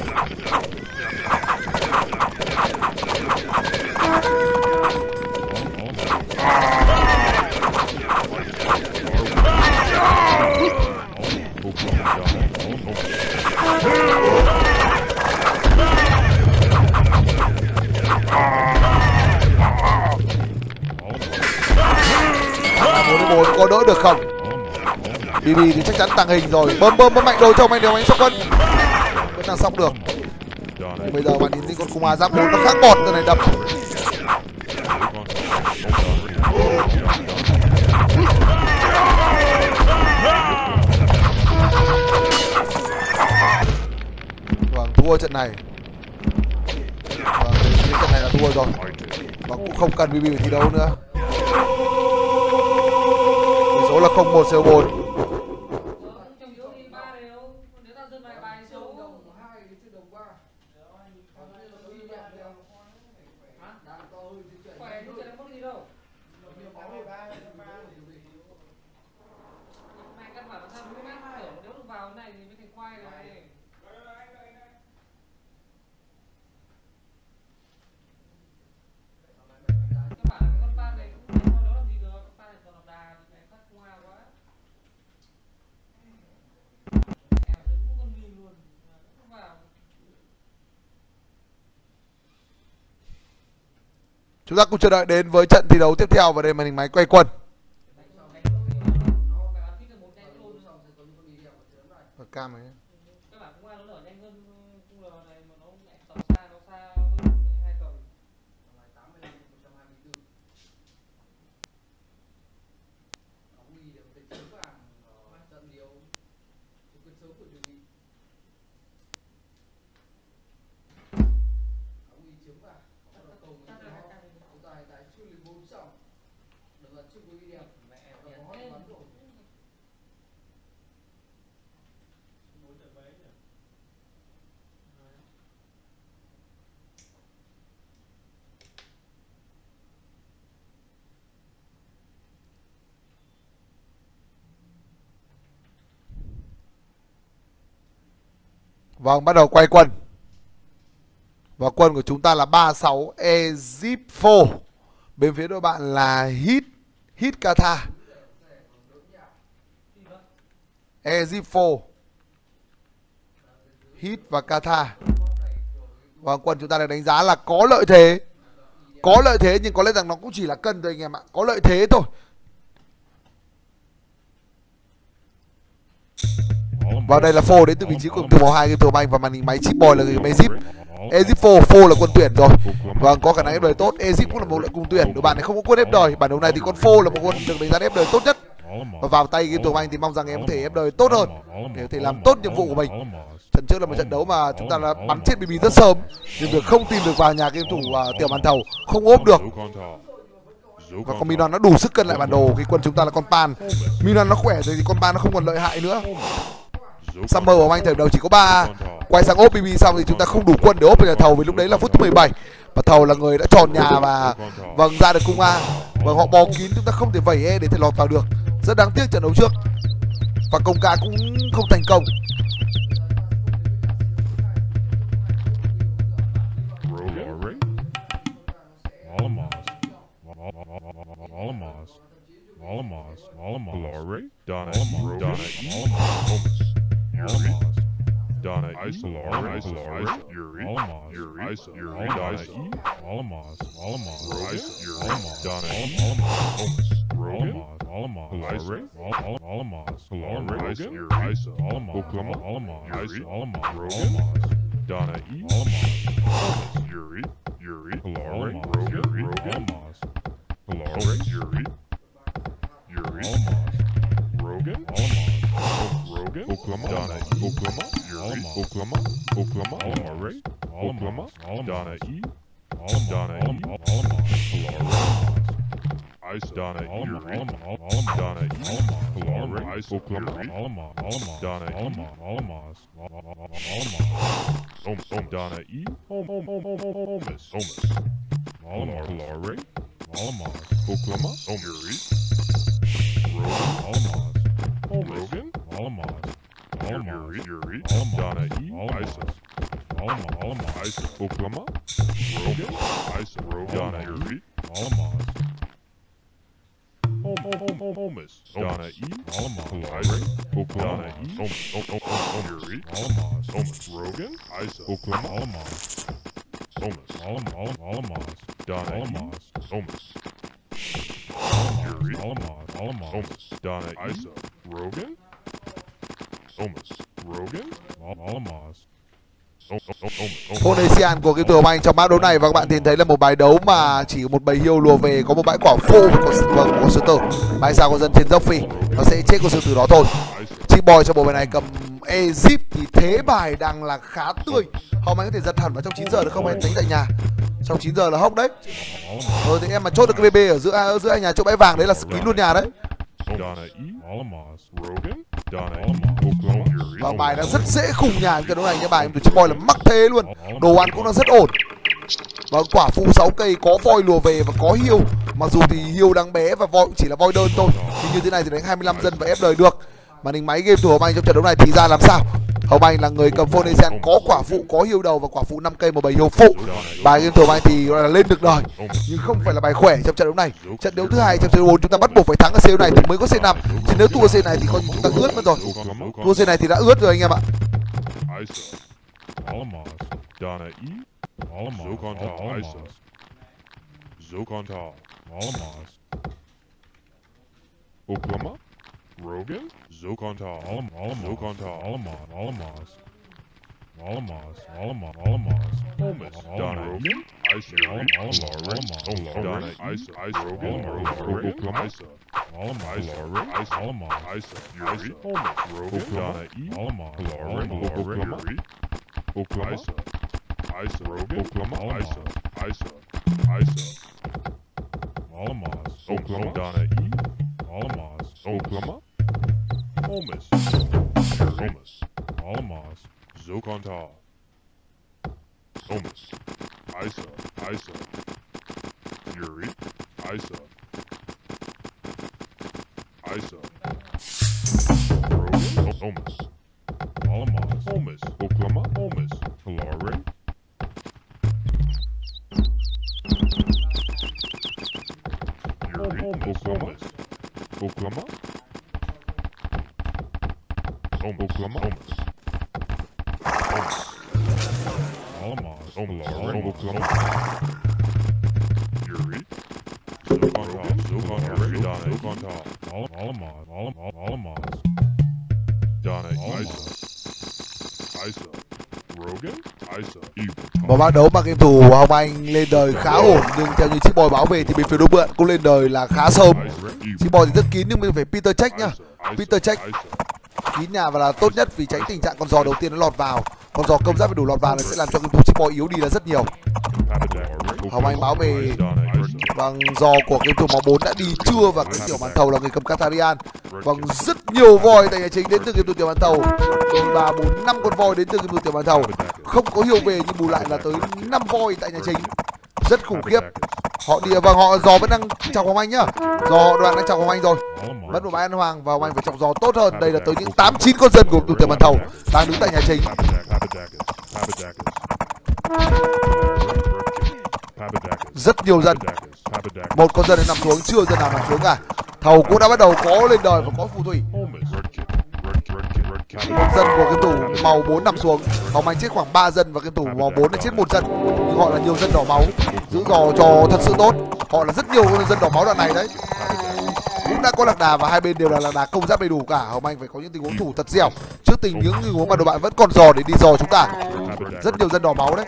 Có đỡ được không? bê bê thì chắc chắn tàng hình rồi. Bơm bơm bơm mạnh đồ cho anh đều anh sóc quân. Vẫn đang sóc được. Nhưng bây giờ bạn nhìn thấy con cung A giáp bốn nó khác bọt từ này đập. Vâng, thua trận này. Vâng, trận này là thua rồi. Và cũng không cần bê bê thi đấu nữa. Số là không một xê bốn. Chúng ta cùng chờ đợi đến với trận thi đấu tiếp theo, và đây màn hình máy quay quân. Ở cam này. Vâng, bắt đầu quay quân. Và quân của chúng ta là ba sáu Ezipho. Bên phía đội bạn là Hit Hit Kata. Ezipho, Hit và Kata. Và quân chúng ta được đánh giá là có lợi thế. Có lợi thế nhưng có lẽ rằng nó cũng chỉ là cân thôi anh em ạ. Có lợi thế thôi. Vào đây là phô đến từ vị trí của từ màu hai game thủ anh và màn hình máy chip boy là người Ezip. Ezipho, phô là quân tuyển rồi. Vâng, có khả năng ép đời tốt. Ezip cũng là một loại cung tuyển. Đội bạn này không có quân ép đời. Bản đấu này thì con phô là một quân được đánh giá ép đời tốt nhất. Và vào tay game thủ anh thì mong rằng em có thể ép đời tốt hơn để có thể làm tốt nhiệm vụ của mình. Trận trước là một trận đấu mà chúng ta đã bắn chết bê bê rất sớm, nhưng việc không tìm được vào nhà game thủ uh, tiểu bàn thầu, không ốp được. Và con Minon nó đủ sức cân lại bản đồ. Cái quân chúng ta là con Pan. Minon nó khỏe rồi thì con Pan nó không còn lợi hại nữa. Summer của anh thời đầu chỉ có ba, quay sang ốp bê bê xong thì chúng ta không đủ quân để ốp nhà thầu vì lúc đấy là phút thứ mười bảy. Và thầu là người đã tròn nhà và vâng ra được cung A. Và họ bó kín, chúng ta không thể vẩy E để thể lọt vào được. Rất đáng tiếc trận đấu trước. Và công ca cũng không thành công. Donna Isolar, Isolar, Yuri, Yuri, Yuri, Donna E, Alamaz, Alamaz, Yuri, Donna E, Rogan, Alamaz, Alamaz, Alamaz, Yuri, Oklahoma, Alamaz, Alamaz, Rogan, Donna E, Alamaz, Yuri, Yuri, Rogan, Alamaz, Alamaz, Yuri, Yuri, Rogan, Alamaz. Rogan, Oklahoma, Donna E, Oklahoma, Yuri, Oklahoma, Oklahoma, Alamaz, Oklahoma, Donna E, Donna E, Ice, Donna Yuri, Donna E, Alamaz, Oklahoma, Donna E, Alamaz, Om, Om, Donna E, Om, Om, Om, Om, Omis, Omis, Alamaz, Alamaz, Oklahoma, Om, Yuri, Rogan, Alamaz. Rogan, Alamaz, Alamaz, Yuri, Donna E, Isis, Alamaz, Alamaz, Isis, Oklahoma, Rogan, Isis, Rogan, Donna Yuri, Alamaz, Omis, Donna E, Alamaz, Oklahoma, E, Yuri, Alamaz, Omis, Rogan, Isis, Oklahoma, Alamaz, Omis, Alamaz, Donna E, Omis. Yuri, Alamaz, Alamaz, Omis, Donna E, Isa, Rogan, Omis, Rogan, Alamaz, Phonesian của cái tựa anh trong map đấu này và các bạn nhìn thấy là một bài đấu mà chỉ một bầy hiêu lùa về, có một bãi quả phô và có vâng có sư tử. Bài sao có dân trên dốc phi nó sẽ chết con sư tử đó thôi. Chi boy trong bộ bài này cầm Ezip thì thế bài đang là khá tươi. Hôm anh có thể giật hẳn vào trong chín giờ được không em đánh tại nhà? Trong chín giờ là hốc đấy. Rồi thì em mà chốt được cái bê bê ở giữa ở giữa nhà chỗ bãi vàng đấy là kín luôn nhà đấy. Và bài đã rất dễ khùng nhà cái đấu này nha bài em từ Chip Boy là mắc thế luôn. Đồ ăn cũng nó rất ổn. Và quả phụ sáu cây có voi lùa về và có hiêu. Mặc dù thì hiêu đang bé và voi chỉ là voi đơn thôi. Nhưng như thế này thì đánh hai mươi lăm dân và ép đời được. Màn hình máy game thủ Hồng Anh trong trận đấu này thì ra làm sao? Hồng Anh là người cầm Phonesian có quả phụ, có hiêu đầu và quả phụ năm cây một bầy hiêu phụ. Bài game thủ Hồng Anh thì gọi là lên được đời, nhưng không phải là bài khỏe trong trận đấu này. Trận đấu thứ hai trong trận đấu bốn chúng ta bắt buộc phải thắng ở C này thì mới có C năm. Chứ nếu thua C này thì coi như chúng ta ướt mất rồi. Thua C này thì đã ướt rồi anh em ạ. Oklahoma, Rogan, Zokontal, Alamaz, Zokontal, Alamaz, Alamaz, Alamaz, Alamaz, Alamaz, Omis, Donna Rogan, Ice, Alamaz, Alamaz, Donna Ice, Ice, Rogan, Oklahoma, Ice, Alamaz, Ice, Alamaz, Ice, Yuri, Omis, Rogan, Donna E, Alamaz, Oklahoma, Oklahoma, Ice, Rogan, Oklahoma, Ice, Ice, Ice, Alamaz, Oklahoma, Donna E, Alamaz, Oklahoma, Omis, Omis, Alamaz, Zokontal, Omis, Isa, Isa, Yuri, Isa, Isa, Rogan, Omis, Alamaz, Omis, Oklahoma, Omis, Hilare, Oklahoma. Yuri. Luke on top. Luke on top. Donna. Luke on top. All all Moss. All all all Moss. Donna. Isa. Isa. Rogan. Isa. Một ván đấu mà game thủ Hồng Anh lên đời khá ổn, nhưng theo như Chipboy báo về thì bên phía đối mượn cũng lên đời là khá sớm. Chipboy thì rất kín nhưng mình phải Peter check nhá. Peter check kín nhà và là tốt nhất vì tránh tình trạng con giò đầu tiên nó lọt vào. Con giò công giáp phải đủ lọt vào này sẽ làm cho game thủ Chipboy yếu đi là rất nhiều. Hồng Anh báo về bằng giò của game thủ máu bốn đã đi chưa và cái tiểu màn thầu là người cầm Katarina. Vâng, rất nhiều voi tại nhà chính đến từ game thủ tiểu màn thầu. Ba bốn năm con voi đến từ game thủ tiểu màn thầu. Không có hiệu về nhưng bù lại là tới năm voi tại nhà chính. Rất khủng khiếp. Họ đi vâng họ giò vẫn đang chọc Hồng Anh nhá. Giò đoạn đang chọc Hồng Anh rồi. Mất một bãi ăn hoàng và Hồng Anh phải chọc giò tốt hơn. Đây là tới những tám chín con dân của game thủ tiểu màn thầu đang đứng tại nhà chính. Rất nhiều dân. Một con dân nằm xuống, chưa dân nào nằm xuống cả. Thầu cũng đã bắt đầu có lên đời và có phù thủy. Một dân của game thủ màu bốn nằm xuống. Hồng Anh chết khoảng ba dân và game thủ màu bốn đã chết một dân. Nhưng họ là nhiều dân đỏ máu, giữ giò cho thật sự tốt. Họ là rất nhiều dân đỏ máu đoạn này đấy. Cũng đã có lạc đà và hai bên đều là lạc đà công giáp đầy đủ cả. Hồng Anh phải có những tình huống thủ thật dẻo trước tình những tình huống mà đội bạn vẫn còn giò để đi giò chúng ta. Rất nhiều dân đỏ máu đấy.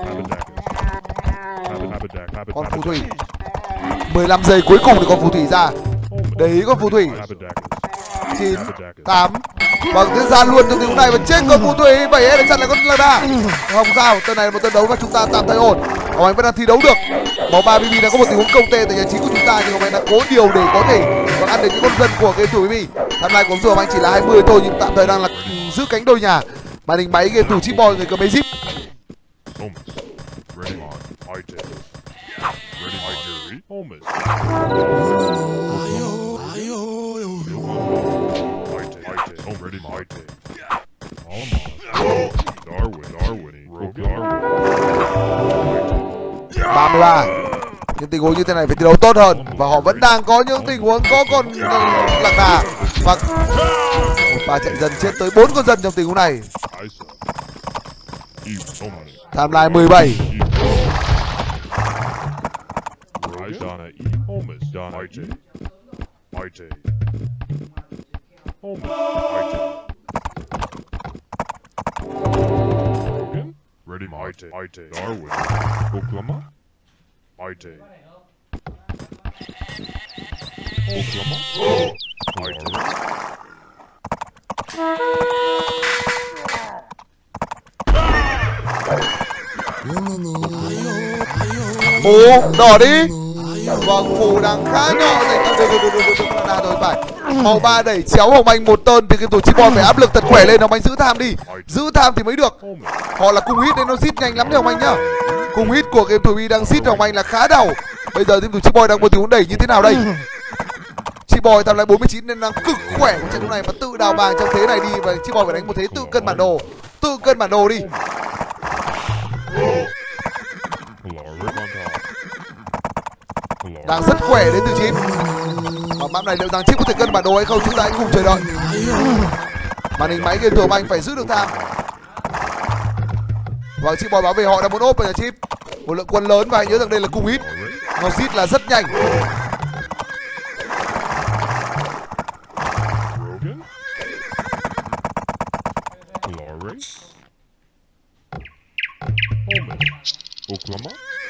Con phù thủy mười lăm giây cuối cùng thì con phù thủy ra. Đấy con phù thủy. Chín, tám. Vâng, thế ra luôn trong tình huống này và chết con phù thủy. Bảy để chặn lại con lạc đà. Không sao, tên này là một trận đấu mà chúng ta tạm thấy ổn. Hồng Anh vẫn đang thi đấu được. Máu ba bê bê đã có một tình huống công tê tại nhà chính của chúng ta nhưng Hồng Anh đã cố điều để có thể và ăn được những con dân của game thủ bê bê. Tham lai của Hồng Anh chỉ là hai mươi thôi nhưng tạm thời đang là giữ cánh đôi nhà. Màn hình máy game thủ Chipboy người cầm máy zip. ba mươi ba. Những tình huống như thế này phải thi đấu tốt hơn và họ vẫn đang có những tình huống có con lạc đà và một pha chạy dần chết tới bốn con dân trong tình huống này. Tham lai mười bảy. Ready, Maite, Maite, Darwin, Oklahoma, Maite, Oklahoma, Maite. Phù đỏ đi. Vâng, phù đang khá nhỏ dành cho được được được được được rồi phải. Màu ba đẩy chéo Hồng Anh một tơn thì cái tổ Chipboy phải áp lực thật khỏe lên. Hồng Anh giữ tham đi, giữ tham thì mới được. Họ là cùng hit nên nó xít nhanh lắm cho Hồng Anh nhá. Cùng hit của game thủ B đang xít Hồng Anh là khá đầu. Bây giờ team thủ Chipboy đang có tình huống đẩy như thế nào đây? Chipboy tham lại bốn mươi chín nên đang cực khỏe của trận đấu này và tự đào vàng trong thế này đi và Chipboy phải đánh một thế tự cân bản đồ, tự cân bản đồ đi. Đang rất khỏe đến từ Chip. Và map này liệu rằng Chip có thể cân bản đồ hay không chúng ta hãy cùng chờ đợi. Màn hình máy game thủ Anh phải giữ được tham. Và Chipboy báo về họ đã muốn ốp vào nhà Chip. Một lượng quân lớn và hãy nhớ rằng đây là cung hit. Nó xít là rất nhanh. Oklahoma.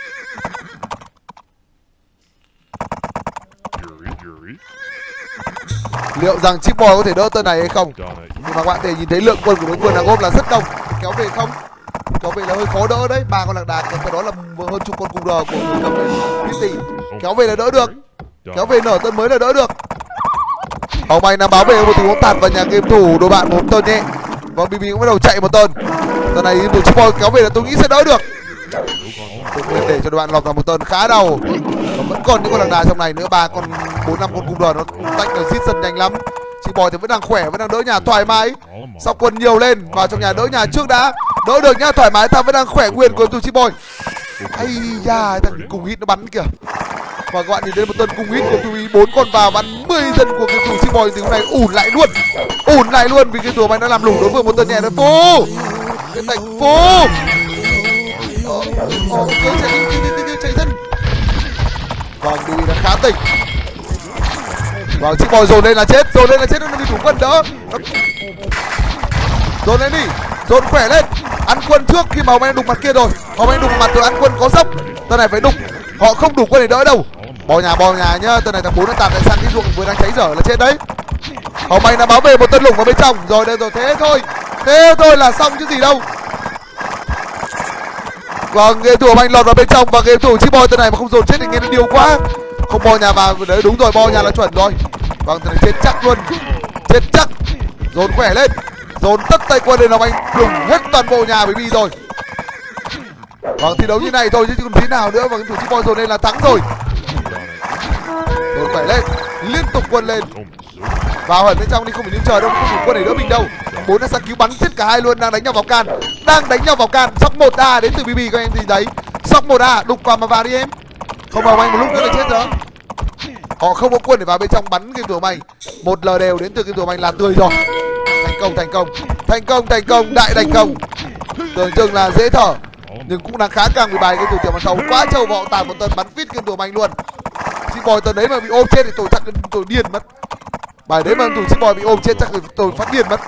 Yuri, Yuri. Liệu rằng Chipboy có thể đỡ tên này hay không? Nhưng mà các bạn có thể nhìn thấy lượng quân của đối phương đang ốp là rất đông. Kéo về không? Kéo về là hơi khó đỡ đấy. Ba con lạc đà kèm theo đó là hơn chục con cung đờ của người cầm lên Kitty. Kéo về là đỡ được. Kéo về nở tên mới là đỡ được. Hồng Anh đang báo về một tình huống tạt vào nhà game thủ đội bạn một tên nhẹ. Và bê bê cũng bắt đầu chạy một tên. Tên này game thủ Chipboy kéo về là tôi nghĩ sẽ đỡ được. Tự nhiên để cho đội bạn lọt vào một tên khá đầu. Và vẫn còn những con lạc đà trong này nữa, ba con bốn năm con cung đờ nó tách rồi xít dần nhanh lắm. Chipboy thì vẫn đang khỏe, vẫn đang đỡ nhà thoải mái. Sau quân nhiều lên vào trong nhà đỡ nhà trước đã. Đỡ được nhá, thoải mái, tham vẫn đang khỏe nguyên của tụi Chipboy. Ây da, thằng cùng hit nó bắn kìa. Và các bạn nhìn thấy một tên cùng hit của tụi bốn con vào bắn mười dân của cái tụi Chipboy thì hôm nay ủn lại luôn. Ủn lại luôn vì cái tụi anh đã làm lủng đối phương một tên nhẹ nữa. Phù! Cái thành phù! Ồ, chạy chạy chạy chạy dân. Vâng, Dewey đã khá tỉnh. Vâng, chị bòi dồn lên là chết, dồn lên là chết, nó đi đủ quân đỡ. Dồn lên đi, dồn khỏe lên. Ăn quân trước khi mà Hồng Anh đụng mặt kia rồi. Hồng Anh đụng mặt rồi, ăn quân có dốc. Tờ này phải đụng, họ không đủ quân để đỡ đâu. Bò nhà bò nhà nhá, tờ này thằng bốn nó tạt lại sang cái ruộng vừa đang cháy dở là chết đấy. Hồng Anh đã báo về một tân lủng vào bên trong rồi, đây rồi, thế thôi, thế thôi là xong chứ gì đâu. Vâng, game thủ Hồng Anh lọt vào bên trong và game thủ Chip Boy tờ này mà không dồn chết thì nghe nó điều quá. Không bò nhà vào đấy, đúng rồi, bò nhà là chuẩn rồi. Vâng, tờ này chết chắc luôn, chết chắc. Dồn khỏe lên, dồn tất tay quân lên Hồng Anh đùng hết toàn bộ nhà với Bi rồi. Vâng, thi đấu như này thôi chứ còn thế nào nữa. Và game thủ Chip Boy dồn lên là thắng rồi. Dồn khỏe lên, liên tục quân lên. Vào hẳn bên trong đi, không phải đứng chờ đâu, không đủ quân để đỡ mình đâu. Bốn đã sang cứu bắn chết cả hai luôn, đang đánh nhau vào can, đang đánh nhau vào can. Sóc một a đến từ bê bê các em gì đấy. Sóc một a đục vào mà vào đi em. Không vào anh một lúc nữa là chết rồi. Họ không có quân để vào bên trong bắn game thủ Anh. Một lờ đều đến từ game thủ Anh là tươi rồi. Thành công, thành công, thành công, thành công, đại thành công. Tưởng chừng là dễ thở nhưng cũng đang khá căng vì bài game thủ Tiểu Văn Thầu quá trâu, họ tạt một tần bắn phít game thủ Anh luôn. Chip Boy tần đấy mà bị ôm chết thì tôi chắc tôi điên mất. Bài đấy mà thủ Chip Boy bị ôm chết chắc tôi phát điên mất.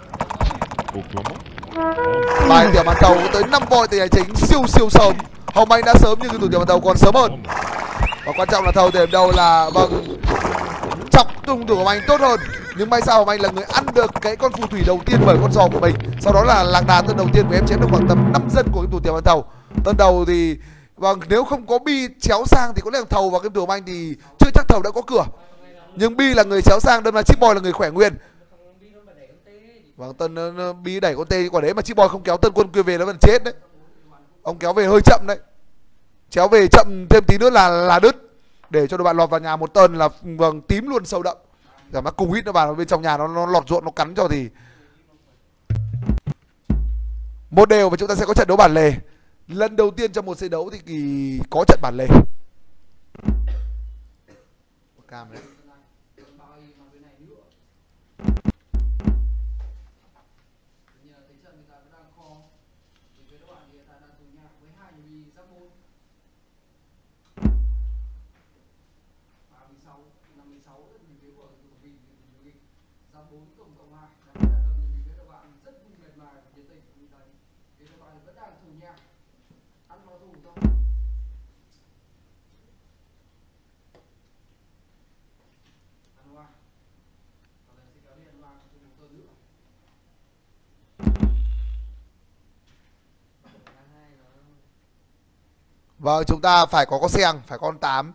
Bài Tiểu Văn Thầu tới năm voi từ hành chính siêu siêu sớm. Hồng Anh đã sớm nhưng thủ Tiểu Văn Thầu còn sớm hơn. Và quan trọng là thầu điểm đầu là vâng chọc tung thủ Hồng Anh tốt hơn. Nhưng may sao Hồng Anh là người ăn được cái con phù thủy đầu tiên bởi con giò của mình. Sau đó là lạc đà tân đầu tiên của em chém được khoảng tầm năm dân của cái thủ Tiểu Văn Thầu. Tân đầu thì vâng, nếu không có Bi chéo sang thì có lẽ thầu và cái thủ Hồng Anh thì chưa chắc thầu đã có cửa. Nhưng Bi là người chéo sang, đâm ra Chip Boy là người khỏe nguyên. Vâng, Tân uh, Bi đẩy con tê, quả đấy mà Chip Boy không kéo Tân quân kia về nó vẫn chết đấy. Ông kéo về hơi chậm đấy. Chéo về chậm thêm tí nữa là là đứt. Để cho đội bạn lọt vào nhà một tơn là vâng tím luôn sâu đậm. Giả mà cùng hít nó vào bên trong nhà nó, nó lọt ruộng nó cắn cho thì một đều và chúng ta sẽ có trận đấu bản lề. Lần đầu tiên trong một trận đấu thì kỳ có trận bản lề. Cam đấy. Vâng, chúng ta phải có con xeng, phải con tám.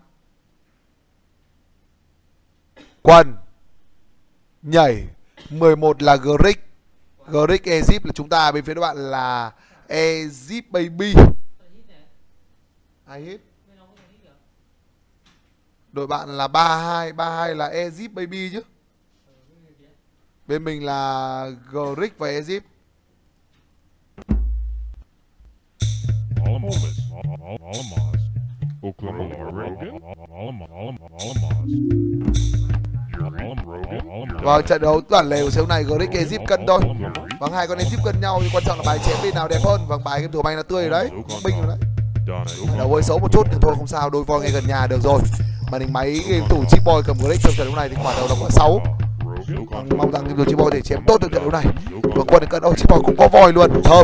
Quần nhảy mười một là Grick. Grick Egypt là chúng ta, bên phía các bạn là Egypt Baby. Ai hit? Đội bạn là ba hai, ba hai là Egypt Baby chứ. Bên mình là Grick và Egypt. Vâng, trận đấu toàn lề của siêu này Grick Egypt cân thôi. Vâng, hai con Egypt cân nhau thì quan trọng là bài chém bên nào đẹp hơn. Vâng, bài game thủ Anh là tươi rồi đấy, binh rồi đấy. Đầu hơi xấu một chút nhưng thôi không sao, đôi voi ngay gần nhà được rồi. Màn hình máy game thủ Chip Boy cầm Grick trong trận đấu này thì quả đầu là quả sáu. Vâng, mong rằng game thủ Chip Boy để chém tốt được trận đấu này. Vâng, quân cân đâu Chip Boy cũng có voi luôn, thơm.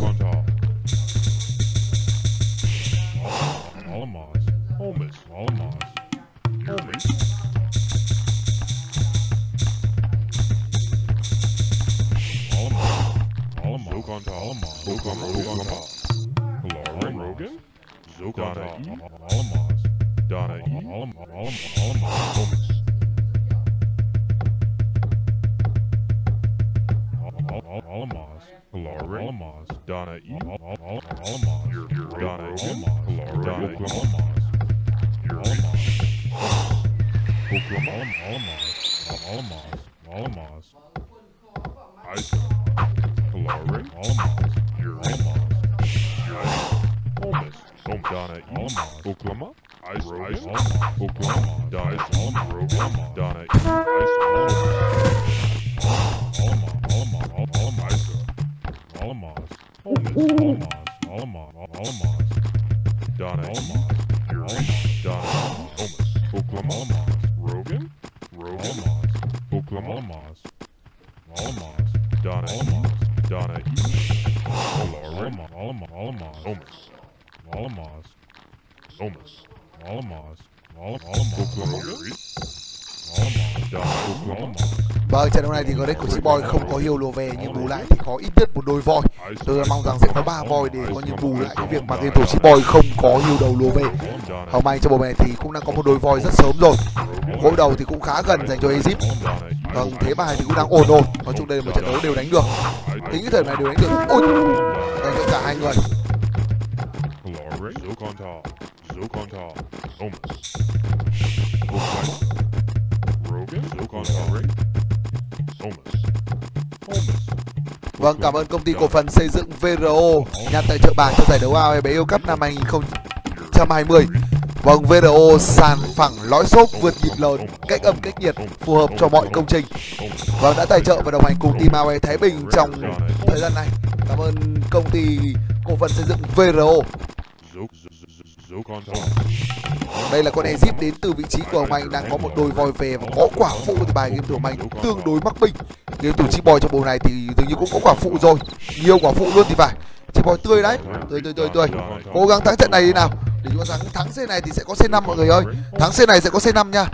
Donna, Alamos, Yuri, Donna, Alamos, Oklahoma, Alamos, Rogan, Rogan, Alamos, Oklahoma, Alamos, Alamos, Donna, Alamos, Donna, Alamos, Alamos, Alamos, Alamos, Alamos, Alamos, Alamos, Alamos, Oklahoma, Yuri, Alamos, Donna, Oklahoma. Vâng, trận đấu này thì Great của Chipboy không có nhiều lùa về, nhưng bù lại thì có ít nhất một đôi voi. Tôi mong rằng sẽ có ba voi để có những bù lại cái việc mà game thủ Chipboy không có nhiều đầu lùa về. Hồng Anh trong bộ này thì cũng đã có một đôi voi rất sớm rồi. Gối đầu thì cũng khá gần dành cho Egypt. Vâng, thế bài thì cũng đang ổn ổn. Nói chung đây là một trận đấu đều đánh được. Tính cái thời này đều đánh được. Ui, đánh cho cả hai người. Vâng, cảm ơn công ty cổ phần xây dựng vê rờ o nhà tài trợ bảng cho giải đấu a o e bé yêu Cup năm hai nghìn không trăm hai mươi. Vâng, vê rờ o sàn phẳng lõi xốp vượt nhịp lớn, cách âm cách nhiệt phù hợp cho mọi công trình. Vâng, đã tài trợ và đồng hành cùng team a o e Thái Bình trong thời gian này. Cảm ơn công ty cổ phần xây dựng vê rờ o. Đây là con Egypt đến từ vị trí của Hồng Anh, đang có một đôi voi về và có quả phụ thì bài game thủ Hồng Anh tương đối mắc bình. Game thủ Chipboy trong bộ này thì dường như cũng có quả phụ rồi, nhiều quả phụ luôn thì phải. Chipboy tươi đấy, tươi tươi tươi tươi. Cố gắng thắng trận này đi nào. Để chúng ta thắng thắng C này thì sẽ có C năm mọi người ơi. Thắng C này sẽ có C năm nha.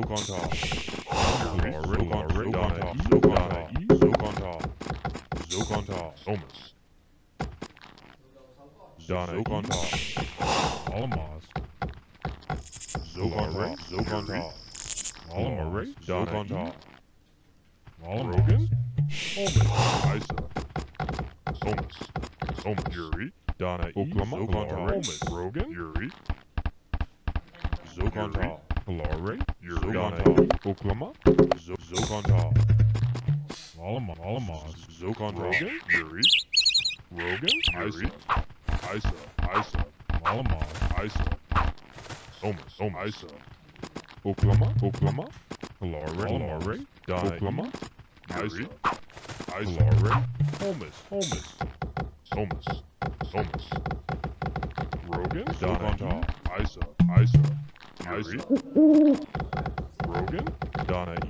Donna, Okontal, Alamos, Zokontal, Zokontal, Alamos, Zokontal, Rogan, Omas, Isa, Omas, Omas, Yuri, Donna, Oklahoma, Omas, Rogan, Yuri, Zokontal, Alare, Yuri, Donna, Oklahoma, Zokontal, Alamos, Alamos, Zokontal, Yuri, Rogan, Yuri. Isa, Isa, Alamos, Isa, Omas, Omas, Isa, Oklahoma, Oklahoma, Alare, Alare, Donna, Oklahoma, Isa, Isa, Alare, Omas, Omas, Omas, Omas, Rogan, Donna, Isa, Isa, Isa, Rogan, Donna, E,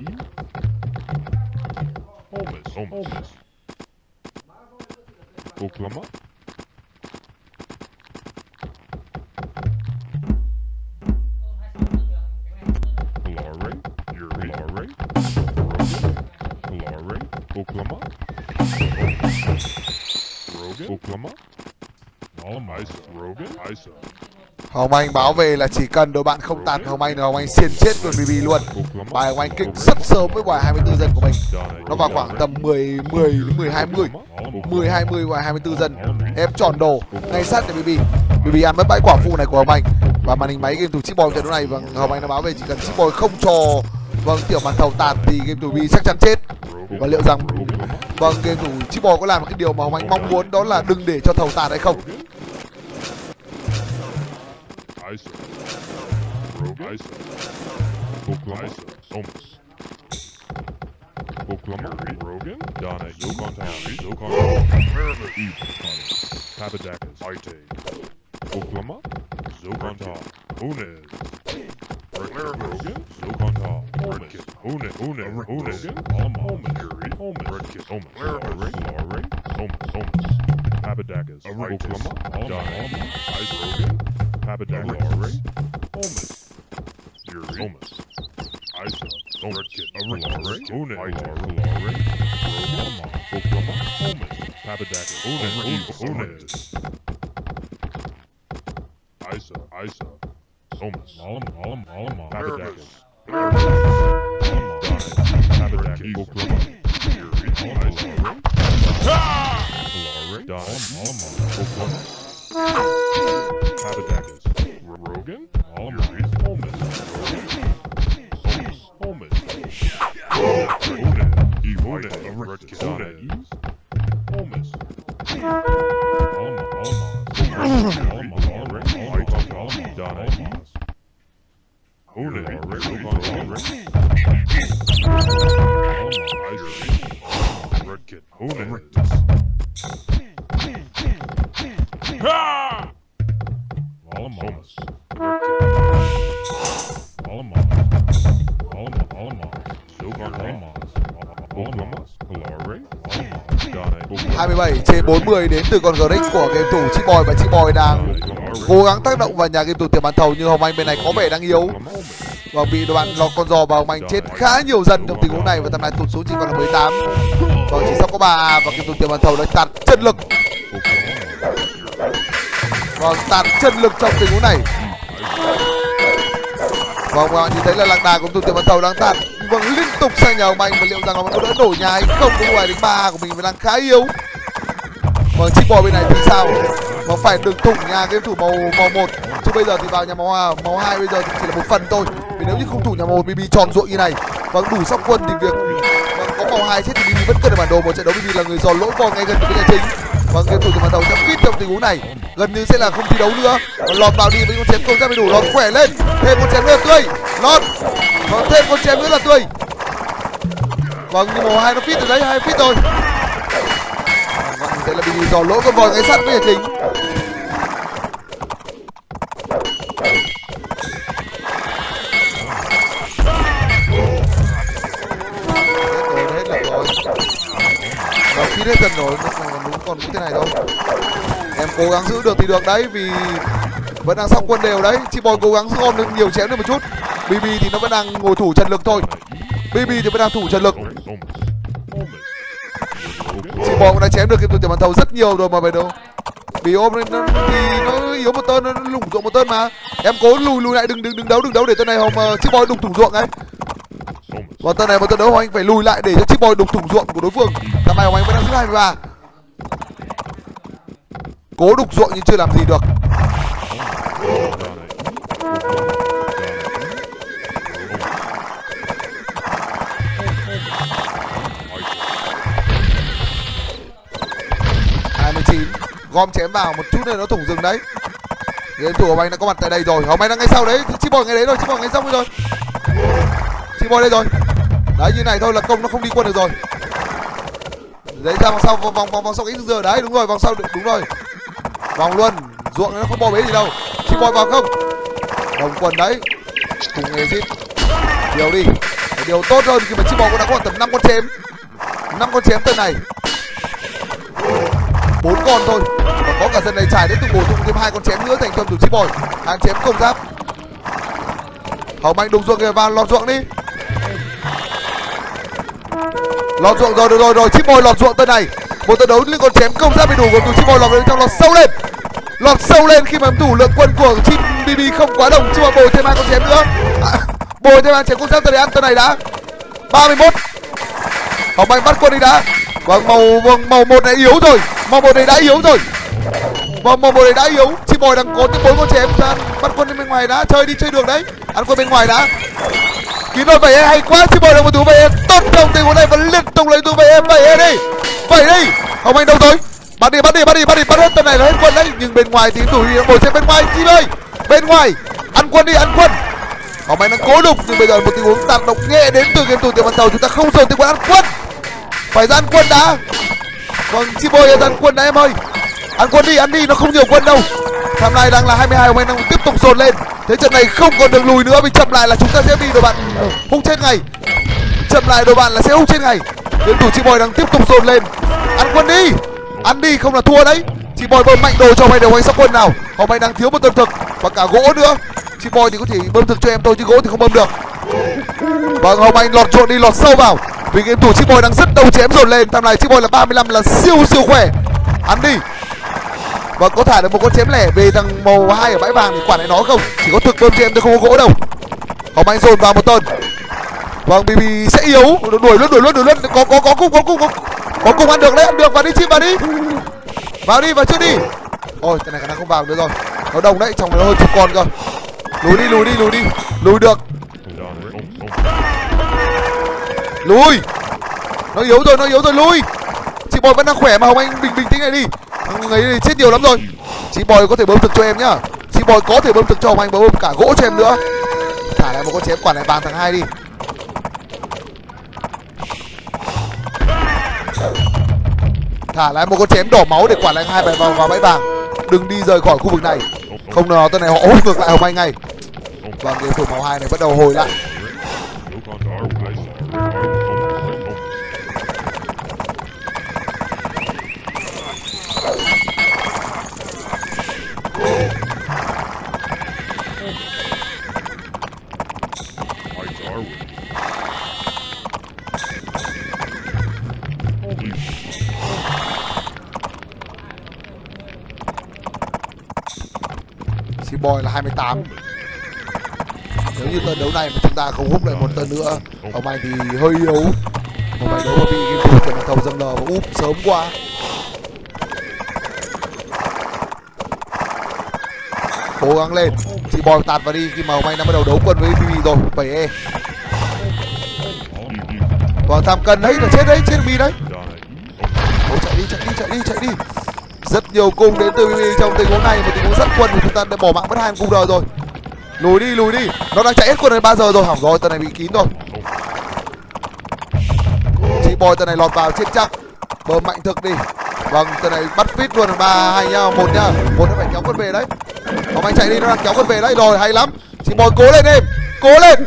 Omas, Omas, Oklahoma. Oklahoma, Rogan, Oklahoma, Alamos, Rogan, Isa. Hồng Anh báo về là chỉ cần đội bạn không tạt Hồng Anh là Hồng Anh xiên chết luôn bê bê luôn. Bài Hồng Anh kích rất sớm với quả hai mươi tư dân của mình. Nó vào khoảng tầm mười, mười, mười, hai mươi, mười, hai mươi và hai mươi tư dân. Ép tròn đồ, ngay sát để bê bê. bê bê ăn mất bãi quả phụ này của Hồng Anh. Và màn hình máy game thủ Chipboy trận đấu này, và Hồng Anh đã báo về chỉ cần Chipboy không cho vâng tiểu màn thầu tạt thì game thủ bê bê chắc chắn chết. Và liệu rằng vâng game thủ Chipboy có làm một cái điều mà Hồng Anh mong muốn, đó là đừng để cho thầu tạt hay không? Isa, Rogan, Isa, Oklahoma, Omas, Oklahoma, Rogan, Donna, Zokontal, Zokontal, Merriman, Eve, Papadakis, Ite, Oklahoma, Zokontal, Unez, Rogan, Zokontal, Omas, Unez, Unez, Unez, Alamos, Yuri, Omas, Redkit, Omas, Lare, Lare, Omas, Omas, Papadakis, Oklahoma, Donna, Ice, Rogan, Papadakis, Lare, Omas, Yuri, Omas, Isa, Redkit, Lare, Unez, Lare, Lare, Rogan, Oklahoma, Omas, Papadakis, Unez, Unez, Isa, Isa, Omas, Alamos, Alamos, Alamos, Papadakis, Alamos, Papadakis, Oklahoma, Yuri, Isa, Lare, Donna, Alamos, Oklahoma, Papadakis, Rogan, Alamos, Omas, Rogan, Omas, Omas, Unez, Unez, Redkit, Donna, East, Omas, Alamos, Alamos, Alamos, Alamos, Alamos, Donna, East, Unez, Alamos, Redkit, Unez, Alamos, bảy trên bốn mươi đến từ con Grick của game thủ Chip Boy, và Chip Boy đang cố gắng tác động vào nhà game thủ tiền bàn thầu, nhưng Hồng Anh bên này có vẻ đang yếu và bị đội bạn lọt con giò, và Hồng Anh chết khá nhiều dần trong tình huống này, và tầm này tụt xuống chỉ còn là mười tám. Và chỉ sắp có ba, và game thủ tiền bàn thầu đã tạt chân lực. Và tạt chân lực trong tình huống này. Vâng, và nhìn thấy là lạc đà của tụi tiền bàn thầu đang tạt vâng liên tục sang nhà Hồng Anh, và liệu rằng Hồng Anh có đỡ nổi nhà hay không? Cái ngoài đánh ba của mình vẫn đang khá yếu. Vâng, Chip Boy bên này thì sao? Mà phải đừng thủng nhà game thủ màu màu một, chứ bây giờ thì vào nhà màu màu hai bây giờ thì chỉ là một phần thôi. Vì nếu như không thủ nhà màu một, bê bê tròn ruộng như này, vâng đủ sóc quân thì việc vâng, có màu hai chết thì bê bê vẫn cần được bản đồ. Một trận đấu bê bê là người giò lỗ vò ngay gần với nhà chính. Vâng, game thủ tiền bàn thầu sẽ fit trong tình huống này, gần như sẽ là không thi đấu nữa. Còn lọt vào đi với con chém không ra mới đủ, lọt khỏe lên, thêm con chém nữa là tươi, lọt, còn thêm con chém nữa là tươi. Vâng, nhưng màu hai nó fit từ đấy, hai fit rồi. Vâng, nhìn thấy là bê bê giò lỗ con vòi ngay sát với nhà chính. Hết rồi, hết rồi. Vâng, fit hết dần rồi, đúng còn cái thế này thôi. Em cố gắng giữ được thì được đấy, vì vẫn đang sóc quân đều đấy. Chip Boy cố gắng giữ ôm được nhiều chém được một chút. bê bê thì nó vẫn đang ngồi thủ trần lực thôi. bê bê thì vẫn đang thủ trần lực. Chip Boy cũng đã chém được cái tiền bàn thầu rất nhiều rồi mà phải đâu. Bị ôm nên nó, thì nó yếu một tên, nó lủng ruộng một tên mà. Em cố lùi lùi lại, đừng đừng đừng đấu đừng đấu để tên này Hồng uh, Chip Boy đục thủng ruộng ấy. Và tên này một tên đấu Hồng Anh phải lùi lại để cho Chip Boy đục thủng ruộng của đối phương. Tầm này Hồng Anh vẫn đang giữ hai mươi ba. Cố đục ruộng nhưng chưa làm gì được. hai mươi chín, gom chém vào một chút nữa nó thủng rừng đấy. Game thủ Hồng Anh đã có mặt tại đây rồi. Hồng Anh đang ngay sau đấy, Chip Boy ngay đấy rồi, Chip Boy ngay sau rồi. Chip Boy đây rồi. Đấy, như này thôi là công nó không đi quân được rồi. Đấy, ra vòng sau, vòng vòng vòng, vòng sau cái giờ đấy, đúng rồi, vòng sau đúng rồi. Vòng luôn, ruộng nó không bỏ bế gì đâu. Chip Boy vào không? Đồng quân đấy. Cùng nghề zip. Điều đi. Điều tốt hơn khi mà Chip Boy cũng đã có tầm năm con chém. năm con chém tên này. bốn con thôi. Và có cả dân này trải đến từ bổ sung thêm hai con chém nữa thành công từ Chip Boy. Hai chém công giáp. Hồng Anh đục ruộng kìa, vào lọt ruộng đi. Lọt ruộng rồi, được rồi rồi, Chip Boy lọt ruộng tên này. Một trận đấu liên con chém công giáp mới đủ, còn từ Chip Boy lọt vào trong, lọt sâu lên. Lọt sâu lên khi mà thủ lượng quân của Chip bê bê không quá đồng, chứ mà bồi thêm hai con chém nữa. À, bồi thêm hai chém công giáp tên này ăn tên này đã. ba mươi mốt. Hồng Anh bắt quân đi đã. Vâng, màu vâng, màu một này yếu rồi. Màu một này đã yếu rồi. Vâng, màu một này đã yếu. Chip Boy đang có tới bốn con chém, bắt quân bên ngoài đã, chơi đi chơi được đấy. Ăn quân bên ngoài đã. Kín rồi, vậy hay quá. Chip Boy là một tú vậy tốt trong tình huống này và liên tục lấy tú vậy vậy đi. Vậy đi. Hồng Anh đâu rồi? Bắt đi, bắt đi, bắt đi, bắt đi, bắt hết tên này là hết quân đấy. Nhưng bên ngoài thì thủ đi ngồi xem bên ngoài Chip ơi. Bên ngoài, ăn quân đi, ăn quân. Hồng Anh đang cố đục, nhưng bây giờ một tình huống tác động nhẹ đến từ game thủ tiền bàn thầu, chúng ta không dồn tình huống ăn quân. Phải ra ăn quân đã. Vâng, Chip Boy ra ăn quân đã em ơi. Ăn quân đi, ăn đi, nó không nhiều quân đâu. Tham này đang là hai mươi hai, Hồng Anh đang tiếp tục dồn lên. Thế trận này không còn đường lùi nữa, vì chậm lại là chúng ta sẽ bị đội bạn hung chết ngay. Chậm lại đội bạn là sẽ hung chết ngay. Game thủ Chip Boy đang tiếp tục dồn lên. Ăn quân đi, ăn đi, không là thua đấy. Chip Boy bơm mạnh đồ cho Hồng Anh để Hồng Anh sóc quân nào. Hồng Anh đang thiếu một tầm thực và cả gỗ nữa. Chip Boy thì có thể bơm thực cho em thôi, chứ gỗ thì không bơm được. Vâng, Hồng Anh lọt trộn đi, lọt sâu vào. Vì game thủ Chip Boy đang rất đầu chém dồn lên. Tham này Chip Boy là ba mươi lăm, là siêu siêu khỏe. Ăn đi. Và có thả được một con chém lẻ về thằng màu hai ở bãi vàng thì quản lại nó không. Chỉ có thực bơm chém tôi không có gỗ đâu. Hồng Anh dồn vào một tên. Vâng, bê bê sẽ yếu. Đuổi luôn, đuổi luôn, đuổi luôn. Có có có cung, có cung, có có cung ăn được đấy, ăn được. Vào đi Chip, vào đi. Vào đi, vào trước đi. Ôi, cái này khả năng không vào nữa rồi. Nó đồng đấy, trong nó hơi chục con cơ. Lùi đi, lùi đi, lùi đi. Lùi được. Lùi. Nó yếu rồi, nó yếu rồi, lùi. Chip Boy vẫn đang khỏe mà Hồng Anh bình bình tĩnh này đi. Thằng ấy chết nhiều lắm rồi. Chip Boy có thể bơm thực cho em nhá. Chip Boy có thể bơm thực cho Hồng Anh, bơm cả gỗ cho em nữa. Thả lại một con chém quản lại vàng thằng hai đi. Thả lại một con chém đỏ máu để quản lại hai bài vào vào bãi vàng. Đừng đi rời khỏi khu vực này. Không nào tên này họ hút ngược lại Hồng Anh ngay. Vâng, game thủ màu hai này bắt đầu hồi lại. Chị Boy là hai mươi tám. Nếu như trận đấu này mà chúng ta không hút lại một tên nữa, Hồng Anh thì hơi yếu. Một bài đấu mà bị game thủ tiền mặt thầu dâng lờ và úp sớm quá. Cố gắng lên. Chị Boy tạt vào đi khi mà Hồng Anh đã bắt đầu đấu quân với bê bê rồi. bảy E. Và tham cân đấy là chết đấy, chết bi đấy. Ôi, chạy đi, chạy đi, chạy đi, chạy đi. Rất nhiều cung đến từ bê bê trong tình huống này, một tình huống rất quân của chúng ta đã bỏ mạng mất hai cung đời rồi. Lùi đi, lùi đi. Nó đang chạy hết quân này ba giờ rồi, hỏng rồi, tần này bị kín rồi. Chị Boy tần này lọt vào chết chắc. Bơm mạnh thực đi. Vâng, tần này bắt fit luôn ba hai nhá, một nhá. Một nó phải kéo quân về đấy. Hồng Anh chạy đi, nó đang kéo quân về đấy rồi, hay lắm. Chị Boy cố lên em, cố lên.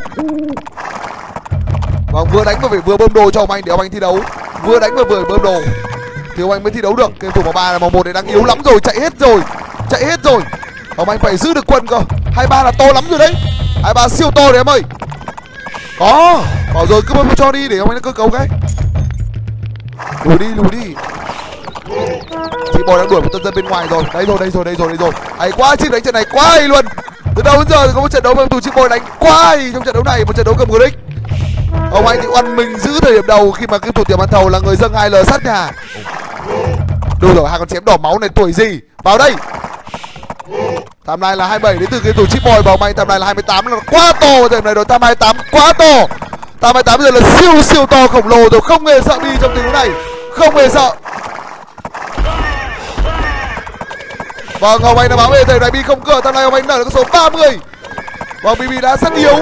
Vâng, vừa đánh mà phải vừa bơm đồ cho Hồng Anh để Hồng Anh thi đấu. Vừa đánh mà vừa bơm đồ thì Hồng Anh mới thi đấu được. Game thủ màu ba là màu một này đang yếu lắm rồi, chạy hết rồi. Chạy hết rồi. Hồng Anh phải giữ được quân cơ. hai ba là to lắm rồi đấy. hai ba siêu to đấy em ơi. Có, bảo rồi cứ bơm cho đi để Hồng Anh nó cơ cấu cái. Lùi đi, lùi đi. Chị Boy đang đuổi một tân dân bên ngoài rồi. Đây rồi, đây rồi, đây rồi, đây rồi. Hay quá, chip đánh trận này quá hay luôn. Từ đầu đến giờ thì có một trận đấu mà tù chị Boy đánh quá hay trong trận đấu này, một trận đấu cầm Grick. Hồng Anh thì oăn mình giữ thời điểm đầu khi mà cái thủ tiệm ăn thầu là người dâng hai L sát nhà. Đúng rồi, hai con chém đỏ máu này tuổi gì. Vào đây. Tham này là hai mươi bảy đến từ cái thủ chip Boy, Hồng Anh tham này là hai mươi tám là quá to thời điểm này rồi, tham hai mươi tám quá to. Tham hai mươi tám bây giờ là siêu siêu to khổng lồ rồi, không hề sợ bi trong tình huống này. Không hề sợ. Vâng, Hồng Anh đã bảo vệ thời này bi không cửa, tham này Hồng Anh nở được số ba mươi. Vâng, bê bê đã rất yếu.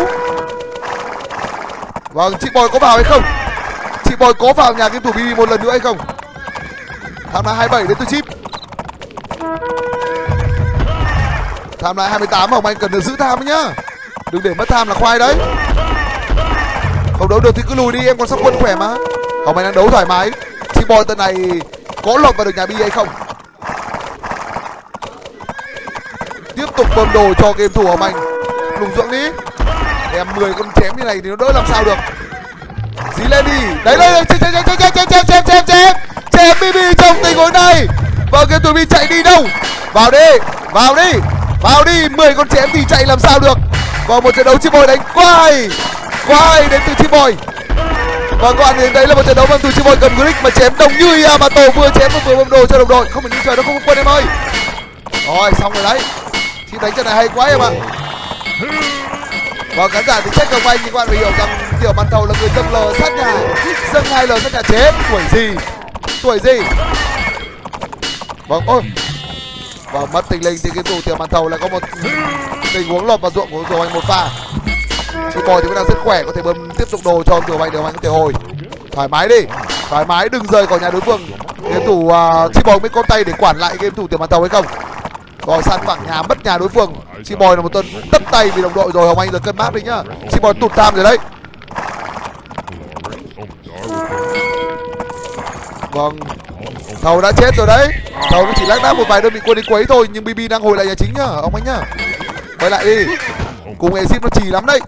Vâng, chị Boy có vào hay không? Chị Boy có vào nhà game thủ bê bê một lần nữa hay không? Tham là hai mươi bảy đến từ chip. Tham lại hai mươi tám, Hồng Anh cần được giữ tham nhá. Đừng để mất tham là khoai đấy. Không đấu được thì cứ lùi đi, em còn sắp quân khỏe mà. Hồng Anh đang đấu thoải mái. Chị Boy tận này có lọt vào được nhà bi hay không? Tiếp tục bơm đồ cho game thủ Hồng Anh. Lùng dưỡng đi. Em mười con chém như này thì nó đỡ làm sao được. Dí lên đi. Đấy đây, chém chém chém chém chém chém chém chém chém chém bê bê trong tình huống này. Và game thủ bê chạy đi đâu? Vào đi, vào đi, vào đi. Mười con chém thì chạy làm sao được. Và một trận đấu chip Boy đánh quay quay đến từ chip Boy. Và các bạn nhìn thấy là một trận đấu bằng từ chip Boy cầm Grick mà chém đồng như Yamato, vừa chém vừa bơm đồ cho đồng đội. Không phải đi chờ nó không có quân em ơi. Rồi xong rồi đấy. Chip đánh trận này hay quá em ạ. Và khán giả thì trách Hồng Anh, nhưng các bạn phải hiểu rằng tiểu màn thầu là người dâng L sát nhà, dâng hai L sát nhà chết. Tuổi gì, tuổi gì. Vâng, ôi. Và mất tình linh thì cái tủ tiểu màn thầu lại có một tình huống lọt vào ruộng của Tiểu Anh một pha. Chị Boy thì vẫn đang rất khỏe, có thể bơm tiếp tục đồ cho Tiểu Anh, Tiểu Anh có thể hồi. Thoải mái đi, thoải mái, đừng rời khỏi nhà đối phương. Game thủ uh, chị Boy mới có tay để quản lại game thủ tiểu màn thầu hay không. Rồi san phẳng nhà, mất nhà đối phương. Chị Boy là một tuần tất tay vì đồng đội rồi. Hồng Anh giờ cân mát đi nhá. Chị Boy tụt tham rồi đấy. Vâng, thầu đã chết rồi đấy. Thầu nó chỉ lác đác một vài đơn vị quân đi quấy thôi, nhưng bê bê đang hồi lại nhà chính nhá ông anh nhá. Quay lại đi. Cùng exit nó trì lắm đấy.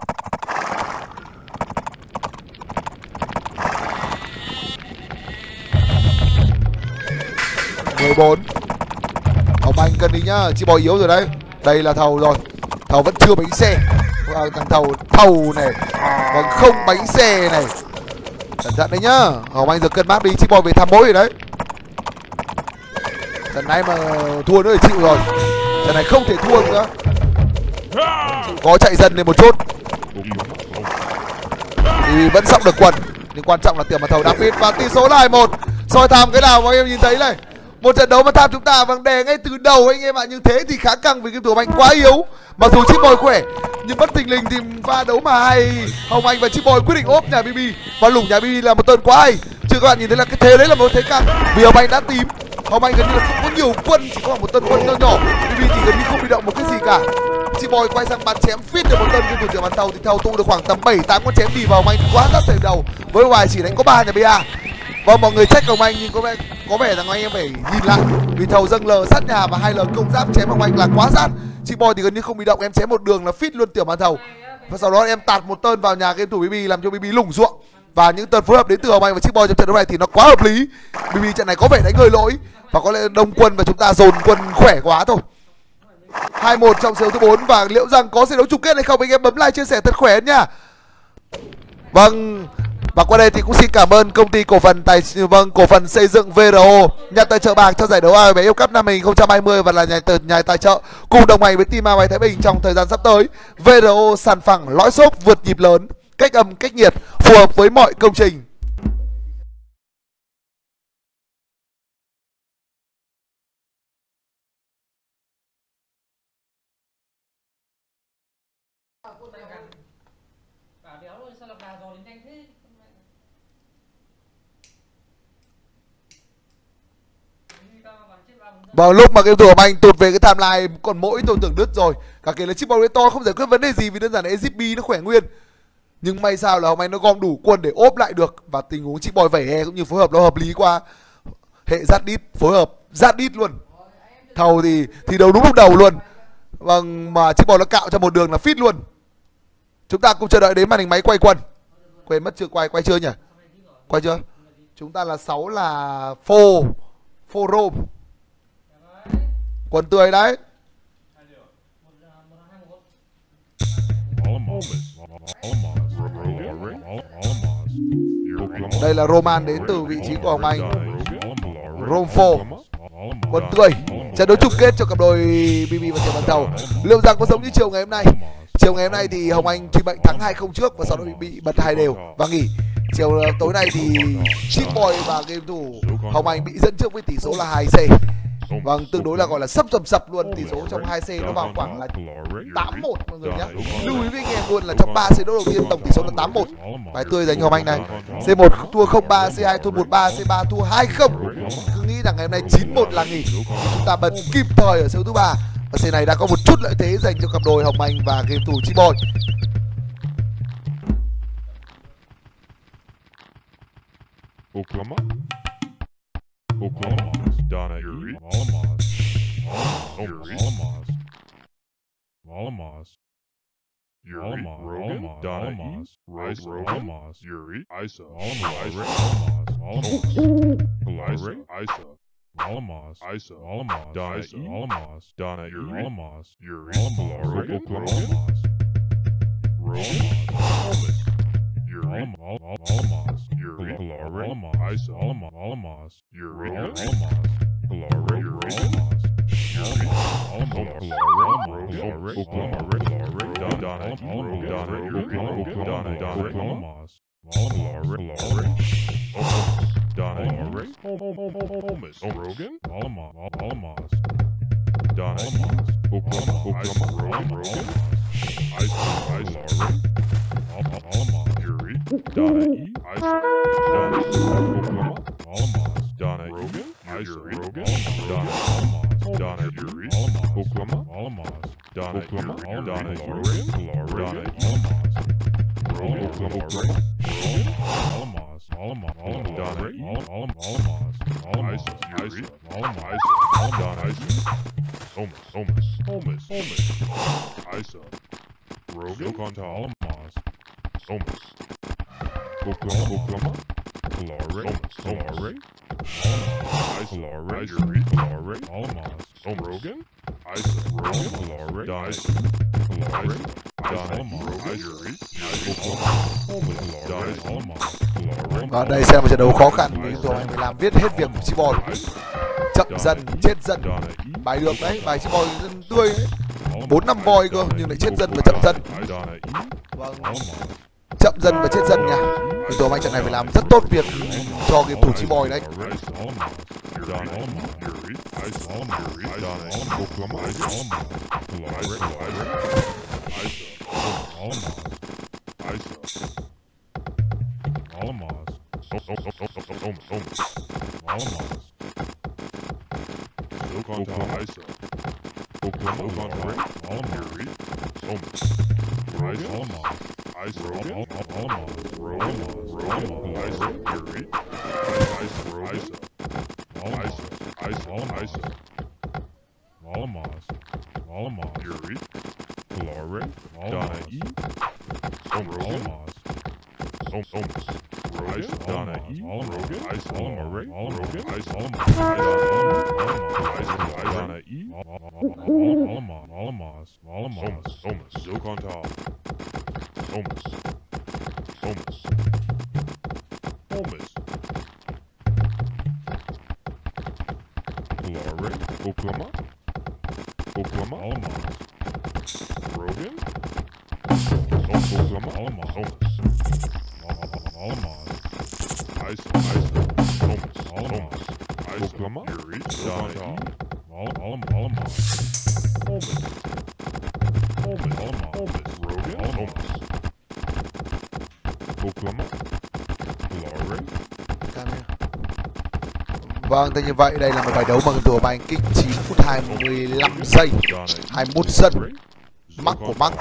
mười bốn. Hồng Anh cần đi nhá. Chị Boy yếu rồi đấy. Đây là thầu rồi. Thầu vẫn chưa bánh xe. Thằng thầu thầu này. Còn không bánh xe này. Cẩn thận đấy nhá. Hồng Anh giờ cân mát đi. Chị Boy về thăm mối rồi đấy. Trận này mà thua nữa thì chịu rồi. Trận này không thể thua nữa. Chịu có chạy dần lên một chút. Thì vẫn sóc được quần. Nhưng quan trọng là tiền mà thầu đặc biệt. Và tỷ số là hai một. Soi tham cái nào mà em nhìn thấy này. Một trận đấu mà tham chúng ta vâng đè ngay từ đầu anh em ạ. Nhưng thế thì khá căng vì game thủ Hồng Anh quá yếu. Mặc dù Chip Boy khỏe nhưng bất thình lình thì pha đấu mà hay. Hồng Anh và Chip Boy quyết định ốp nhà bê bê. Và lủng nhà bê bê là một tuần quá hay. Chứ các bạn nhìn thấy là cái thế đấy là một thế căng. Vì Hồng Anh đã tím. Hồng Anh gần như là không có nhiều quân, chỉ có một tân quân nho nhỏ. bê bê thì gần như không bị động một cái gì cả. Chip Boy quay sang bắn chém fit được một tân game thủ tiểu bắn thầu thì thầu tụ được khoảng tầm bảy tám con chém đi vào Hồng Anh quá rất thời đầu. Với ngoài chỉ đánh có ba nhà bê a. Vâng, mọi người trách Hồng Anh nhưng có vẻ có vẻ rằng anh em phải nhìn lại vì thầu dâng L sát nhà và hai L công giáp chém Hồng Anh là quá sát. Chip Boy thì gần như không bị động, em chém một đường là fit luôn tiểu màn thầu. Và sau đó em tạt một tên vào nhà game thủ bê bê làm cho bê bê lủng ruộng. Và những tên phối hợp đến từ Hồng Anh và Chip Boy trong trận đấu này thì nó quá hợp lý. bê bê trận này có vẻ đánh hơi lỗi và có lẽ đông quân và chúng ta dồn quân khỏe quá thôi. hai một trong set đấu thứ bốn. Và liệu rằng có set đấu chung kết hay không, anh em bấm like chia sẻ thật khỏe nha. Vâng, và qua đây thì cũng xin cảm ơn công ty cổ phần tài vâng cổ phần xây dựng vê rờ o, nhà tài trợ bạc cho giải đấu a ép ép World Cup năm hai không hai không và là nhà tài nhà tài trợ cùng đồng hành với team a ép ép Thái Bình trong thời gian sắp tới. vê rờ o sàn phẳng lõi xốp vượt nhịp lớn, cách âm cách nhiệt phù hợp với mọi công trình. Vào lúc mà game thủ của anh tụt về cái timeline còn mỗi tôi tưởng đứt rồi. Cả kể là chip bóng to không giải quyết vấn đề gì vì đơn giản là e giê pê nó khỏe nguyên. Nhưng may sao là hôm nay nó gom đủ quân để ốp lại được. Và tình huống chip boy vẩy he cũng như phối hợp nó hợp lý qua. Hệ dắt đít phối hợp dắt đít luôn. Thầu thì thì đầu đúng lúc đầu luôn. Vâng, mà chip boy nó cạo cho một đường là fit luôn. Chúng ta cùng chờ đợi đến màn hình máy quay quân. Quên mất chưa quay, quay chưa nhỉ? Quay chưa? Chúng ta là sáu là phô phô rôm. Quần tươi đấy. Đây là Roman đến từ vị trí của Hồng Anh. Romfo. Quần tươi. Trận đấu chung kết cho cặp đôi bê bê và Tiểu Văn Thầu. Liệu rằng có giống như chiều ngày hôm nay? Chiều ngày hôm nay thì Hồng Anh Truy Mệnh thắng hai không trước và sau đó bị bật hai đều và nghỉ. Chiều tối nay thì Chip Boy và game thủ Hồng Anh bị dẫn trước với tỷ số là hai xê. Vâng, tương đối là gọi là sấp sầm sập luôn. Tỷ số trong hai xê nó vào khoảng là tám một mọi người nhé. Lưu ý với anh em luôn là trong ba xê đấu đầu tiên tổng tỷ số là tám một. Bài tươi dành cho Hồng Anh này. xê một thua không ba, xê hai thua một ba, xê ba thua hai không. Cứ nghĩ rằng ngày hôm nay chín một là nghỉ. Chúng ta bật kịp thời ở set thứ ba. Và xê này đã có một chút lợi thế dành cho cặp đôi Hồng Anh và game thủ Chip Boy. Oklahoma. Oklahoma. Donna Yuri. Malamas. Malamas. Malamas. Yuri. Rogan. Donna E. Isa. Malamas. Yuri. Isa. Malamas. Malamas. Isa. Malamas. Isa. Malamas. Donna E. Malamas. Donna Yuri. Malamas. Yuri. Malamas. Oklahoma. Rogan. Malamas, Yuri, Malamas, Isa, Malamas, Yuri, Malamas, Yuri, Malamas, Yuri, Malamas, Oklahoma, Donna, Donna, Yuri, Donna, Donna, Malamas, Malamas, Donna, Holmes, Rogan, Malamas, Malamas, Donna, Oklahoma, Oklahoma, Rogan, Isa, Isa, Malamas, Yuri, Donna E, Isa, Donna Oklahoma, Malamas, Donna Rogan, Isa, Rogan, Donna Malamas, Donna Yuri, Oklahoma, Malamas, Donna Yuri, Donna Rogan, Donna Malamas, Rogan, Oklahoma, Malamas, Malamas, Donna E, Malamas, Malamas, Isa, Malamas, Donna Isa, Holmes, Holmes, Holmes, Holmes, Isa, Rogan, Malamas, Holmes, Oklahoma, Oklahoma, Clare, Clare, Clare, Yuri, Clare, Malamas, Rogan, Isa, Rogan, Clare, Dice, Clare, Donna, Yuri, Oklahoma, Dice, Malamas, Clare. Và đây xem một trận đấu khó khăn vì tụi anh phải làm viết hết việc của Chip Boy. Chậm dần, chết dần. Bài được đấy, bài Chip Boy dân tươi đấy. bốn năm voi cơ nhưng lại chết dần và chậm dần. Vâng. Chậm dần và chết dần nha. Thì tụi anh trận này phải làm rất tốt việc cho game thủ Chip Boy đấy. Ice Rogan, Malamas, Rogan, Rogan, Ice Yuri, Ice Rogan, Ice, Ice, Ice, Malamas, Malamas, Yuri, Clare, Donna E, Malamas, Holmes, Rogan, Donna E, Rogan, Ice, Alma Ray, Rogan, Ice, Alma, Donna E, Alma, Almas, Almas, Omas, Zokontal, Omas, Omas, Omas, Lore, Oklahoma, Oklahoma, Almas, Rogan, Oklahoma, Almas, Omas, Almas, Ice, Ice, Omas, Almas, Oklahoma, Yuri, Donna E, Almas, Almas, Omas, Omas, Almas, Omas, Rogan, Omas, Oklahoma, Lore. Vâng, thế như vậy đây là một bài đấu bằng tựa bài kích chín phút hai mươi lăm giây, hai mươi mốt sân, mắc của mắc,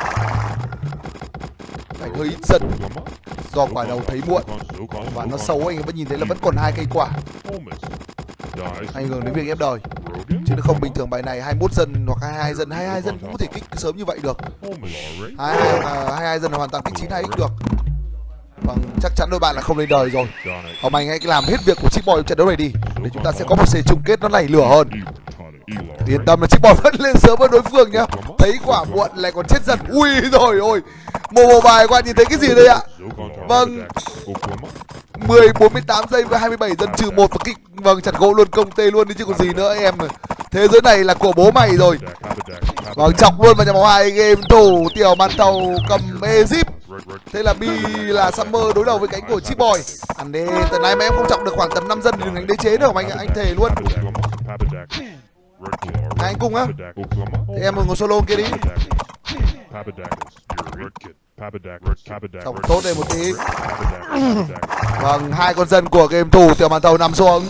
đánh hơi ít sân do quả đầu thấy muộn và nó xấu, anh em vẫn nhìn thấy là vẫn còn hai cây quả, ảnh hưởng đến việc ép đời, chứ nó không bình thường. Bài này hai mươi mốt dân hoặc hai mươi hai dân, hai mươi hai dân cũng có thể kích sớm như vậy được, hai mươi hai dân là hoàn toàn kích chín hai x được. Vâng, chắc chắn đôi bạn là không lên đời rồi. Hồng Anh hãy làm hết việc của Chip Boy trong trận đấu này đi, để chúng ta sẽ có một xe chung kết nó nảy lửa hơn. Yên tâm là Chip Boy vẫn lên sớm hơn đối phương nhá. Thấy quả muộn lại còn chết dần. Ui rồi ôi, một bộ bài qua nhìn thấy cái gì đây ạ? Vâng, mười bốn mươi tám giây với hai mươi bảy dân trừ một và kích. Vâng, chặt gỗ luôn, công tê luôn đi chứ còn gì nữa em. Thế giới này là của bố mày rồi. Vâng, chọc luôn vào nhà máu hai game thủ tiểu màn tàu cầm Egypt. Thế là Bi là Summer đối đầu với cánh của Chip Boy. Ăn đi, tận này mà em không trọng được khoảng tầm năm dân thì đừng đánh đế chế nữa anh, anh thề luôn. Hai anh cùng á. Thế em ngồi solo kia đi. Trọng tốt đây một tí. Vâng, hai con dân của game thủ tiểu màn tàu nằm xuống.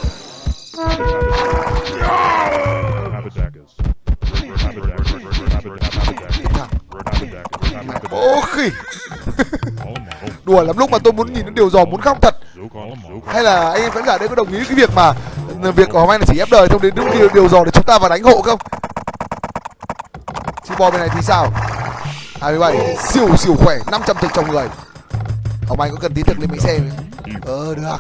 Ô khỉ. Đùa lắm, lúc mà tôi muốn nhìn đến điều giò muốn khóc thật. Hay là anh em khán giả đây có đồng ý cái việc mà việc của Hồng Anh là chỉ ép đời không, đến điều, điều giò để chúng ta vào đánh hộ không? Chip Boy bên này thì sao? hai mươi bảy siêu siêu khỏe, năm trăm thực trong người. Hồng Anh có cần tí thực lên mấy xe nữa. Ờ được.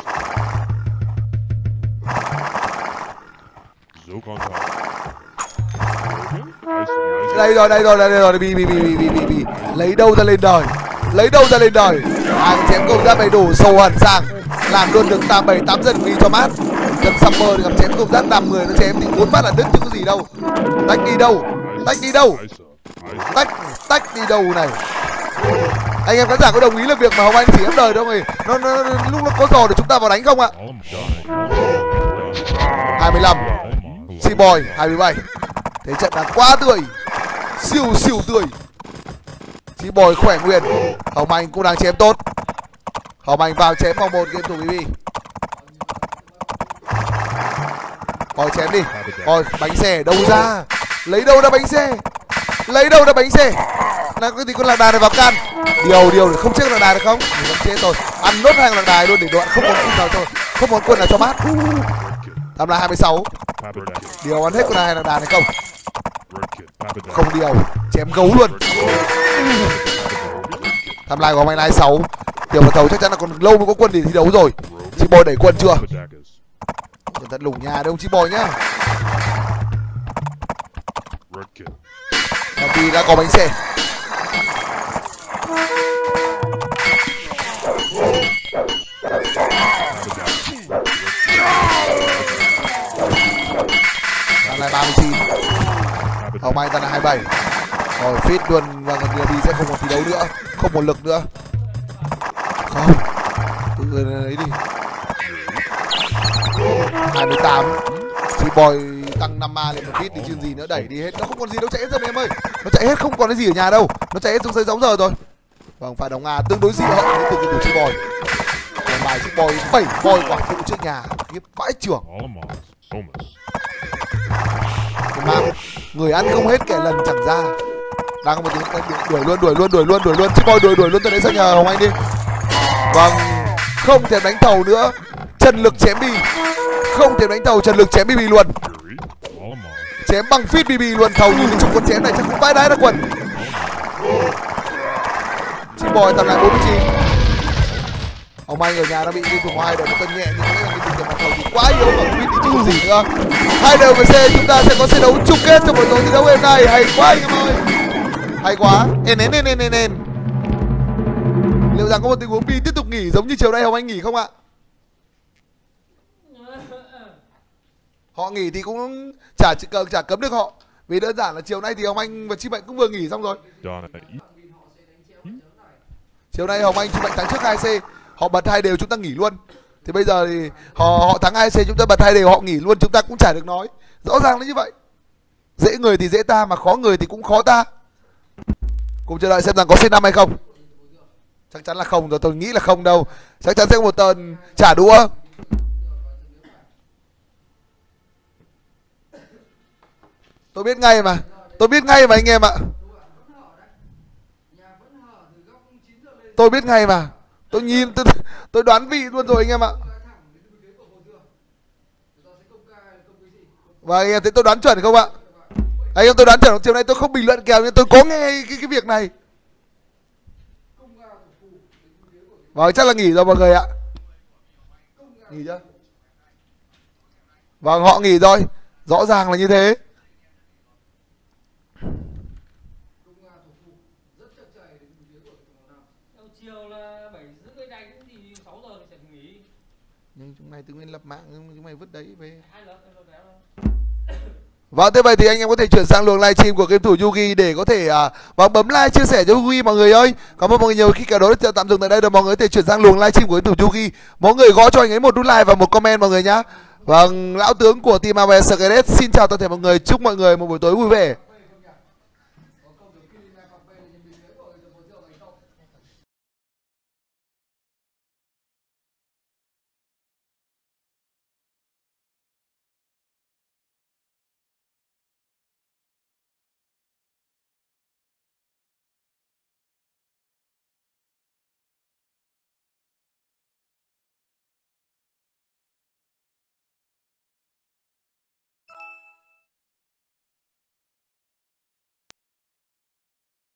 Đây rồi, đây rồi, đây rồi, bi bi bi bi bi bi. Lấy đâu ra lên đời? Lấy đâu ra lên đời? Hai con chém công giáp đầy đủ, sâu hẳn sang, làm luôn được tám bảy tám dân đi cho mát. Dân Summer thì gặp chém công giáp năm người nó chém thì bốn phát là đứt chứ có gì đâu. Tách đi đâu? Tách đi đâu? Tách tách đi đâu này? Anh em khán giả có đồng ý là việc mà Hồng Anh chỉ ép đời đâu rồi? Nó, nó, nó lúc nó có giò để chúng ta vào đánh không ạ? hai mươi lăm Chip Boy hai mươi bảy. Thế trận đang quá tươi, siêu siêu tươi. Chip Boy khỏe nguyên. Hồng Anh cũng đang chém tốt. Hồng Anh vào chém vòng một game thủ bê bê. Rồi chém đi. Rồi bánh xe đâu ra? Lấy đâu ra bánh xe? Lấy đâu ra bánh xe? Là cái gì con lạc đà này vào can. Điều điều để không chết lạc đà được không? Mình vẫn chết rồi. Ăn nốt hàng lạc đà luôn để đoạn không còn quân nào cho không còn quân nào cho mát. Tham là hai mươi sáu. Điều ăn hết con này lạc đà này không? Không điều, chém gấu luôn. Tham lai của Hồng Anh là hai mươi sáu. Tiểu một tàu chắc chắn là còn lâu mới có quân để thi đấu rồi. Chip Boy đẩy quân chưa? Cẩn thận lủng nhà đấy ông Chip Boy nhá. Vì đã có bánh xe. Đang là ba mươi chín. Hồng Anh đang là hai mươi bảy. Rồi fit luôn và người đi sẽ không còn thi đấu nữa, không còn lực nữa. Không. Tự lấy đi. hai mươi tám. Chip Boy tăng năm ma lên một fit thì chuyện gì nữa, đẩy đi hết, nó không còn gì đâu, chạy hết rồi em ơi, nó chạy hết không còn cái gì ở nhà đâu, nó chạy hết xuống dưới sáu giờ rồi. Vâng, phải đóng nga tương đối dị hợm đến từ của Chip Boy. Còn bài Chip Boy bảy voi quả phụ trước nhà, khiếp vãi trưởng. Mà người ăn không hết kẻ lần chẳng ra. Đang có một tiếng đuổi luôn, đuổi luôn, đuổi luôn, đuổi luôn, Chip Boy đuổi đuổi luôn từ đấy sang nhà Hồng Anh đi. Vâng, không thèm đánh tàu nữa, trần lực chém đi, không thèm đánh tàu, trần lực chém bê bê luôn. Chém bằng fit bê bê luôn, thầu nhìn chục con chém này chắc cũng vãi đái ra quần. Chip Boy tầm lại bốn mươi chín. Hồng Anh ở nhà đã bị liên tục hai đều một cân nhẹ nhưng có lẽ là cái tình mặt thầu thì quá yếu và Quýt thì chưa gì nữa. Hai đều với C chúng ta sẽ có trận đấu chung kết trong buổi tối thi đấu hôm nay. Hay quá anh em ơi. Hay quá. En en en en en en. Liệu rằng có một tình huống Bi tiếp tục nghỉ giống như chiều nay Hồng Anh nghỉ không ạ? Họ nghỉ thì cũng chả chả cấm được họ. Vì đơn giản là chiều nay thì Hồng Anh và Chim Mạnh cũng vừa nghỉ xong rồi. Chiều nay Hồng Anh Chim Mạnh thắng trước hai C, họ bật hai đều chúng ta nghỉ luôn. Thì bây giờ thì họ họ thắng hai C chúng ta bật hai đều họ nghỉ luôn, chúng ta cũng chả được nói. Rõ ràng là như vậy. Dễ người thì dễ ta mà khó người thì cũng khó ta. Cùng chờ đợi xem rằng có C năm hay không. Chắc chắn là không rồi, tôi nghĩ là không đâu. Chắc chắn sẽ có một tuần trả đũa. Tôi biết ngay mà. Tôi biết ngay mà anh em ạ. Tôi biết ngay mà. Tôi nhìn tôi, tôi đoán vị luôn rồi anh em ạ. Và anh em thấy tôi đoán chuẩn không ạ? Anh em tôi đoán chuẩn, chiều nay tôi không bình luận kèo nhưng tôi có nghe cái cái việc này. Vâng, chắc là nghỉ rồi mọi người ạ. Nghỉ chưa? Vâng, họ nghỉ rồi. Rõ ràng là như thế. Nhưng chúng mày tự nhiên lập mạng, chúng mày vứt đấy về. Vâng, thế vậy thì anh em có thể chuyển sang luồng livestream của game thủ Yugi để có thể uh, vâng, bấm like chia sẻ cho Yugi mọi người ơi. Cảm ơn mọi người nhiều, khi cả đó sẽ tạm dừng tại đây rồi, mọi người có thể chuyển sang luồng livestream của game thủ Yugi. Mọi người gõ cho anh ấy một nút like và một comment mọi người nhá. Vâng, lão tướng của team a vê ét Skynet xin chào toàn thể mọi người, chúc mọi người một buổi tối vui vẻ.